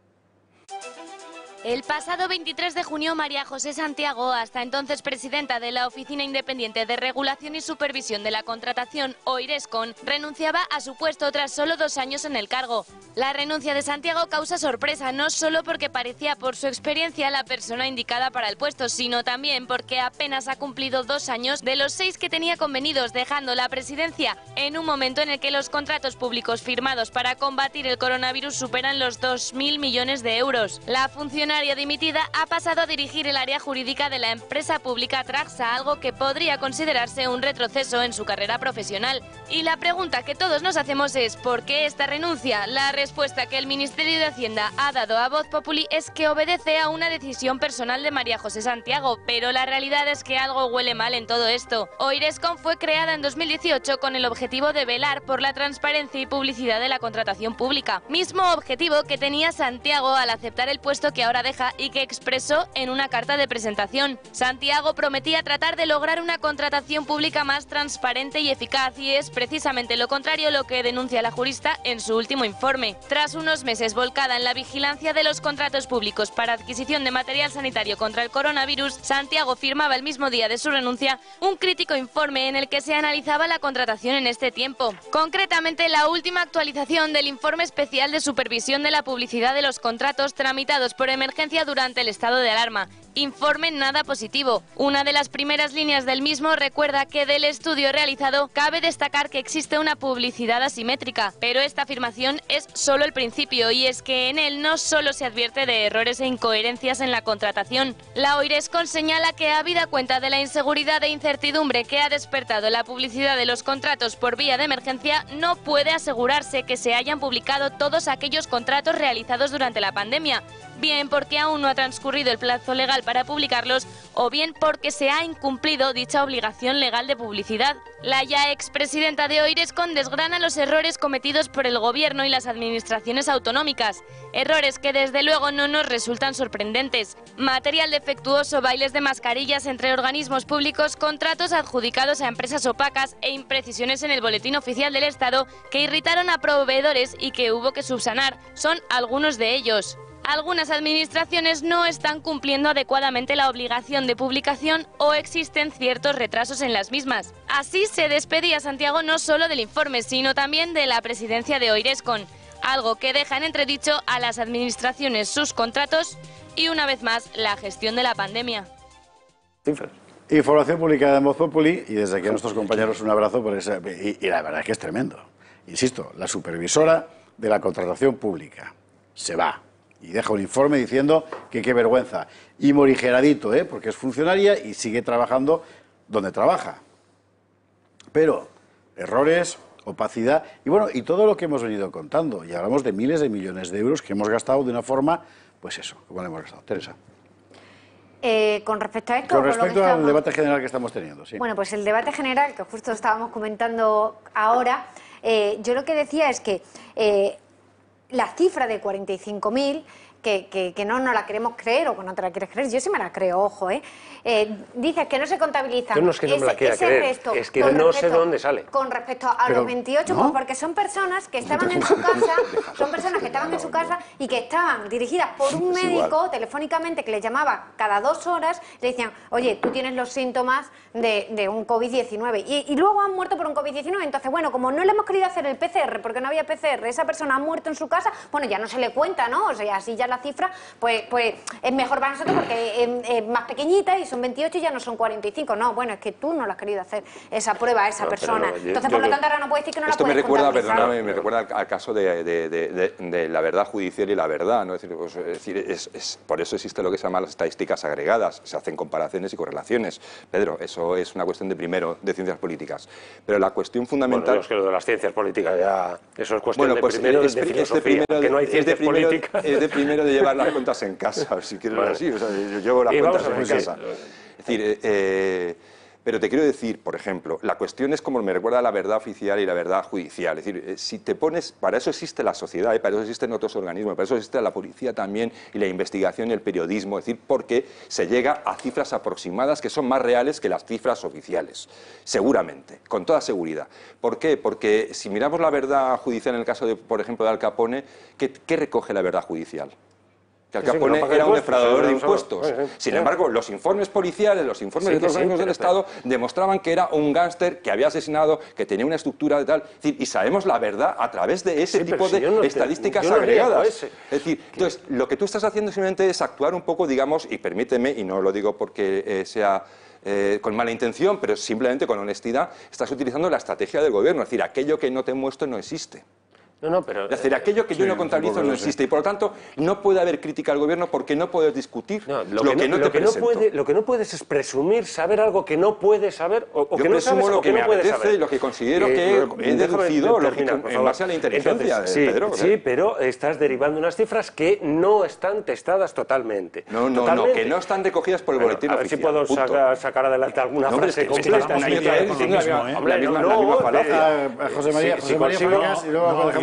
El pasado veintitrés de junio, María José Santiago, hasta entonces presidenta de la Oficina Independiente de Regulación y Supervisión de la Contratación, OIRESCON, renunciaba a su puesto tras solo dos años en el cargo. La renuncia de Santiago causa sorpresa, no solo porque parecía por su experiencia la persona indicada para el puesto, sino también porque apenas ha cumplido dos años de los seis que tenía convenidos, dejando la presidencia en un momento en el que los contratos públicos firmados para combatir el coronavirus superan los dos mil millones de euros. La funcionaria dimitida ha pasado a dirigir el área jurídica de la empresa pública Traxa, algo que podría considerarse un retroceso en su carrera profesional. Y la pregunta que todos nos hacemos es ¿por qué esta renuncia? La respuesta que el Ministerio de Hacienda ha dado a Voz Populi es que obedece a una decisión personal de María José Santiago, pero la realidad es que algo huele mal en todo esto. OIRESCON fue creada en dos mil dieciocho con el objetivo de velar por la transparencia y publicidad de la contratación pública, mismo objetivo que tenía Santiago al aceptar el puesto que ahora deja y que expresó en una carta de presentación. Santiago prometía tratar de lograr una contratación pública más transparente y eficaz, y es precisamente lo contrario lo que denuncia la jurista en su último informe. Tras unos meses volcada en la vigilancia de los contratos públicos para adquisición de material sanitario contra el coronavirus, Santiago firmaba el mismo día de su renuncia un crítico informe en el que se analizaba la contratación en este tiempo. Concretamente, la última actualización del informe especial de supervisión de la publicidad de los contratos tramitados por emergencia durante el estado de alarma. Informe nada positivo. Una de las primeras líneas del mismo recuerda que del estudio realizado cabe destacar que existe una publicidad asimétrica, pero esta afirmación es solo el principio, y es que en él no solo se advierte de errores e incoherencias en la contratación. La Oirescon señala que, habida cuenta de la inseguridad e incertidumbre que ha despertado la publicidad de los contratos por vía de emergencia, no puede asegurarse que se hayan publicado todos aquellos contratos realizados durante la pandemia, bien porque aún no ha transcurrido el plazo legal para publicarlos, o bien porque se ha incumplido dicha obligación legal de publicidad. La ya expresidenta de Oirescon desgrana los errores cometidos por el Gobierno y las administraciones autonómicas, errores que desde luego no nos resultan sorprendentes. Material defectuoso, bailes de mascarillas entre organismos públicos, contratos adjudicados a empresas opacas e imprecisiones en el Boletín Oficial del Estado que irritaron a proveedores y que hubo que subsanar, son algunos de ellos. Algunas administraciones no están cumpliendo adecuadamente la obligación de publicación o existen ciertos retrasos en las mismas. Así se despedía Santiago no solo del informe, sino también de la presidencia de Oirescon, algo que deja en entredicho a las administraciones sus contratos y, una vez más, la gestión de la pandemia. Información publicada en Voz Populi, y desde aquí a nuestros compañeros un abrazo por esa, y, y la verdad es que es tremendo. Insisto, la supervisora de la contratación pública se va y deja un informe diciendo que qué vergüenza. Y morigeradito, ¿eh? Porque es funcionaria y sigue trabajando donde trabaja. Pero errores, opacidad y bueno, y todo lo que hemos venido contando. Y hablamos de miles de millones de euros que hemos gastado de una forma, pues eso, como lo hemos gastado. Teresa. Eh, con respecto a esto... Con respecto al estamos... debate general que estamos teniendo, sí. Bueno, pues el debate general, que justo estábamos comentando ahora, eh, yo lo que decía es que... Eh, la cifra de cuarenta y cinco mil, que, que, que no nos la queremos creer o que no te la quieres creer, yo sí me la creo, ojo, ¿eh? eh dices que no se contabilizan. Yo no es que no me la quiera ese creer, resto, es que no sé de dónde sale. Con respecto a Pero, los veintiocho, ¿no? pues porque son personas que estaban en su casa, son personas que estaban en su casa y que estaban dirigidas por un Es médico igual. telefónicamente que les llamaba cada dos horas, le decían, oye, tú tienes los síntomas de, de un COVID diecinueve y, y luego han muerto por un COVID diecinueve. Entonces, bueno, como no le hemos querido hacer el P C R porque no había P C R, esa persona ha muerto en su casa, bueno, ya no se le cuenta, ¿no? O sea, así ya la cifra, pues, pues es mejor para nosotros porque es, es más pequeñita y son veintiocho y ya no son cuarenta y cinco. No, bueno, es que tú no le has querido hacer esa prueba a esa No, persona. no, yo, Entonces, yo, por lo tanto, ahora no puedes decir que no esto la me puedes recuerda, contabilizar. perdóname, me recuerda al, al caso de, de, de, de, de la verdad judicial y la verdad, ¿no? Es decir, pues, es decir es, es, por eso existe lo que se llama las estadísticas agregadas, se hacen comparaciones y correlaciones. Pedro, eso es una cuestión de primero de ciencias políticas. Pero la cuestión fundamental... Bueno, es que lo de las ciencias políticas ya... Eso es cuestión bueno, de pues primero es, de es filosofía, de primero, que no hay ciencias es de primero, políticas. Es de primero de llevar las cuentas en casa, si quieres Vale. así. O sea, yo llevo las Y cuentas vamos a en ver, casa. sí. Es decir, eh, eh, pero te quiero decir, por ejemplo, la cuestión es como me recuerda a la verdad oficial y la verdad judicial. Es decir, eh, si te pones, para eso existe la sociedad, ¿eh? Para eso existen otros organismos, para eso existe la policía también y la investigación y el periodismo. Es decir, porque se llega a cifras aproximadas que son más reales que las cifras oficiales, seguramente, con toda seguridad. ¿Por qué? Porque si miramos la verdad judicial en el caso, de, por ejemplo, de Al Capone, ¿qué, qué recoge la verdad judicial? Que Al Sí, sí, Capone que no paga era un impuestos, defraudador de sí, impuestos. sí, sí. Sin embargo, los informes policiales, los informes Sí, de los que sí, organismos del pero- Estado demostraban que era un gángster que había asesinado, que tenía una estructura de tal. Es decir, y sabemos la verdad a través de ese Sí, pero tipo si de yo no te- estadísticas yo no niego agregadas. ese. Es decir, entonces, lo que tú estás haciendo simplemente es actuar un poco, digamos, y permíteme, y no lo digo porque eh, sea... Eh, con mala intención, pero simplemente con honestidad, estás utilizando la estrategia del gobierno. Es decir, aquello que no te muestro no existe. No, no, pero... Es decir, aquello que yo sí, no contabilizo supongo no que sí. existe y por lo tanto no puede haber crítica al gobierno porque no puedes discutir No, lo, lo, que no, lo te que no presento. puede, lo que no puedes es presumir saber algo que no puedes saber o, o Yo que no presumo sabes lo o que que me no puedes apetece saber. y lo que considero Eh, que no, he déjame deducido terminar, lógico, por en favor. base a la inteligencia Entonces, de sí, Pedro. sí, pero estás derivando unas cifras que no están testadas totalmente. No, no, Totalmente. no, que no están recogidas por el Bueno, boletín a ver oficial. si puedo punto. sacar, sacar adelante alguna No, hombre, frase es que- es que completa. estamos Sí, otra vez sí, diciendo la sí, misma- hombre, la misma- no, la misma no, falacia. Ah, José María, Sí, José sí, María consigo- Farías, y luego no, dejamos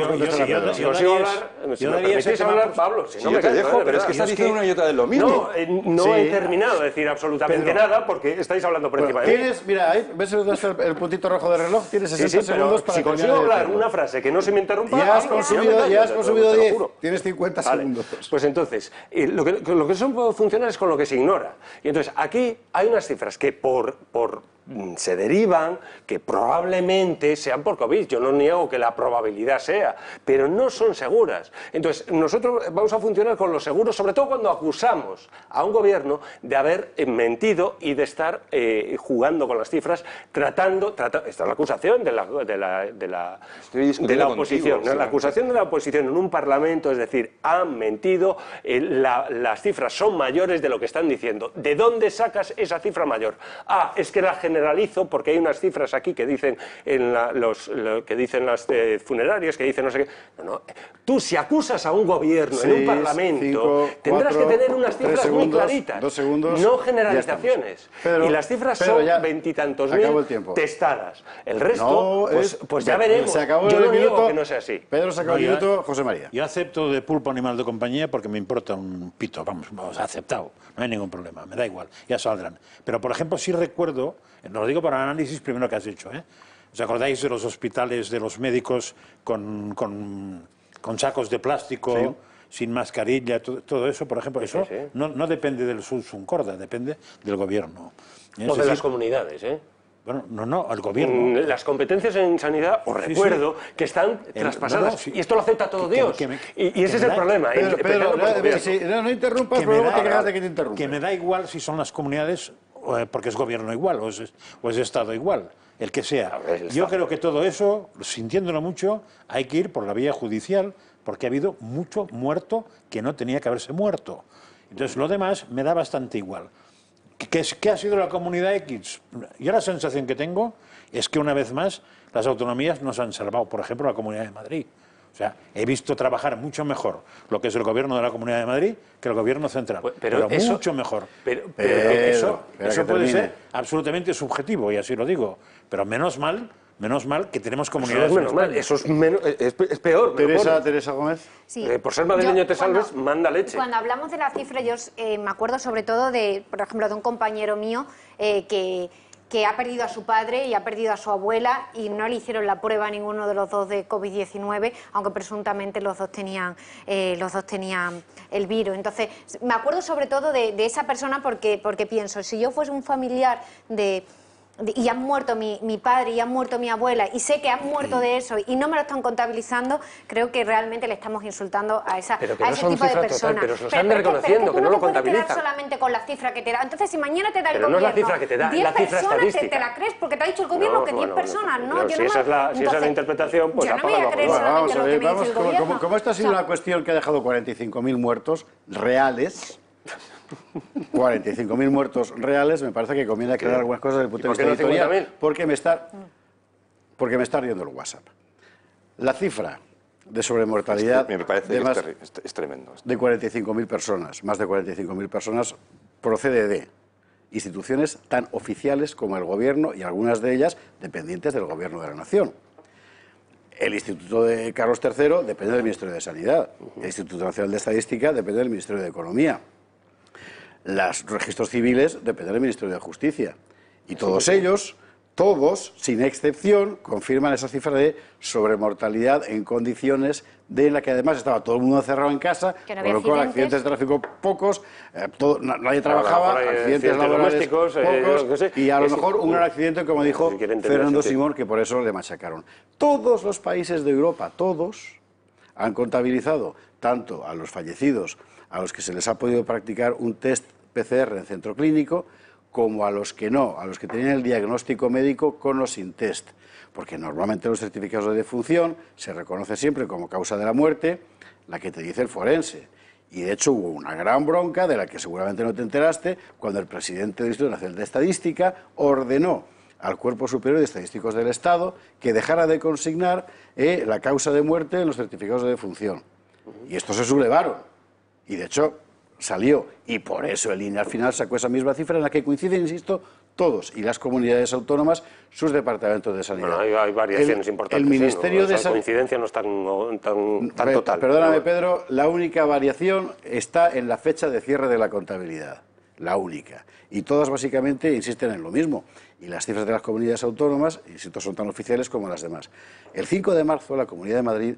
contestar a yo- Pedro. Si consigo hablar, si me permitís hablar, Pablo, si Sí, no yo me te callo, dejo, de pero es verdad. que estás Yo diciendo una y otra vez lo mismo. No, eh, no Sí. he terminado de decir absolutamente Pedro. nada porque estáis hablando por Bueno, encima de mí. tienes, mira, ahí, ¿ves dónde está el, el puntito rojo del reloj? Tienes Sí, sesenta sí, pero segundos para si consigo terminar de hablar decirlo. una frase que no se me interrumpa... Ya has hablo, consumido, me callo, ya has te lo- consumido te lo diez. juro. Tienes cincuenta Vale. segundos. Pues entonces, eh, lo que, lo que eso puede funcionar es con lo que se ignora. Y entonces, aquí hay unas cifras que por, por mm, se derivan, que probablemente sean por COVID. Yo no niego que la probabilidad sea, pero no son seguras. Entonces, nosotros vamos a funcionar con los seguros, sobre todo cuando acusamos a un gobierno de haber eh, mentido y de estar eh, jugando con las cifras, tratando, trata, esta es la acusación de la, de la, de la, de la oposición, contigo, ¿no? sí. La acusación de la oposición en un parlamento, es decir, han mentido, eh, la- las cifras son mayores de lo que están diciendo. ¿De dónde sacas esa cifra mayor? Ah, es que la generalizo porque hay unas cifras aquí que dicen en la- los lo que dicen las eh, funerarias, que dicen no sé qué. No, no. Tú si acusas a un gobierno en un Seis, parlamento, cinco, tendrás cuatro, que tener unas tres cifras muy segundos, claritas, dos segundos, no ya generalizaciones. estamos. Pedro, y las cifras Pedro, son ya veintitantos se mil acabó el tiempo. testadas. El resto, No, pues, es- pues ya Pedro, veremos. se acabó Yo el no niego minuto. que no sea así. Pedro se acabó No, el yo- minuto, José María. Yo acepto de pulpo animal de compañía porque me importa un pito, vamos, vamos, aceptado, no hay ningún problema, me da igual, ya saldrán. Pero, por ejemplo, sí recuerdo, no lo digo para el análisis primero que has hecho, ¿eh? ¿Os acordáis de los hospitales, de los médicos con, con, con sacos de plástico, Sí. sin mascarilla, todo, todo eso, por ejemplo, eso sí. No, no depende del Sunsum Corda, depende del gobierno. Es O de decir, las comunidades, ¿eh? Bueno, no, no, el gobierno. Mm, Las competencias en sanidad, os Sí, recuerdo, sí. que están El- traspasadas. no, no, sí. Y esto lo acepta todo Que- Dios. que me- y, y que ese es me el da- problema. Pedro, empezando Pedro, por no, gobierno. sí, no, no interrumpas, que pero me, luego te da, quejas de que te interrumpa. que me da igual si son las comunidades o, eh, porque es gobierno igual o es, o es Estado igual, el que sea. A ver, el Yo Estado. creo que todo eso, sintiéndolo mucho, hay que ir por la vía judicial porque ha habido mucho muerto que no tenía que haberse muerto. Entonces lo demás me da bastante igual. ¿Qué, qué es- qué ha sido la comunidad X? Yo la sensación que tengo es que una vez más las autonomías nos han salvado, por ejemplo, la Comunidad de Madrid. O sea, he visto trabajar mucho mejor lo que es el gobierno de la Comunidad de Madrid que el gobierno central. Pues, Pero, pero eso- mucho mejor. pero- Pero Pedro, eso, espera eso que puede termine. ser absolutamente subjetivo, y así lo digo. Pero menos mal, menos mal que tenemos Eso no comunidades es menos en mal, España. eso es, menos, es, es peor. me lo Teresa, pones. Teresa Gómez. Sí. Eh, por ser madrileño Yo, te cuando- salves, manda leche. Cuando hablamos de la cifra, yo eh, me acuerdo sobre todo de, por ejemplo, de un compañero mío eh, que, que ha perdido a su padre y ha perdido a su abuela y no le hicieron la prueba a ninguno de los dos de COVID diecinueve, aunque presuntamente los dos tenían, eh, los dos tenían el virus. Entonces, me acuerdo sobre todo de, de esa persona porque, porque pienso, si yo fuese un familiar de... de- y han muerto mi, mi padre y han muerto mi abuela y sé que han muerto de eso y no me lo están contabilizando, creo que realmente le estamos insultando a, esa, Pero que a no ese son tipo de cifras personas. total, pero se lo Pero- están pero es que- reconociendo, pero es que no tú lo te puedes contabilizan. quedar solamente con la cifra que te da. Entonces, si mañana te da el Pero no es la gobierno cifra que te da, es diez la cifra personas, te, estadística. te la crees porque te ha dicho el gobierno No, que diez bueno, personas, bueno, ¿no? pero Yo si no esa me- es la- si esa es la Entonces, interpretación, pues yo no me voy a apágala, creer por Bueno, solamente vamos a lo que ver, me vamos, dice el como, gobierno. como- como esta ha sido O sea, una cuestión que ha dejado cuarenta y cinco mil muertos reales, cuarenta y cinco mil muertos reales, me parece que conviene aclarar algunas cosas desde el punto de ¿Y por vista qué no editorial, cincuenta mil? porque me está, porque me está riendo el WhatsApp. La cifra de sobremortalidad Me parece de que es, más terri- es- es tremendo. de cuarenta y cinco mil personas, más de cuarenta y cinco mil personas, procede de instituciones tan oficiales como el Gobierno y algunas de ellas dependientes del Gobierno de la Nación. El Instituto de Carlos tercero depende del Ministerio de Sanidad. El Instituto Nacional de Estadística depende del Ministerio de Economía. Los registros civiles dependen del Ministerio de Justicia. Y todos ellos, todos, sin excepción, confirman esa cifra de sobremortalidad en condiciones de en la que además estaba todo el mundo encerrado en casa, Que no con había lo cual accidentes. accidentes de tráfico pocos, eh, todo- na- nadie A lo trabajaba, mejor hay accidentes accidentes laborales domésticos, eh, pocos, yo qué sé. y a lo Es- mejor un gran accidente, como dijo Si quieren entender Fernando el sentido. Simón, que por eso le machacaron. Todos los países de Europa, todos, han contabilizado tanto a los fallecidos, a los que se les ha podido practicar un test P C R en centro clínico, como a los que no, a los que tenían el diagnóstico médico con o sin test. Porque normalmente los certificados de defunción se reconoce siempre como causa de la muerte la que te dice el forense. Y de hecho hubo una gran bronca, de la que seguramente no te enteraste, cuando el presidente del Instituto Nacional de Estadística ordenó al Cuerpo Superior de Estadísticos del Estado que dejara de consignar eh, la causa de muerte en los certificados de defunción. Y estos se sublevaron. Y de hecho salió. Y por eso el I N E al final sacó esa misma cifra en la que coinciden, insisto, todos y las comunidades autónomas sus departamentos de sanidad. Bueno, hay, hay variaciones el, importantes. El Ministerio ¿sí? ¿no? de La coincidencia no es tan, tan, tan total. Perdóname, ¿no? Pedro, la única variación está en la fecha de cierre de la contabilidad. La única. Y todas básicamente insisten en lo mismo. Y las cifras de las comunidades autónomas, insisto, son tan oficiales como las demás. El cinco de marzo la Comunidad de Madrid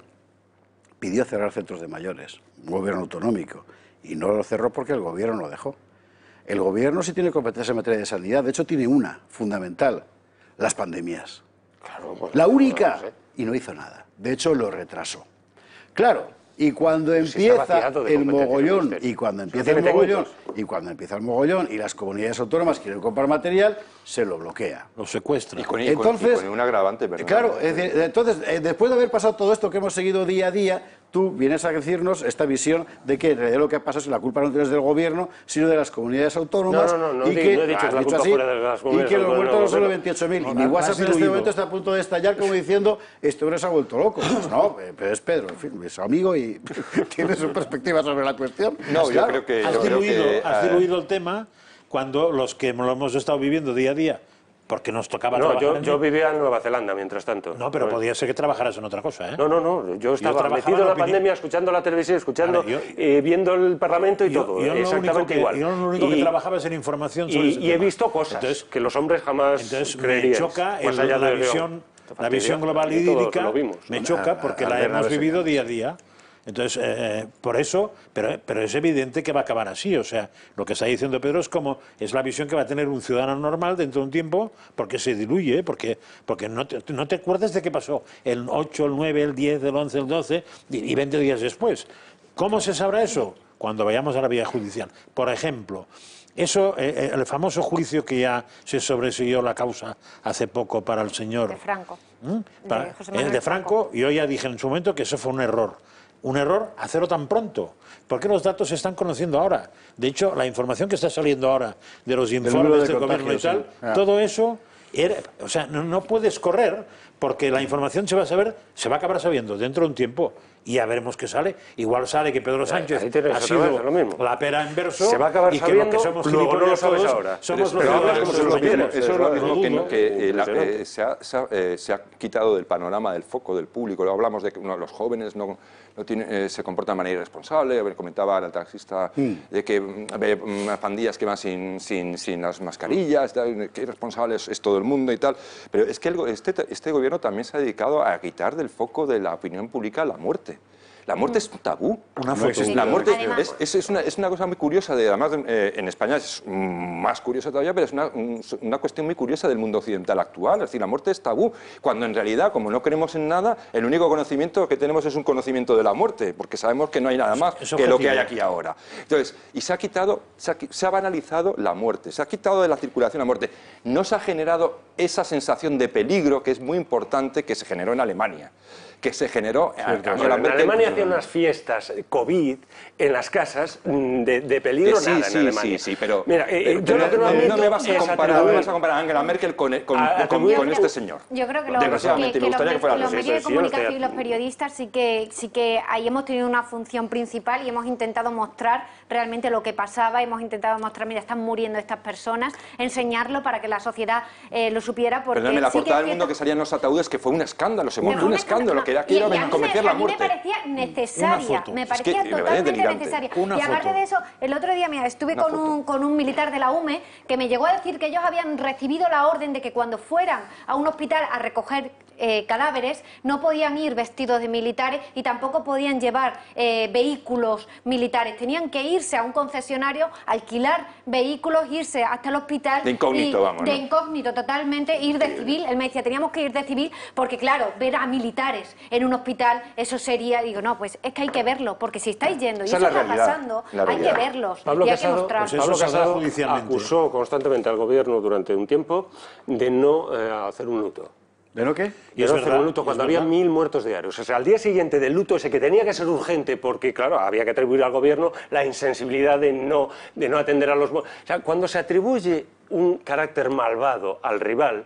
pidió cerrar centros de mayores, un gobierno autonómico, y no lo cerró porque el gobierno lo dejó. El gobierno sí tiene competencia en materia de sanidad, de hecho tiene una, fundamental, las pandemias. Claro, pues, la única, no sé. Y no hizo nada. De hecho, lo retrasó. Claro, y cuando empieza el mogollón, y cuando empieza el mogollón, y cuando empieza el mogollón, y las comunidades autónomas quieren comprar material, se lo bloquea. Lo secuestra. Y con, y entonces, con, y con un agravante, ¿verdad? Claro, es decir, entonces, eh, después de haber pasado todo esto que hemos seguido día a día, tú vienes a decirnos esta visión de que en realidad lo que ha pasado es que la culpa no es del gobierno, sino de las comunidades autónomas. No, no, no, no, y no, que, no he dicho que la culpa así, fuera de las comunidades y que los autónomas, muertos no son no, los veintiocho mil. no, Y mi no, WhatsApp has en este diluido. momento está a punto de estallar como diciendo, este hombre se ha vuelto loco. Pues no, eh, pero es Pedro, en fin, es su amigo y tiene su perspectiva sobre la cuestión. No, Pues yo claro. creo que... Has yo creo diluido, que, has eh, diluido el tema cuando los que lo hemos estado viviendo día a día, porque nos tocaba No, trabajar yo, en yo ello. vivía en Nueva Zelanda mientras tanto. No, pero Bueno. podía ser que trabajaras en otra cosa, ¿eh? No, no, no. Yo estaba trabajaba metido en en la opinión. pandemia, escuchando la televisión, escuchando, Vale, yo- eh, viendo el Parlamento y Yo- todo. yo lo único exactamente que- igual. yo lo único que Y- trabajaba es en información sobre y, ese y he tema. visto cosas Entonces- que los hombres jamás Entonces me creerían. choca el- más allá la de visión, Te la visión fastidia, global y todos lírica lo vimos. me choca porque la hemos vivido día a día. Entonces, eh, por eso, pero, pero es evidente que va a acabar así. O sea, lo que está diciendo Pedro es como es la visión que va a tener un ciudadano normal dentro de un tiempo, porque se diluye, porque, porque no, te, no te acuerdas de qué pasó el ocho, el nueve, el diez, el once, el doce y, y veinte días después. ¿Cómo se sabrá eso? Cuando vayamos a la vía judicial. Por ejemplo, eso, eh, el famoso juicio que ya se sobreseyó la causa hace poco para el señor... De Franco. ¿Mm? De Para- José el Manuel de Franco, yo ya dije en su momento que eso fue un error. Un error hacerlo tan pronto. Porque los datos se están conociendo ahora. De hecho, la información que está saliendo ahora de los número informes de del gobierno y contagios, tal, sí. Ah. todo eso, era, o sea, no, no puedes correr porque la información se va a saber, se va a acabar sabiendo dentro de un tiempo. Y ya veremos qué sale. Igual sale que Pedro Sánchez ahí tienes ha otra sido vez lo mismo. la pera en verso Se va a acabar y que sabiendo, lo que somos luego no lo gilipollas sabes todos ahora. somos Pero los hablas gilipollas como si lo todos. quieras. Eso es lo mismo que, dudo. que, eh, la- Impresionante. eh, se, ha, se ha, eh, se ha quitado del panorama del foco del público. Lo hablamos de que uno, los jóvenes no, no tienen, eh, se comportan de manera irresponsable. A ver, comentaba el taxista de que mm, ve mm, pandillas que van sin, sin, sin las mascarillas, tal, que irresponsable es, es todo el mundo y tal. Pero es que el go- este, este gobierno también se ha dedicado a quitar del foco de la opinión pública la muerte. La muerte es un tabú. Una No foto. existe. Sí, La muerte además- es, es, es una, es una cosa muy curiosa, de, además eh, en España es mm, más curiosa todavía, pero es una, un- una cuestión muy curiosa del mundo occidental actual. Es decir, la muerte es tabú, cuando en realidad, como no creemos en nada, el único conocimiento que tenemos es un conocimiento de la muerte, porque sabemos que no hay nada más Es que lo que hay objetivo. aquí ahora. Entonces, y se ha quitado, se ha, qui- se ha banalizado la muerte, se ha quitado de la circulación la muerte. No se ha generado esa sensación de peligro que es muy importante que se generó en Alemania, que se generó a- Bueno, Angela en Merkel- Alemania hacían unas fiestas COVID en las casas mm, de, de peligro Sí, nada sí, en Alemania. sí, sí, pero, Mira, eh, pero- yo pero lo que no no, admito no me vas a es comparar, no me atribuir- vas a comparar a Angela Merkel con, con, A- con- atribuir- con este señor. Yo creo que, lo- que, Desgraciadamente, que me gustaría los, que fuera los así. medios de Sí, sí, comunicación estoy- y los periodistas sí que, sí que ahí hemos tenido una función principal y hemos intentado mostrar realmente lo que pasaba, hemos intentado mostrar, mira, están muriendo estas personas, enseñarlo para que la sociedad eh, lo supiera, porque Perdóname, la sí que portada es del mundo que cierto- salían los ataúdes, que fue un escándalo, se Me montó un fue escándalo, no, que era y- y a que mí iba a me- cometer la A mí me muerte. parecía necesaria, foto. me Es parecía que me parece totalmente delirante. necesaria. Una y aparte foto. de eso, el otro día mira, estuve Una con foto. un, con un militar de la U M E que me llegó a decir que ellos habían recibido la orden de que cuando fueran a un hospital a recoger eh, cadáveres no podían ir vestidos de militares y tampoco podían llevar eh, vehículos militares. Tenían que irse a un concesionario, alquilar vehículos, irse hasta el hospital. De incógnito, y- vamos, De ¿no? incógnito, totalmente, ir de civil. Él me decía, teníamos que ir de civil porque, claro, ver a militares en un hospital, eso sería... Digo, no, pues es que hay que verlo, porque si estáis yendo y Esa eso es la está realidad, pasando, la hay que realidad. verlos Pablo y hay que Casado, mostrarlos. pues eso Pablo se hará Casado judicialmente. acusó constantemente al gobierno durante un tiempo de no eh, hacer un luto. ¿De no qué? Y es no hacer verdad, un luto es cuando verdad. había mil muertos diarios. O sea, al día siguiente del luto ese que tenía que ser urgente, porque, claro, había que atribuir al gobierno la insensibilidad de no, de no atender a los... mu- O sea, cuando se atribuye un carácter malvado al rival,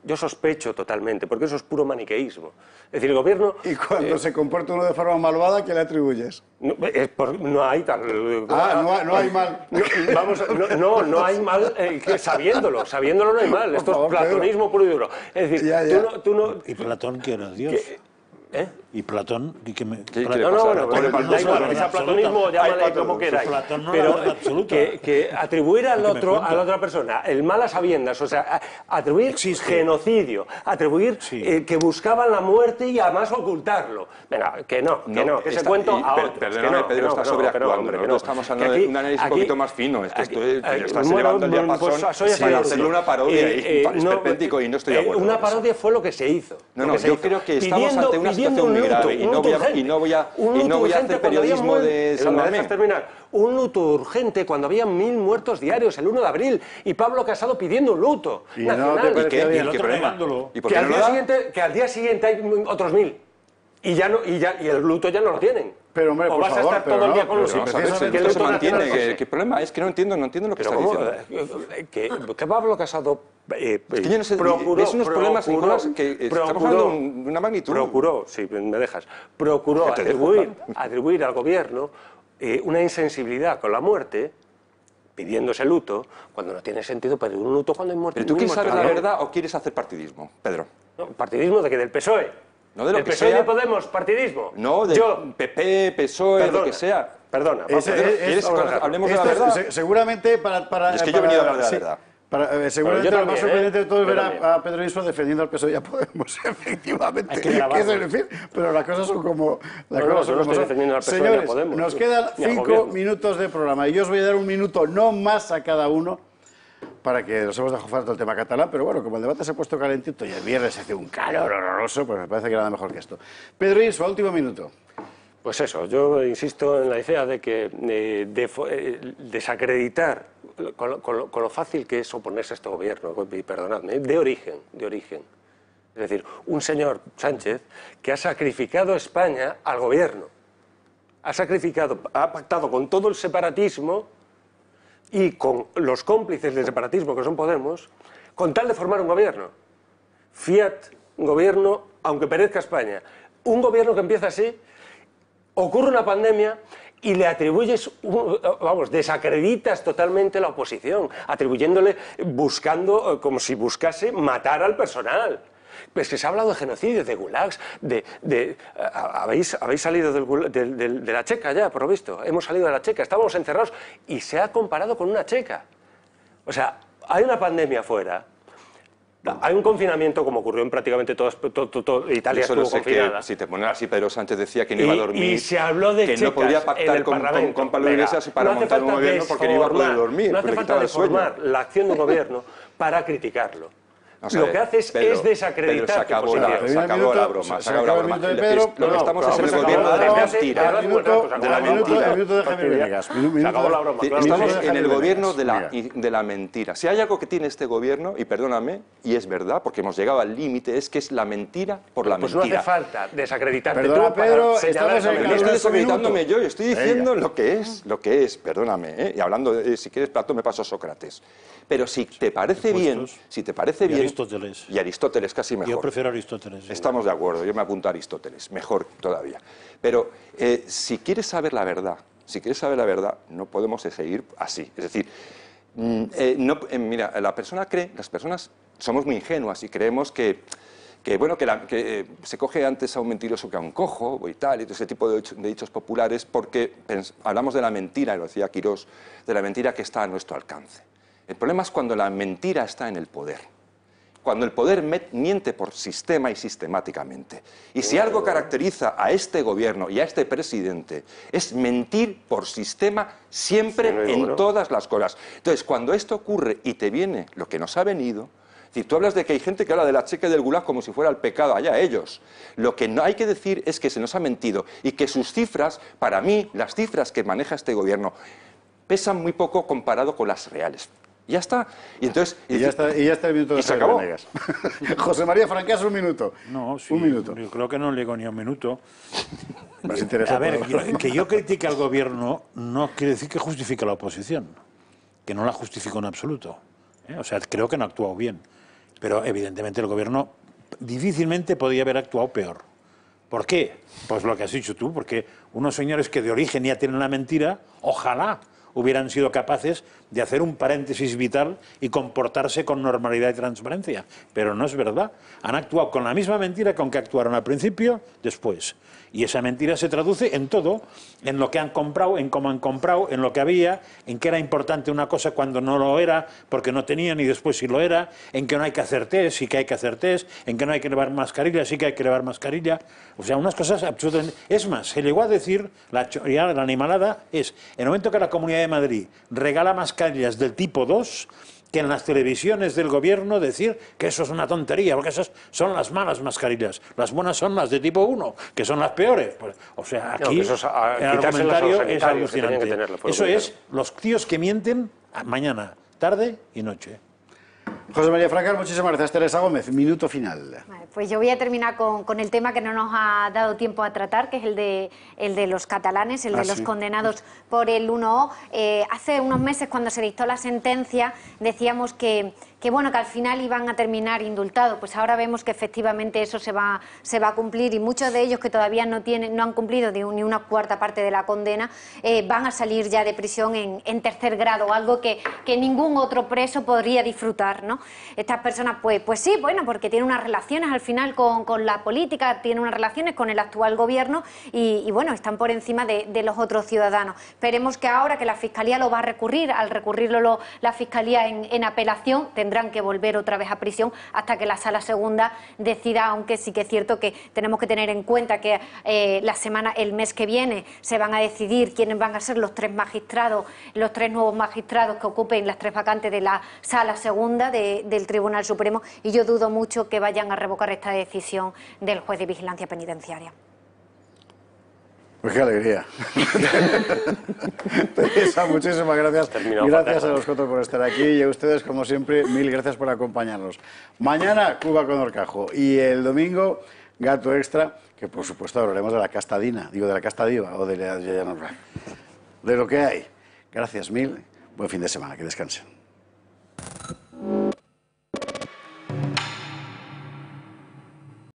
yo sospecho totalmente, porque eso es puro maniqueísmo. Es decir, el gobierno... Y cuando eh, se comporta uno de forma malvada, ¿qué le atribuyes? No, es por, no hay tal... Ah, no, no hay mal. No, vamos, no, no, no hay mal, eh, que sabiéndolo, sabiéndolo no hay mal. Esto favor, es platonismo Pedro. Puro y duro. Es decir, ya, ya. Tú, no, tú no... ¿Y Platón qué era? Dios. ¿Qué? ¿Eh? ¿Y Platón? ¿Y qué me... ¿Qué, ¿Qué no, no, bueno, bueno, bueno, da igual, es platonismo, llámale como queráis. No pero que, que atribuir al otro, a la otra persona el mal a sabiendas, o sea, atribuir Existe. genocidio, atribuir sí. eh, que buscaban la muerte y además ocultarlo. Venga, que no, que no, no que está, se cuento y, a per, otros. Perdóname, que no, Pedro, que está no, sobreactuando. Que no, que no, no, estamos hablando aquí, de un análisis aquí, un poquito más fino. Esto aquí, es, aquí, estás bueno, elevando el bueno, diapasón pues, soy para hacerle una parodia eh, y eh, es no, perpéntico y no estoy de acuerdo. Una parodia fue lo que se hizo. No, no, yo creo que estamos ante una situación muy grave y no voy a y no voy a y no voy a hacer periodismo de Sálvame. terminar. Un luto urgente cuando había mil muertos diarios el uno de abril y Pablo Casado pidiendo un luto y nacional. No, ¿Y qué, ¿Y ¿Y qué problema? ¿Y por que, qué al no día lo siguiente, que al día siguiente hay otros mil y ya no y ya y el luto ya no lo tienen. Pero hombre, o por vas favor, a estar todo el día con los hijos. ¿Qué se mantiene? ¿Qué, ¿Qué problema? Es que no entiendo, no entiendo lo que pero está ¿cómo? diciendo. Que, que Pablo Casado eh, es que yo no sé, procuró, es unos problemas procuró, que procuró, estamos hablando de una magnitud. Procuró, si me dejas, procuró atribuir, atribuir al gobierno eh, una insensibilidad con la muerte, pidiéndose luto, cuando no tiene sentido pedir un luto cuando hay muerte. ¿Pero tú quieres saber la verdad o quieres hacer partidismo, Pedro? No, partidismo de que del P S O E. No de lo ¿El que P S O E sea. de Podemos, partidismo? No, de Yo, P P, P S O E, perdona, lo que sea. Perdona, es, Pedro, es, ¿quieres es, que hablemos de la es, verdad? Se, seguramente para... para es que para, yo he venido a hablar de la sí, verdad. Para, eh, seguramente también, lo más sorprendente ¿eh? de todo es yo ver también. a, a Pedro Isfo defendiendo al P S O E. Ya Podemos, efectivamente. Hay que grabarlo. es decir, pero las cosas son como... Las no, cosas no, son yo no como estoy son. defendiendo al P S O E, Señores, ni a Podemos, nos tú. quedan Ni al cinco gobierno. minutos de programa y yo os voy a dar un minuto, no más a cada uno, para que nos hemos dejado falta el tema catalán, pero bueno, como el debate se ha puesto calentito y el viernes hace un calor horroroso, pues me parece que nada mejor que esto. Pedro Isfo, último minuto. Pues eso, yo insisto en la idea de que eh, de, eh, desacreditar con lo, con, lo, con lo fácil que es oponerse a este gobierno, y perdonadme, de origen, de origen. Es decir, un señor Sánchez que ha sacrificado a España al gobierno, ha sacrificado, ha pactado con todo el separatismo y con los cómplices del separatismo que son Podemos, con tal de formar un gobierno. Fiat, gobierno, aunque perezca España. Un gobierno que empieza así, ocurre una pandemia y le atribuyes, vamos, desacreditas totalmente la oposición, atribuyéndole, buscando, como si buscase matar al personal. Pues que se ha hablado de genocidio, de gulags, de... de habéis, habéis salido del, del, del, de la checa ya, por lo visto. Hemos salido de la checa, estábamos encerrados y se ha comparado con una checa. O sea, hay una pandemia afuera, hay un confinamiento como ocurrió en prácticamente todas, todo, todo, todo, Italia eso estuvo lo sé confinada. Que, si te pones así, Pedro Sánchez decía que no iba a dormir, y, y se habló de que checas no podía pactar con, con, con Pablo Iglesias para no montar un gobierno porque no iba a poder dormir. No hace falta deformar la acción de un gobierno para criticarlo. O sea, lo que haces Pedro, es desacreditar Pedro, se acabó, tu la, se acabó la broma, se acabó la broma. Pedro, lo que estamos es en el gobierno de la mentira. El minuto de Javier Venegas. Se acabó la broma. Estamos en el gobierno de la, de la mentira. Si hay algo que tiene este gobierno, y perdóname, y es verdad, porque hemos llegado al límite, es que es la mentira por la pues mentira. Pues no hace falta desacreditarte Perdona, tú Pedro, para estamos en No estoy desacreditándome yo, estoy diciendo lo que es, lo que es, perdóname. ¿eh? Y hablando, de, si quieres Platón, me paso a Sócrates. Pero si te parece bien, si te parece y bien... Aristóteles. Y Aristóteles casi mejor. Yo prefiero Aristóteles. Estamos de acuerdo, yo me apunto a Aristóteles, mejor todavía. Pero eh, si quieres saber la verdad, si quieres saber la verdad, no podemos seguir así. Es decir, mm, eh, no, eh, mira, la persona cree, las personas somos muy ingenuas y creemos que... que bueno, que, la, que eh, se coge antes a un mentiroso que a un cojo y tal, y todo ese tipo de, de dichos populares, porque hablamos de la mentira, y lo decía Quirós, de la mentira que está a nuestro alcance. El problema es cuando la mentira está en el poder, cuando el poder miente por sistema y sistemáticamente. Y si algo caracteriza a este gobierno y a este presidente, es mentir por sistema siempre en todas las cosas. Entonces, cuando esto ocurre y te viene lo que nos ha venido... Es decir, tú hablas de que hay gente que habla de la checa y del gulag como si fuera el pecado, allá ellos. Lo que no hay que decir es que se nos ha mentido y que sus cifras, para mí, las cifras que maneja este gobierno, pesan muy poco comparado con las reales. Ya está. Y entonces... Y, y, ya, está, y ya está el minuto de se acabó. José María Francas, un minuto. No, sí, un minuto. Yo creo que no le digo ni un minuto. Más interesante. A ver, que, que yo critique al gobierno no quiere decir que justifique la oposición, que no la justifico en absoluto. ¿eh? O sea, creo que no ha actuado bien. pero evidentemente el gobierno difícilmente podía haber actuado peor. ¿Por qué? Pues lo que has dicho tú, porque unos señores que de origen ya tienen la mentira, ojalá hubieran sido capaces de hacer un paréntesis vital y comportarse con normalidad y transparencia. Pero no es verdad. Han actuado con la misma mentira con que actuaron al principio, después. Y esa mentira se traduce en todo, en lo que han comprado, en cómo han comprado, en lo que había, en que era importante una cosa cuando no lo era, porque no tenían y después sí lo era, en que no hay que hacer test, sí que hay que hacer test, en que no hay que llevar mascarilla, sí que hay que llevar mascarilla. O sea, unas cosas absolutamente... Es más, se llegó a decir, la, ya la animalada es, en el momento que la Comunidad de Madrid regala mascarillas del tipo dos, que en las televisiones del gobierno decir que eso es una tontería, porque esas son las malas mascarillas, las buenas son las de tipo uno, que son las peores. Pues, o sea, aquí no, eso es, a, el argumentario es alucinante. Tenerlo, eso es los tíos que mienten mañana, tarde y noche. José María Francar, muchísimas gracias. Teresa Gómez, minuto final. Vale, pues yo voy a terminar con, con el tema que no nos ha dado tiempo a tratar, que es el de, el de los catalanes, el ah, de los sí. condenados por el uno O. Eh, hace unos meses, cuando se dictó la sentencia, decíamos que, que, bueno, que al final iban a terminar indultados. Pues ahora vemos que efectivamente eso se va, se va a cumplir, y muchos de ellos que todavía no, tienen, no han cumplido ni una cuarta parte de la condena eh, van a salir ya de prisión en, en tercer grado, algo que, que ningún otro preso podría disfrutar, ¿no? Estas personas, pues, pues sí, bueno, porque tienen unas relaciones al final con, con la política, tienen unas relaciones con el actual gobierno y, y bueno, están por encima de, de los otros ciudadanos. Esperemos que ahora que la Fiscalía lo va a recurrir, al recurrirlo lo, la Fiscalía en, en apelación, tendrán que volver otra vez a prisión hasta que la Sala Segunda decida, aunque sí que es cierto que tenemos que tener en cuenta que eh, la semana, el mes que viene, se van a decidir quiénes van a ser los tres magistrados, los tres nuevos magistrados que ocupen las tres vacantes de la Sala Segunda de, del Tribunal Supremo, y yo dudo mucho que vayan a revocar esta decisión del juez de vigilancia penitenciaria. Pues qué alegría. Teresa, muchísimas gracias. Terminado gracias fatal. a los cuatro por estar aquí, y a ustedes, como siempre, mil gracias por acompañarnos. Mañana, Cuba con Horcajo, y el domingo, Gato Extra, que por supuesto hablaremos de la casta Dina, digo de la casta diva, o de, la, de lo que hay. Gracias mil, buen fin de semana, que descansen.